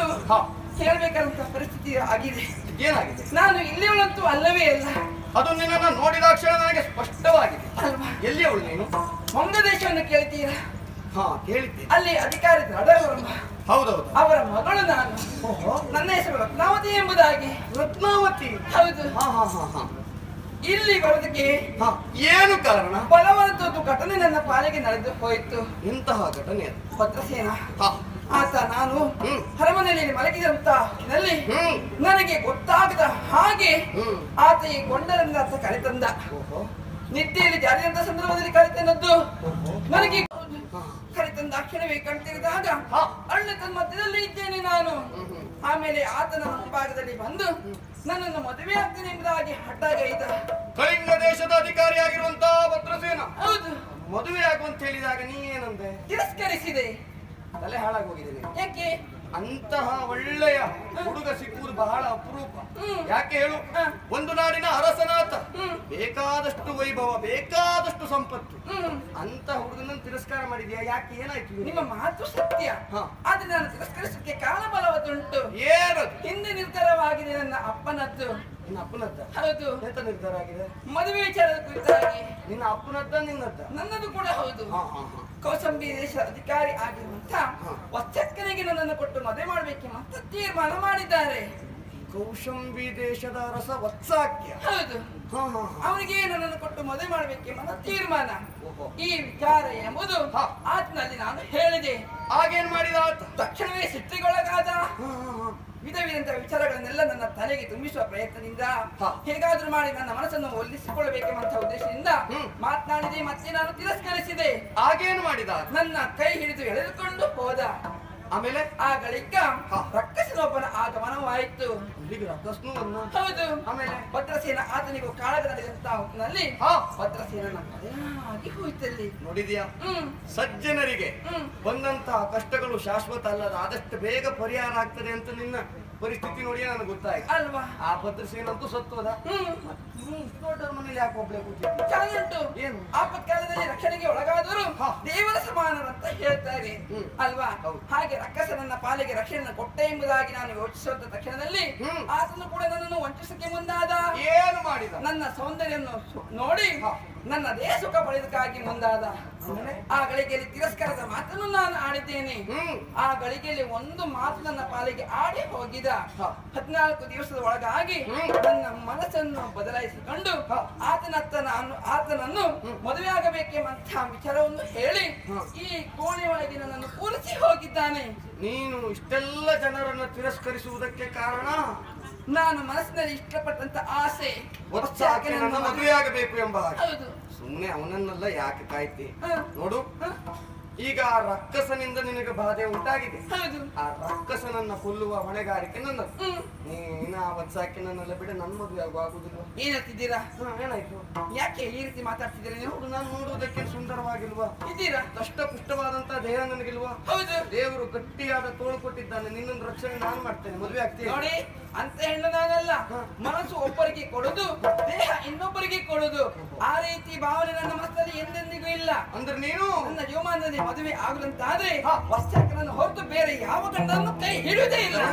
ಹೇಳ್ಬೇಕಾದಂತ ಪರಿಸ್ಥಿತಿ ಆಗಿದೆ. ಏನಾಗಿದೆ? ನಾನು ಇಲ್ಲಿಯವಳಂತೂ ಅಲ್ಲವೇ ಅಲ್ಲ. ಅದು ನಿನ್ನನ್ನು ನೋಡಿದ ಕ್ಷಣ ನನಗೆ ಸ್ಪಷ್ಟವಾಗಿದೆ. ಅಲ್ವಾ? ಎಲ್ಲಿಯವಳು ನೀನು? ಮಂಗ ದೇಶವನ್ನು ಕೇಳ್ತೀರಾ? ಕೇಳಿದ್ದೆ. ಅಲ್ಲಿ ಅಧಿಕಾರಿ ದಡವರಮ್ಮ. ಹೌದೌದು. ಅವರ ಮಗಳು ನಾನು. ನನ್ನ ಹೆಸರು ರತ್ನಾವತಿ ಎಂಬುದಾಗಿ. ರತ್ನಾವತಿ? ಹೌದು. ಇಲ್ಲಿ ಬರೋದಕ್ಕೆ ಏನು ಕಾರಣ? ಬಲವಂತದ್ದು ಘಟನೆ ನನ್ನ ಪಾಲಿಗೆ ನಡೆದು ಹೋಯಿತು. ಎಂತಹ ಘಟನೆ? ಭದ್ರಸೇನ ಆತ ನಾನು ಅರಮನೆಯಲ್ಲಿ ಮಲಗಿದಂತ ನನಗೆ ಗೊತ್ತಾಗದ ಹಾಗೆ ಆತ ಈ ಗೊಂಡರನ್ನ ಆತ ಕರೆತಂದ. ನಿದ್ದೆಯಲ್ಲಿ ಜಾರಿಯಂತ ಸಂದರ್ಭದಲ್ಲಿ ಕರೆತಂದದ್ದು ನನಗೆ ಕರೆತಂದ ಕ್ಷಣವೇ ಕಣ್ತಿರಿದಾಗ ಅಣ್ಣ ತನ್ನ ಮಧ್ಯದಲ್ಲಿ ಇದ್ದೇನೆ ನಾನು. ಆಮೇಲೆ ಆತನ ಮುಂಭಾಗದಲ್ಲಿ ಬಂದು ನನ್ನನ್ನು ಮದುವೆ ಆಗ್ತೇನೆ ಎಂಬುದಾಗಿ ಹಠಗೈದ. ಕಳಿಂಗ ದೇಶದ ಅಧಿಕಾರಿಯಾಗಿರುವಂತಹ ಭದ್ರಸೇನ ಹೌದು. ಮದುವೆ ಆಗುವಂತ ಹೇಳಿದಾಗ ನೀ ಏನಂದೆ? ತಿರಸ್ಕರಿಸಿದೆ. ತಲೆ ಹಾಳಾಗೋಗಿದೆ. ಯಾಕೆ? ಅಂತಹ ಒಳ್ಳೆಯ ಹುಡುಗ ಸಿಕ್ಕುವುದು ಬಹಳ ಅಪರೂಪ. ಯಾಕೆ ಹೇಳು? ಒಂದು ನಾಡಿನ ಅರಸನಾತ, ಬೇಕಾದಷ್ಟು ವೈಭವ, ಬೇಕಾದಷ್ಟು ಸಂಪತ್ತು, ಅಂತ ಹುಡುಗನನ್ನು ತಿರಸ್ಕಾರ ಮಾಡಿದ್ಯಾ? ಯಾಕೆ? ಏನಾಯ್ತು? ನಿಮ್ಮ ಮಾತು ಸತ್ಯ. ಆದ್ರೆ ನಾನು ತಿರಸ್ಕರಿಸಕ್ಕೆ ಕಾರಣ ಬಲವತ್ತುಂಟು. ಏನದು? ಹಿಂದೆ ನಿರ್ಧಾರವಾಗಿದೆ ನನ್ನ ಅಪ್ಪನದ್ದು. ನಿನ್ನ ಅಪ್ಪನದ್ದ? ಹೌದು. ಎಂತ ನಿರ್ಧಾರ ಆಗಿದೆ? ಮದುವೆ ವಿಚಾರದ ಕುರಿತಾಗಿ. ನಿನ್ನ ಅಪ್ಪನದ್ದ ನಿನ್ನದ್ದ? ನನ್ನದು ಕೂಡ ಹೌದು. ಕೌಸಂಬಿ ದೇಶ ಅಧಿಕಾರಿ ಆಗಿರುವಂತ ವತ್ಸಕ್ಕನಿಗೆ ನನ್ನನ್ನು ಕೊಟ್ಟು ಮದುವೆ ಮಾಡ್ಬೇಕೆಂಬ ತೀರ್ಮಾನ ಮಾಡಿದ್ದಾರೆ. ಕೌಶಂಬಿ ದೇಶದ ಅರಸ ವತ್ಸಾಕ್ಯ? ಹೌದು. ಅವನಿಗೆ ನನ್ನನ್ನು ಕೊಟ್ಟು ಮದುವೆ ಮಾಡ್ಬೇಕೆಂಬ ತೀರ್ಮಾನ. ಈ ವಿಚಾರ ಎಂಬುದು ಆತನಲ್ಲಿ ನಾನು ಹೇಳಿದೆ. ಆಗೇನ್ ಮಾಡಿದ ಆತ? ತಕ್ಷಣವೇ ಸಿಟ್ಟಿಗೊಳಗಾದ. ವಿಧ ವಿಧಂತ ವಿಚಾರಗಳನ್ನೆಲ್ಲ ನನ್ನ ತಲೆಗೆ ತುಂಬಿಸುವ ಪ್ರಯತ್ನದಿಂದ ಹೇಗಾದ್ರೂ ಮಾಡಿ ನನ್ನ ಮನಸ್ಸನ್ನು ಒಲಿಸಿಕೊಳ್ಳಬೇಕೆಂಬ ಉದ್ದೇಶದಿಂದ ಮಾತನಾಡಿದೆ. ಮತ್ತೆ ನಾನು ತಿರಸ್ಕರಿಸಿದೆ. ಆಗೇನು ಮಾಡಿದ? ನನ್ನ ಕೈ ಹಿಡಿದು ಎಳೆದುಕೊಂಡು ಹೋದ. ಆಮೇಲೆ ಆ ಗಳಿಕ ರಕ್ಕಸನೊಬ್ಬನ ಆಗಮನವಾಯಿತು. ಹೌದು. ಆಮೇಲೆ ಭದ್ರಸೇನ ಆತನಿಗೂ ಕಾಳಗದಂತ ಹೊತ್ತಿನಲ್ಲಿ ಭದ್ರಸೇನ ಆಗಿ ಹೋಯ್ತಲ್ಲಿ. ನೋಡಿದ್ಯಾ? ಸಜ್ಜನರಿಗೆ ಬಂದಂತಹ ಕಷ್ಟಗಳು ಶಾಶ್ವತ ಅಲ್ಲದ, ಆದಷ್ಟು ಬೇಗ ಪರಿಹಾರ ಆಗ್ತದೆ ಅಂತ ನಿನ್ನ ಪರಿಸ್ಥಿತಿ ನೋಡಿ ನನಗೆ ಗೊತ್ತಾಯ್ತು ಅಲ್ವಾ? ಆ ಭದ್ರಸೇನಂತೂ ಸತ್ತೋದ. ದೊಡ್ಡವ್ರ ಮನೇಲಿ ಯಾಕೆ ಒಬ್ಳೆ ಕೂತಿದ್ದೆ? ಚಾಲುಂಟು. ಏನು? ಆಪತ್ಕಾಲದಲ್ಲಿ ರಕ್ಷಣೆಗೆ ಒಳಗಾದರು ದೇವರ ಸಮಾನರಂತ ಹೇಳ್ತಾರೆ ಅಲ್ವಾ? ಹಾಗೆ ರಕ್ಕಸನನ್ನ ಪಾಲಿಗೆ ರಕ್ಷಣೆ ಕೊಟ್ಟೆ ಎಂಬುದಾಗಿ ನಾನು ಯೋಚಿಸುವಂತ ತಕ್ಷಣದಲ್ಲಿ ಆತನು ಕೂಡ ನನ್ನನ್ನು ವಂಚನೆ ವರ್ತಿಸಕ್ಕೆ ಮುಂದಾದ. ಏನು ಮಾಡಿದ? ನನ್ನ ಸೌಂದರ್ಯವನ್ನು ನೋಡಿ ನನ್ನದೇ ಸುಖ ಪಡೆದಕ್ಕಾಗಿ ಮುಂದಾದ. ಆ ಗಳಿಗೆಯಲ್ಲಿ ತಿರಸ್ಕಾರದ ಮಾತನ್ನು ನಾನು ಆಡಿದ್ದೇನೆ. ಆ ಗಳಿಗೆಯಲ್ಲಿ ಒಂದು ಮಾತು ನನ್ನ ಪಾಲಿಗೆ ಆಡಿ ಹೋಗಿದ. 14 ದಿವಸದ ಒಳಗಾಗಿ ನನ್ನ ಮನಸ್ಸನ್ನು ಬದಲಾಯಿಸಿಕೊಂಡು ಆತನನ್ನು ಮದುವೆ ಆಗಬೇಕೆಂಬಂತಹ ವಿಚಾರವನ್ನು ಹೇಳಿ ಈ ಕೋಣೆ ಒಳಗೆ ನನ್ನನ್ನು ಕೂರಿಸಿ ಹೋಗಿದ್ದಾನೆ. ನೀನು ಇಷ್ಟೆಲ್ಲ ಜನರನ್ನು ತಿರಸ್ಕರಿಸುವುದಕ್ಕೆ ಕಾರಣ ನಾನು ಮನಸ್ಸಿನಲ್ಲಿ ಇಷ್ಟಪಟ್ಟಂತ ಆಸೆ ಮದುವೆಯಾಗಬೇಕು ಎಂಬ ಹಾಗೆ. ಹೌದು. ಸುಮ್ಮನೆ ಅವನನ್ನೆಲ್ಲ ಯಾಕೆ ಕಾಯ್ತಿ? ನೋಡು, ಈಗ ಆ ರಕ್ಕಸನಿಂದ ನಿನಗೆ ಬಾಧೆ ಉಂಟಾಗಿದೆ. ಹೌದು. ಆ ರಕ್ಕಸನನ್ನ ಕೊಲ್ಲುವ ಹೊಣೆಗಾರಿಕೆ ನನ್ನದು. ನೀನ ಆ ವತ್ಸಾಕಿ ನನ್ನೆಲ್ಲ ಬಿಡ, ನನ್ನ ಮದುವೆ ಆಗುವುದಿಲ್ಲ. ಏನ್ ಹೇಳ್ತಿದ್ದೀರಾ? ಏನಾಯ್ತು? ಯಾಕೆ ಈ ರೀತಿ ಮಾತಾಡ್ತಿದ್ದೀರಾ ನೀವು? ನಾನು ನೋಡುವುದಕ್ಕೆ ಸುಂದರವಾಗಿಲ್ವಾ? ಇದ್ದೀರಾ? ದಷ್ಟಪುಷ್ಟವಾದಂತಹ ದೇಹ ನನಗಿಲ್ವಾ? ಹೌದು. ದೇವರು ಗಟ್ಟಿಯಾದ ತೋಳು ಕೊಟ್ಟಿದ್ದಾನೆ. ನಿನ್ನೊಂದು ರಕ್ಷಣೆ ನಾನು ಮಾಡ್ತೇನೆ. ಮದುವೆ ಆಗ್ತೀನಿ ನೋಡಿ, ಅಂತ ಹೆಣ್ಣು ನಾನಲ್ಲ. ಮನಸ್ಸು ಒಬ್ಬರಿಗೆ ಕೊಡುದು, ದೇಹ ಇನ್ನೊಬ್ಬರಿಗೆ ಕೊಡುದು. ಆ ರೀತಿ ಭಾವನೆ ನನ್ನ ಮನಸ್ಸಲ್ಲಿ ಎಂದೆಂದಿಗೂ ಇಲ್ಲ. ಅಂದ್ರೆ ನೀನು ನನ್ನ ಜೀವಮಾನದಲ್ಲಿ ಮದುವೆ ಆಗುದಂತಾದ್ರೆ ವತ್ಸಾಕನನ್ನು ಹೊರತು ಬೇರೆ ಯಾವ ಗಂಡನ್ನು ಕೈ ಹಿಡಿಯುವುದೇ ಇಲ್ಲ.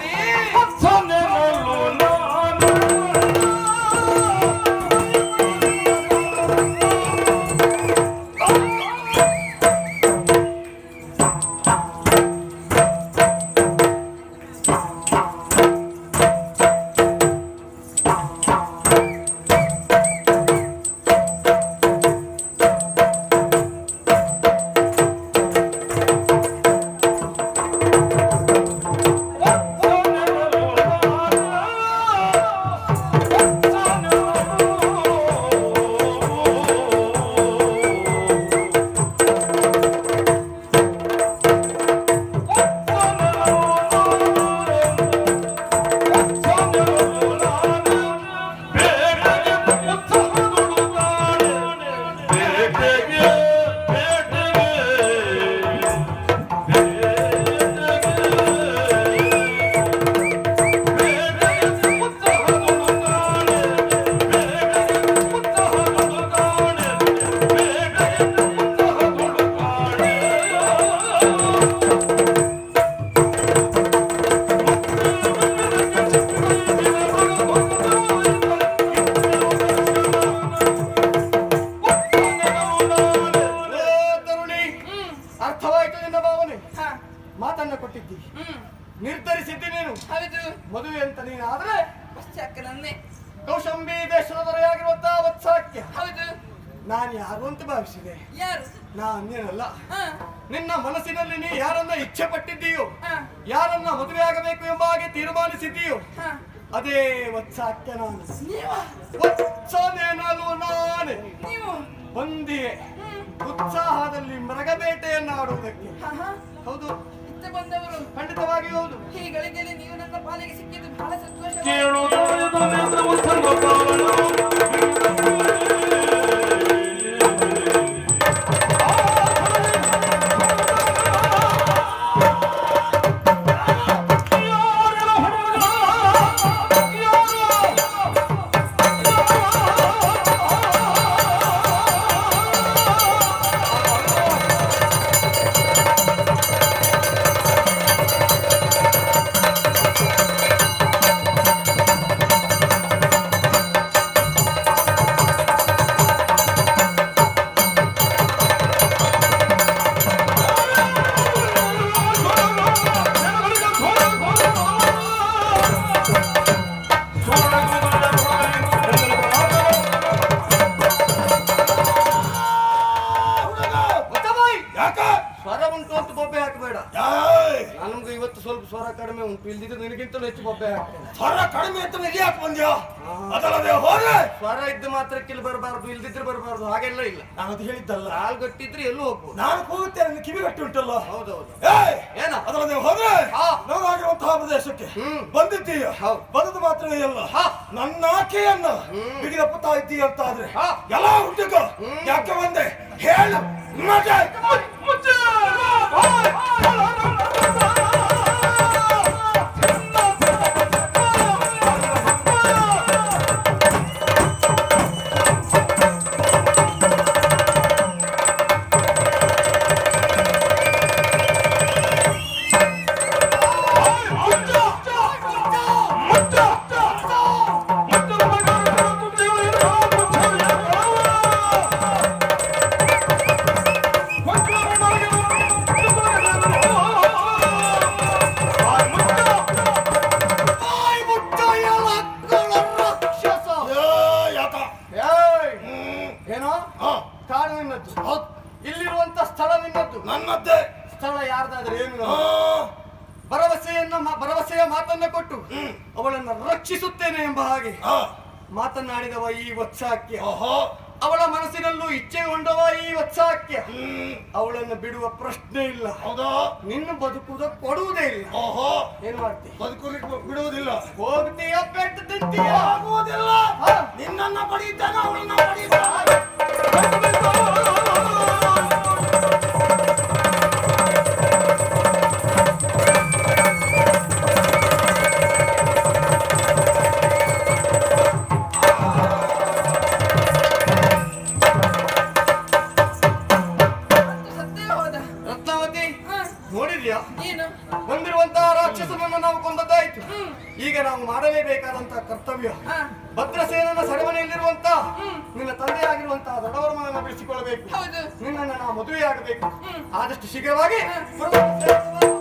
ಮಾತನ್ನ ಕೊಟ್ಟಿದ್ದಿ, ನಿರ್ಧರಿಸಿದ್ದಿ ನೀನು. ಹೌದು. ಮದುವೆ ಅಂತ ನೀನು ಆದ್ರೆ ವತ್ಸಾಕನನ್ನೇ. ಕೌಶಂಬಿ ದೇಶದ ದೊರೆಯಾಗಿರುವಂತಹ ವತ್ಸಾಕ್ಯ. ಹೌದು. ನಾನು ಯಾರು ಅಂತ ಭಾವಿಸಿದೆ? ಯಾರು? ನಾನೇನಲ್ಲ. ನಿನ್ನ ಮನಸ್ಸಿನಲ್ಲಿ ನೀ ಯಾರನ್ನ ಇಚ್ಛೆ ಪಟ್ಟಿದ್ದೀಯೋ, ಯಾರನ್ನ ಮದುವೆ ಆಗಬೇಕು ಎಂಬ ಹಾಗೆ ತೀರ್ಮಾನಿಸಿದ್ದೀಯೋ, ಅದೇ ವತ್ಸಾಕ್ಯ ನಾನು. ವತ್ಸನೇನಲ್ವ ನಾನೇ. ನೀವು ಬಂದಿಯೇ ಉತ್ಸಾಹದಲ್ಲಿ ಮೃಗಬೇಟೆಯನ್ನು ಆಡುವುದಕ್ಕೆ. ಹೌದು, ಇತ್ತ ಬಂದವರು ಖಂಡಿತವಾಗಿ ಹೌದು. ಈ ಗಳಿಗೆಯಲ್ಲಿ ನೀವು ನನ್ನ ಪಾಲಿಗೆ ಸಿಕ್ಕಿದ್ದು ಬಹಳ ಸಂತೋಷ. ಸ್ವರ ಕಡಿಮೆ ಉಂಟು, ಇಲ್ದಿದ್ರೆ ನಿನಗಿಂತಲೂ ಹೆಚ್ಚು ಬೊಬ್ಬೆ ಹಾಕ್ತೇನೆ. ಸ್ವರ ಕಡಿಮೆ ಅಂತ ಇಲ್ಲಿ ಯಾಕೆ ಬಂದ್ಯಾ? ಅದಲ್ಲದೆ ಹೋದ್ರೆ ಸ್ವರ ಇದ್ದ ಮಾತ್ರಕ್ಕೆ ಇಲ್ಲಿ ಬರಬಾರ್ದು, ಇಲ್ದಿದ್ರೆ ಬರಬಾರ್ದು, ಹಾಗೆಲ್ಲ ಇಲ್ಲ. ನಾನು ಅದು ಹೇಳಿದ್ದಲ್ಲ. ಕಾಲ್ ಗಟ್ಟಿದ್ರೆ ಎಲ್ಲೂ ಹೋಗ್ಬೋದು. ನಾನು ಕೂಗುತ್ತೇನೆ, ಕಿವಿ ಗಟ್ಟಿ ಉಂಟಲ್ಲ. ಹೌದೌದು. ಏನ ಅದಲ್ಲದೆ ಹೋದ್ರೆ ನಾವಾಗಿರುವಂತಹ ಪ್ರದೇಶಕ್ಕೆ ಬಂದಿದ್ದೀಯ. ಬಂದದ್ದು ಮಾತ್ರವೇ ಅಲ್ಲ, ನನ್ನ ಆಕೆಯನ್ನ ಬಿಗಿದಪ್ಪುತ್ತಾ ಇದ್ದೀಯ ಅಂತ ಆದ್ರೆ ಎಲ್ಲ ಹುಟ್ಟಿಕ ಯಾಕೆ ಬಂದೆ ಹೇಳು. ಮಾತನ್ನ ಕೊಟ್ಟು ಅವಳನ್ನು ರಕ್ಷಿಸುತ್ತೇನೆ ಎಂಬ ಹಾಗೆ ಮಾತನಾಡಿದವ ಈ ವತ್ಸಾಕ್ಯ. ಅವಳ ಮನಸ್ಸಿನಲ್ಲೂ ಇಚ್ಛೆ ಉಂಡವ ಈ ವತ್ಸಾಕ್ಯ. ಅವಳನ್ನು ಬಿಡುವ ಪ್ರಶ್ನೆ ಇಲ್ಲ. ಹೌದಾ? ನಿನ್ನ ಬದುಕುವುದ ಕೊಡುವುದೇ ಇಲ್ಲ. ಏನ್ ಮಾಡ್ತಿ? ಬದುಕಲಿಕ್ಕೆ ಬಿಡುವುದಿಲ್ಲ. ಹೋಗ್ತೀಯ ಪೆಟ್ಟು ತಿಂತೀಯ? ಆಗುವುದಿಲ್ಲ. ನಿನ್ನನ್ನ ಪಡೀತಾನ ಅವಳನ್ನ ಪಡೀತಾನ. ಬಂದಿರುವಂತಹ ರಾಕ್ಷಸನನ್ನು ನಾವು ಕೊಂದದ್ದಾಯ್ತು. ಈಗ ನಾವು ಮಾಡಲೇಬೇಕಾದಂತಹ ಕರ್ತವ್ಯ ಭದ್ರಸೇನನ ಸೆರೆಮನೆಯಲ್ಲಿರುವಂತಹ ನಿನ್ನ ತಂದೆಯಾಗಿರುವಂತಹ ದೊಡ್ಡವರಮನನ್ನು ಬಿಡಿಸಿಕೊಳ್ಳಬೇಕು. ನಿನ್ನನ್ನು ನಾವು ಮದುವೆಯಾಗಬೇಕು. ಆದಷ್ಟು ಶೀಘ್ರವಾಗಿ